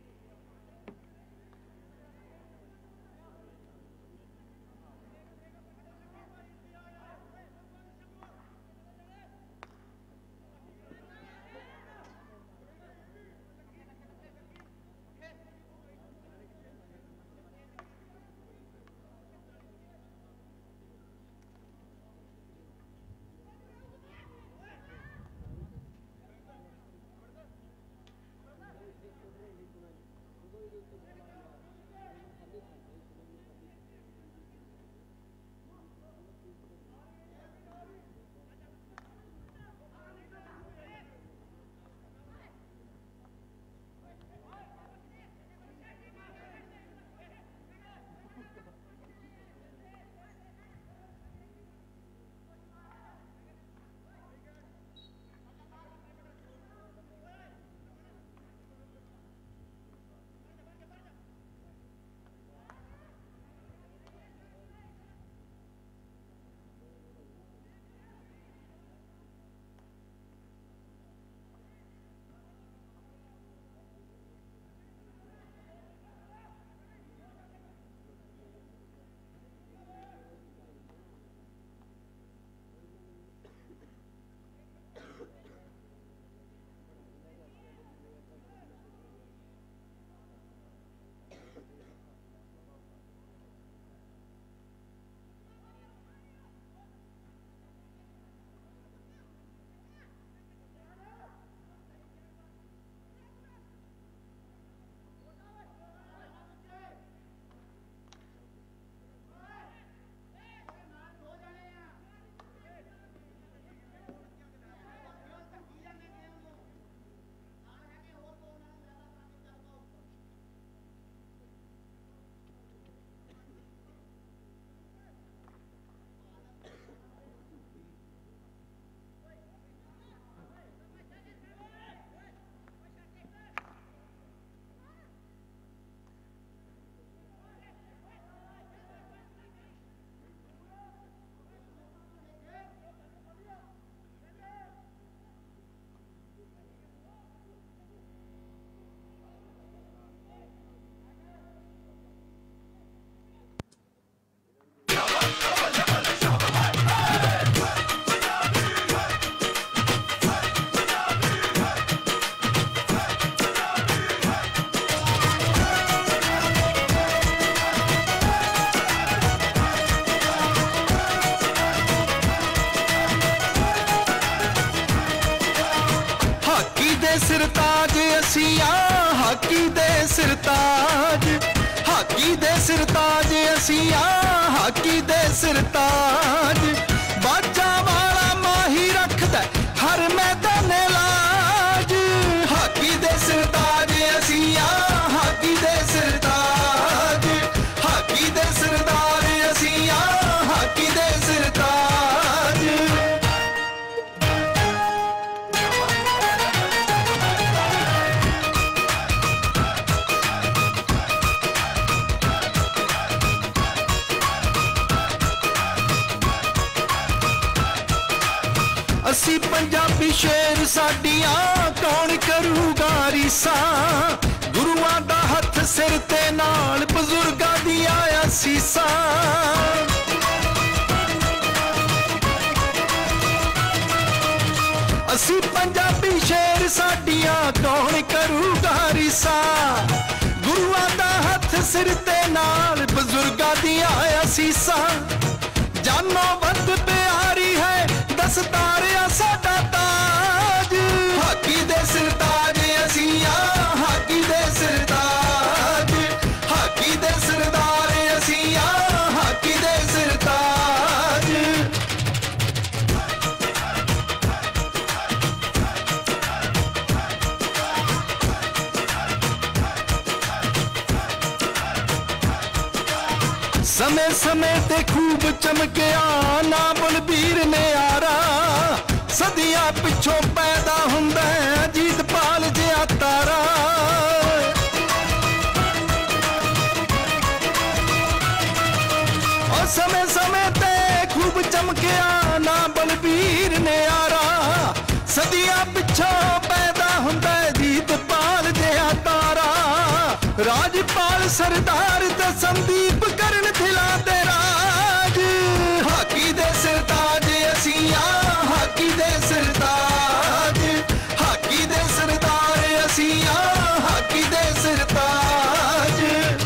सिरताज असिया हाकी दे सिरताज, हाकी दे सिरताज असिया हाकी दे सिरताज। बाजा वाला माही रखदा हर मैदाने लाज, हाकी दे सिरताज असिया हाकी दे सिरताज, हाकी दे सिरताज असिया हाकी दे सिरताज। असी पंजाबी शेर साडियां कौन करूगा रीसा, गुरुआं दा हथ सिर ते नाल बजुर्गां दियां असीसा। असी पंजाबी शेर साडियां कौन करूगा रीसा, गुरुआं दा हथ सिर ते नाल बजुर्गां दियां असीसा। जानो वत प्यारी है दस्तारिया साडा ताज, हाकी दे सिरताज असिया हाकी दे सिरताज, हाकी दे सिरदार असिया हाकी दे सिरताज। ਸਮੇਂ ਸਮੇਂ ਤੇ ਖੂਬ ਚਮਕਿਆ ਨਾ ਬਲਬੀਰ ਨੇ ਆਰਾ ਸਦੀਆਂ ਪਿੱਛੋਂ ਪੈਦਾ ਹੁੰਦਾ ਅਜੀਤਪਾਲ ਜਿਹਾ ਤਾਰਾ ਉਹ ਸਮੇਂ ਸਮੇਂ ਤੇ ਖੂਬ ਚਮਕਿਆ ਨਾ ਬਲਬੀਰ ਨੇ ਆਰਾ ਸਦੀਆਂ ਪਿੱਛੋਂ ਪੈਦਾ ਹੁੰਦਾ ਅਜੀਤਪਾਲ ਜਿਹਾ ਤਾਰਾ ਰਾਜਪਾਲ ਸਰਦਾਰ ਤੇ ਸੰਦੀਪ ਕਰਨ ਦਿਲਾਂ ਦੇ ਰਾਜ ਹਾਕੀ ਦੇ ਸਰਤਾਜ ਅਸੀਂ ਆ ਹਾਕੀ ਦੇ ਸਰਤਾਜ ਹਾਕੀ ਦੇ ਸਰਦਾਰ ਅਸੀਂ ਆ ਹਾਕੀ ਦੇ ਸਰਤਾਜ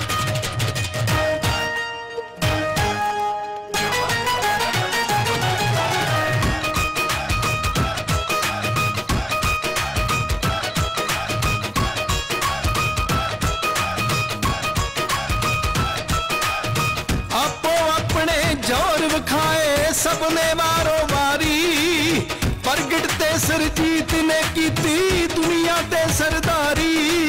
सबने वारो वारी प्रगट ते सरजीत ने कीती दुनिया ते सरदारी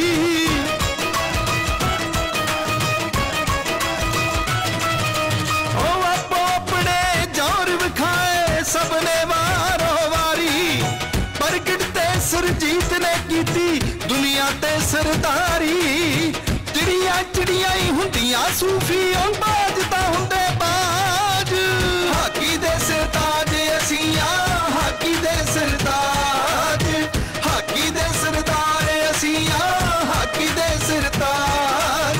ओ आपो अपने जोर विखाए सबने वारो वारी प्रगट ते सरजीत ने कीती दुनिया ते सरदारी चिड़िया चिड़िया ही हुंदियां सूफी और बाजता हुंदे बाज हाकी दे सरताज ਅਸੀਂ ਆ ਹਾਕੀ ਦੇ ਸਰਤਾਜ ਹਾਕੀ ਦੇ ਸਰਦਾਰ ਅਸੀਂ ਆ ਹਾਕੀ ਦੇ ਸਰਤਾਜ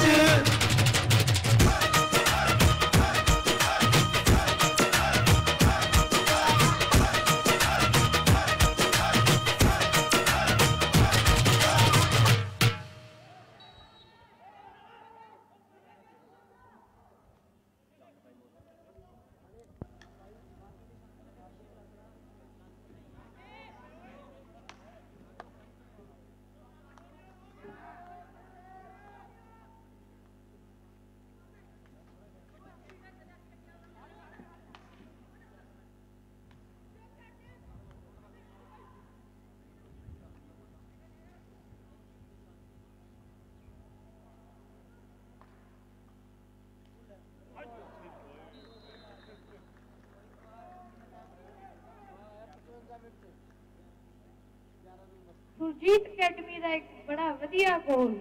ਸੁਰਜੀਤ ਅਕੈਡਮੀ ਦਾ ਇੱਕ ਬੜਾ ਵਧੀਆ ਗੋਲ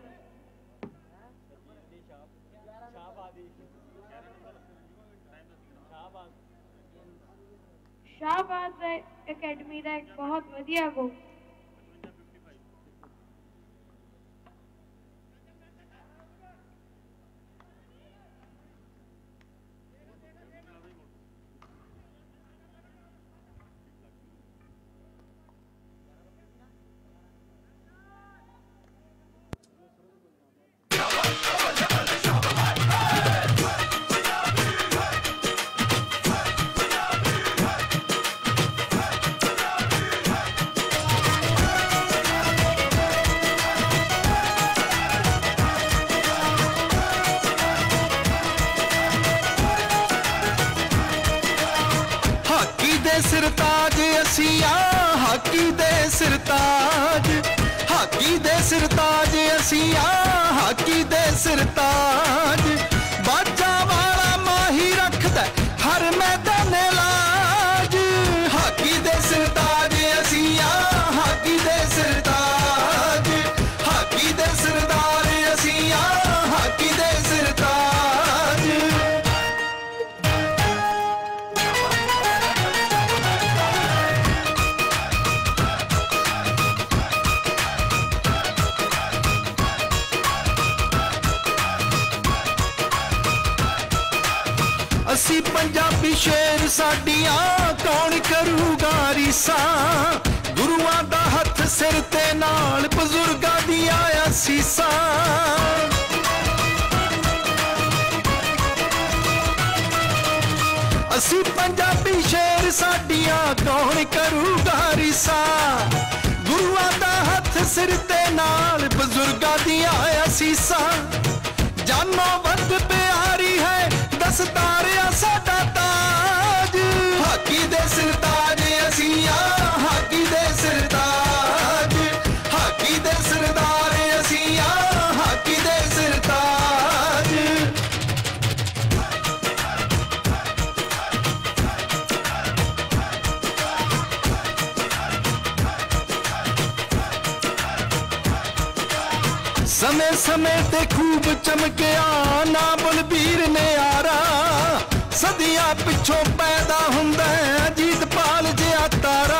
ਸ਼ਾਹਬਾਜ਼ ਅਕੈਡਮੀ ਦਾ ਇੱਕ ਬਹੁਤ ਵਧੀਆ ਗੋਲ सरताज ਅਸੀਂ ਆ ਹਾਕੀ ਦੇ ਸਰਤਾਜ ਹਾਕੀ ਦੇ ਸਰਤਾਜ ਅਸੀਂ ਆ ਹਾਕੀ ਦੇ ਸਰਤਾਜ ਬਾਜਾ ਵਾਲਾ ਮਾਹੀ ਰੱਖਦਾ ਹਰ ਮੈਦਾਨੇ ਲਾਜ ਹਾਕੀ ਦੇ ਸਰਤਾਜ ਅਸੀਂ ਆ ਹਾਕੀ ਦੇ ਸਰਤਾਜ ਹਾਕੀ ਦੇ ਸਰਦਾਰ ਅਸੀਂ ਆ ਹਾਕੀ ਦੇ ਸਰਤਾਜ ਅਸੀਂ ਪੰਜਾਬੀ ਸ਼ੇਰ ਸਾਡੀਆਂ ਕੌਣ ਕਰੂਗਾ ਰੀਸਾਂ ਗੁਰੂਆਂ ਦਾ ਹੱਥ ਸਿਰ ਤੇ ਨਾਲ ਬਜ਼ੁਰਗਾਂ ਦੀਆਂ ਅਸੀਸਾਂ ਅਸੀਂ ਪੰਜਾਬੀ ਸ਼ੇਰ ਸਾਡੀਆਂ ਕੌਣ ਕਰੂਗਾ ਰੀਸਾਂ ਗੁਰੂਆਂ ਦਾ ਹੱਥ ਸਿਰ ਤੇ ਨਾਲ ਬਜ਼ੁਰਗਾਂ ਦੀਆਂ ਅਸੀਸਾਂ ਜਾਨੋਂ ਵੱਧ ਪਿਆਰੀ ਹੈ ਦਸਤਾਰਿਆ ਸਾਡਾ ਤਾਜ ਹਾਕੀ ਦੇ ਸਰਤਾਜ ਅਸੀਂ ਆ ਹਾਕੀ ਦੇ ਸਰਤਾਜ ਹਾਕੀ ਦੇ ਸਰਦਾਰ ਅਸੀਂ ਆ ਹਾਕੀ ਦੇ ਸਰਤਾਜ समय समय ते खूब चमकिया ना बलबीर ने यारा सदियां पिछों पैदा हुंदा अजीतपाल जिहा तारा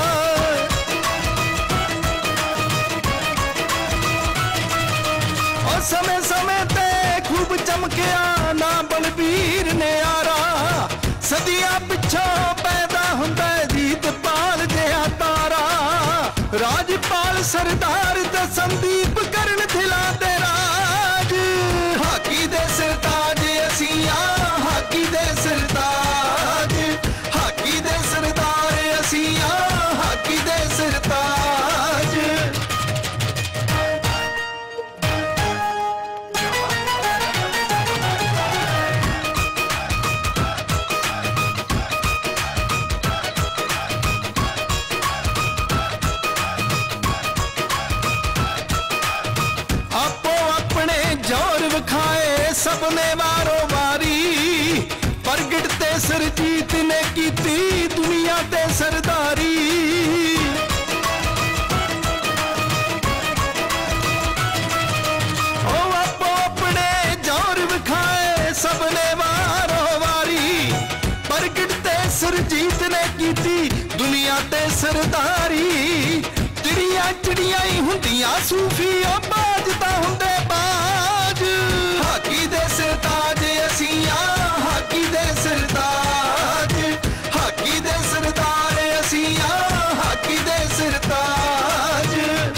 और समय समय ते खूब चमकिया ना बलबीर ने यारा सदियां पिछों पैदा हुंदा अजीतपाल जिहा तारा राजपाल सरदार ते संदीप करण दिला दे राज हाकी दे सरताज असीं आ हाकी दे सरताज हाकी दे सरदार असीं आ हाकी दे सरताज सबने वारो वारी प्रगट ते सरजीत ने कीती दुनिया ते सरदारी ओ आपो अपने जोर विखाए सबने वारो वारी प्रगट ते सरजीत ने कीती दुनिया ते सरदारी चिड़िया चिड़िया ही हुंदियां सूफी बाजदा हुंदे बाज हाकी दे सरताज असीं आ हाकी दे सरताज हाकी दे सरदार असीं आ हाकी दे सरताज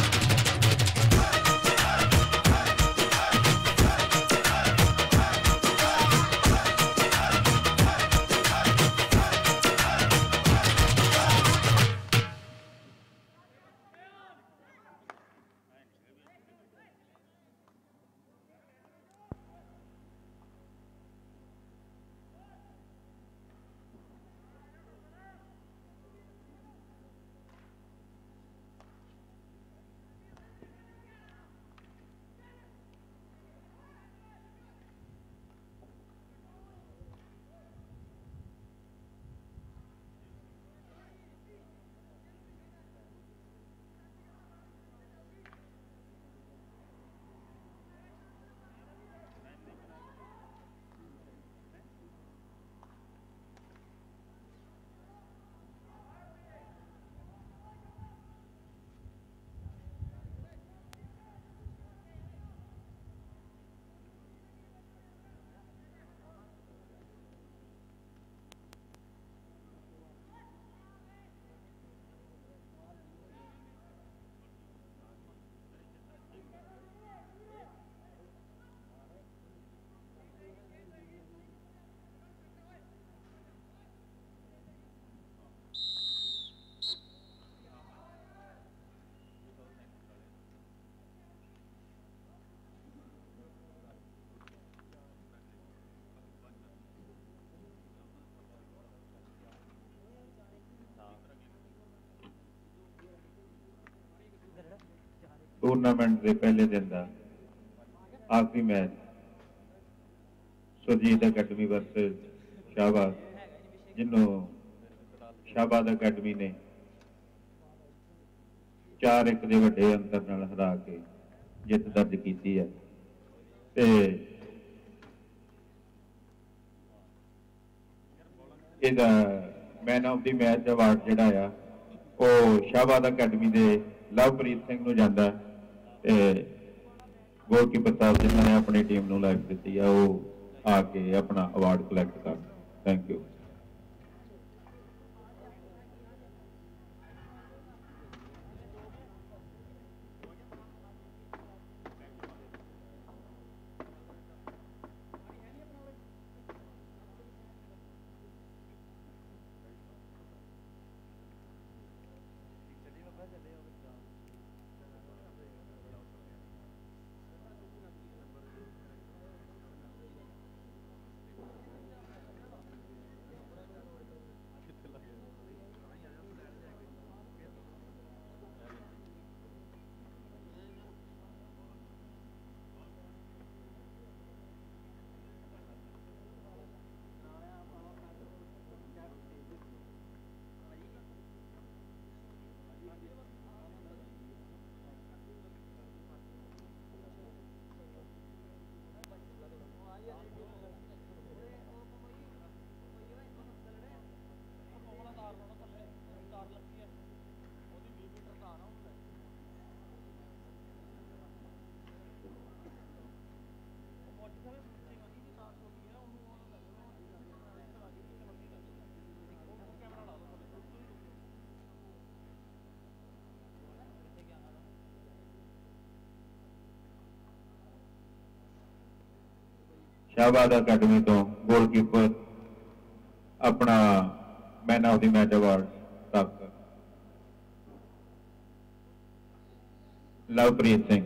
टूरनामेंट के पहले दिन का आखिरी match Surjeet academy versus Shahbad जिन्हों शाहबाद अकैडमी ने चार एक दे वड्डे अंतर नाल हरा के जित दर्ज की है ते इहदा man of the match award जिहड़ा आ वो शाहबाद अकैडमी के लवप्रीत सिंह नूं जांदा है। गोलकीपर साहब जिन्होंने अपनी टीम को लाइफ दी है वो आके अपना अवार्ड कलैक्ट कर। Thank you. शाहबाद अकैडमी तो गोलकीपर अपना man of the match award प्राप्त कर। लवप्रीत सिंह।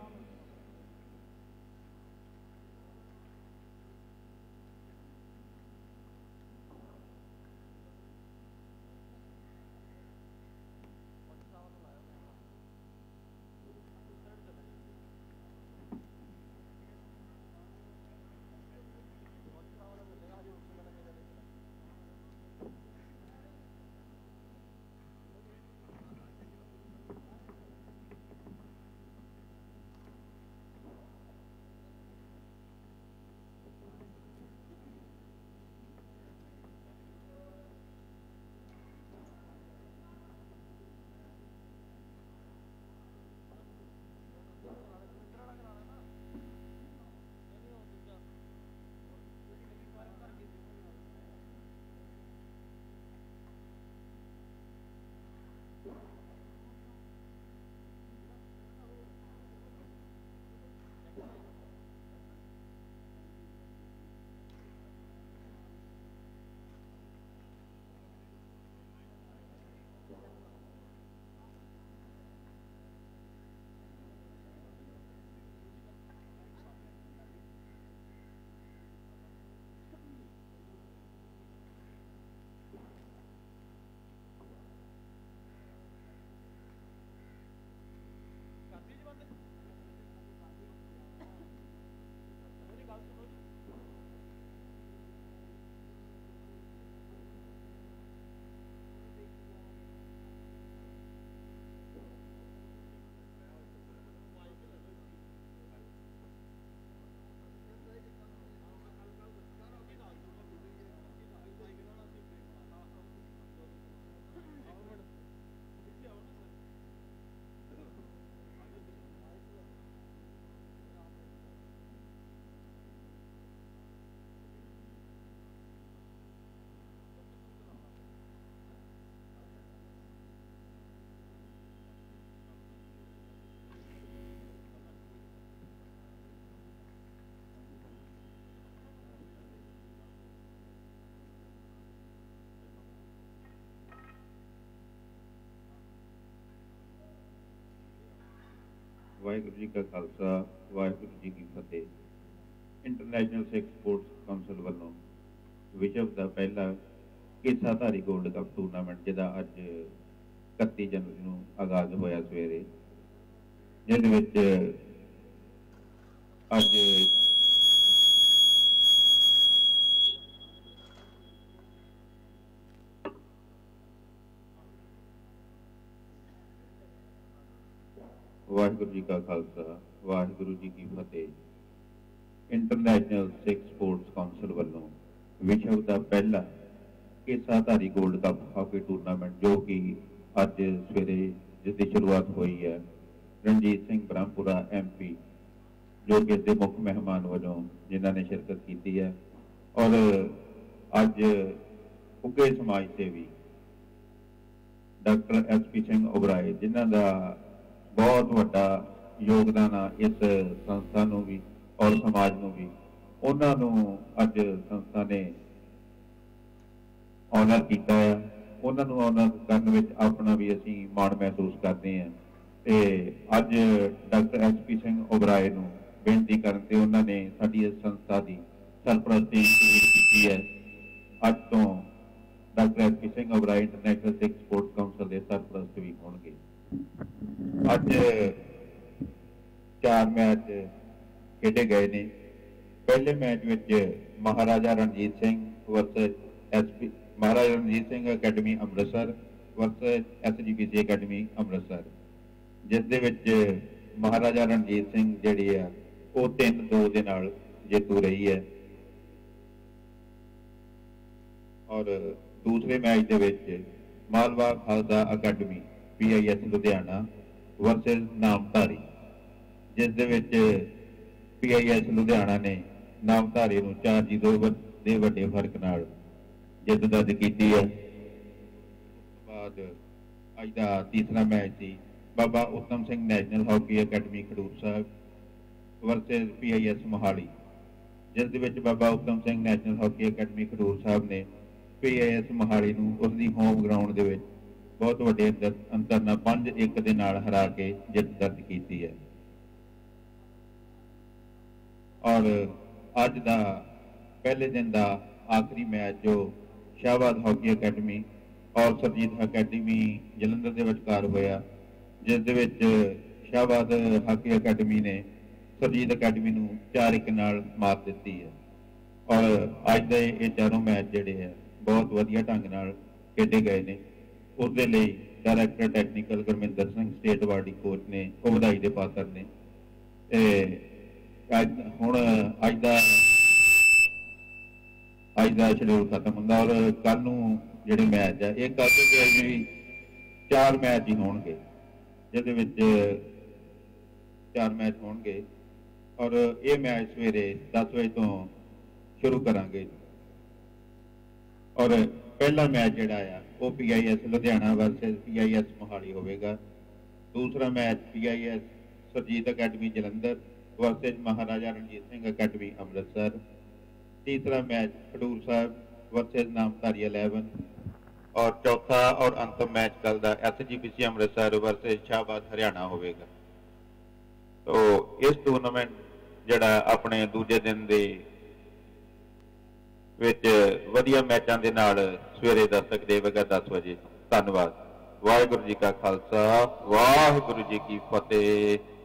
वाहिगुरू जी का खालसा वाहिगुरू जी की फतेह। इंटरनेशनल सिख स्पोर्ट्स काउंसिल वालों विश्व का पहला केसाधारी गोल्ड कप टूरनामेंट जिहदा अज इकत्ती जनवरी को आगाज होया सवेरे, जिहदे विच अज वाहिगुरू जी का खालसा वाहिगुरू जी की फतेह। इंटरनेशनल सिख स्पोर्ट्स काउंसिल वालों विश्व का पहला केसाधारी गोल्ड कप हॉकी टूरनामेंट जो कि अज सवेरे जिसकी शुरुआत हुई है, रणजीत सिंह ब्रह्मपुरा एम पी जो कि इसके मुख्य मेहमान वालों जिन्होंने शिरकत की है, और अज उगे समाज सेवी doctor S P Singh Oberoi जिन्हों का बहुत वड्डा योगदान आ इस संस्था नूं भी और समाज नूं भी, उन्होंने अज संस्था ने ऑनर किया है। उन्होंने ऑनर करने में अपना भी असी माण महसूस करते हैं। तो अज doctor S P Singh Oberoi नूं बेनती करन ते उन्होंने साडी इस संस्था की सरपरस्ती की है। अज तो doctor S P Singh Oberoi international Sikh sports council के सरपरस्त भी होंगे। अज चार मैच खेडे गए ने। पहले मैच में Maharaja Ranjit Singh versus S P Maharaja Ranjit Singh academy Amritsar versus S G P C academy Amritsar, जिस दे विच महाराजा रणजीत सिंह जिहड़ी है वो तीन दो दे नाल जेतू रही है। और दूसरे मैच दे विच Malwa Khalsa academy P I S Ludhiana versus Namdhari, जिस दे विच पी आई एस लुधियाना ने नामधारी नूं चार जीरो दे वड्डे फर्क नाल जित दर्ज की है। उस बाद अज का तीसरा मैच सी Baba Uttam Singh national hockey academy Khadoor Sahib versus P I S Mohali, जिस दे विच Baba Hukam Singh national hockey academy Khadoor Sahib ने पी आई एस मोहाली नूं उसदी होम ग्राउंड दे विच बहुत वड्डे अंतर नाल पांच एक दे नाल हरा के जित दर्ज कीती है। और अज दा पहले दिन का आखिरी मैच जो शाहबाद हॉकी अकैडमी और सरजीत अकैडमी जलंधर के विचकार होया, जिस दे विच शाहबाद हॉकी अकैडमी ने सरजीत अकैडमी नूं चार एक नाल मात दित्ती है। और अज दे ये चारों मैच जिहड़े है बहुत वधिया ढंग नाल खेडे गए ने। उस दे लई director technical Gurminder Singh state awardee coach ने वो वधाई दे पात्र ने। अज हुण अज दा अज दा शेड्यूल खत्म हुंदा और कल नूं जिहड़े मैच है ये कल दे भी चार मैच ही होणगे, जिहदे विच चार मैच होणगे और ये मैच सवेरे दस बजे तो शुरू करांगे। और पहला मैच जिहड़ा आ वो P I S Ludhiana versus P I S Mohali होवेगा। दूसरा match P I S Surjeet academy Jalandhar versus Maharaja Ranjit Singh academy Amritsar. तीसरा मैच खडूर साहब वर्सेस नामधारी इलेवन। और चौथा और अंतिम मैच कल का S G P C Amritsar versus Shahbad Haryana होवेगा। तो इस टूरनामेंट जिहड़ा अपने दूजे दिन दे विच वधिया मैचों के नाल सवेरे दस्तक देवेगा दस बजे। धन्यवाद। वाहिगुरू जी का खालसा वाहिगुरू जी की फतेह।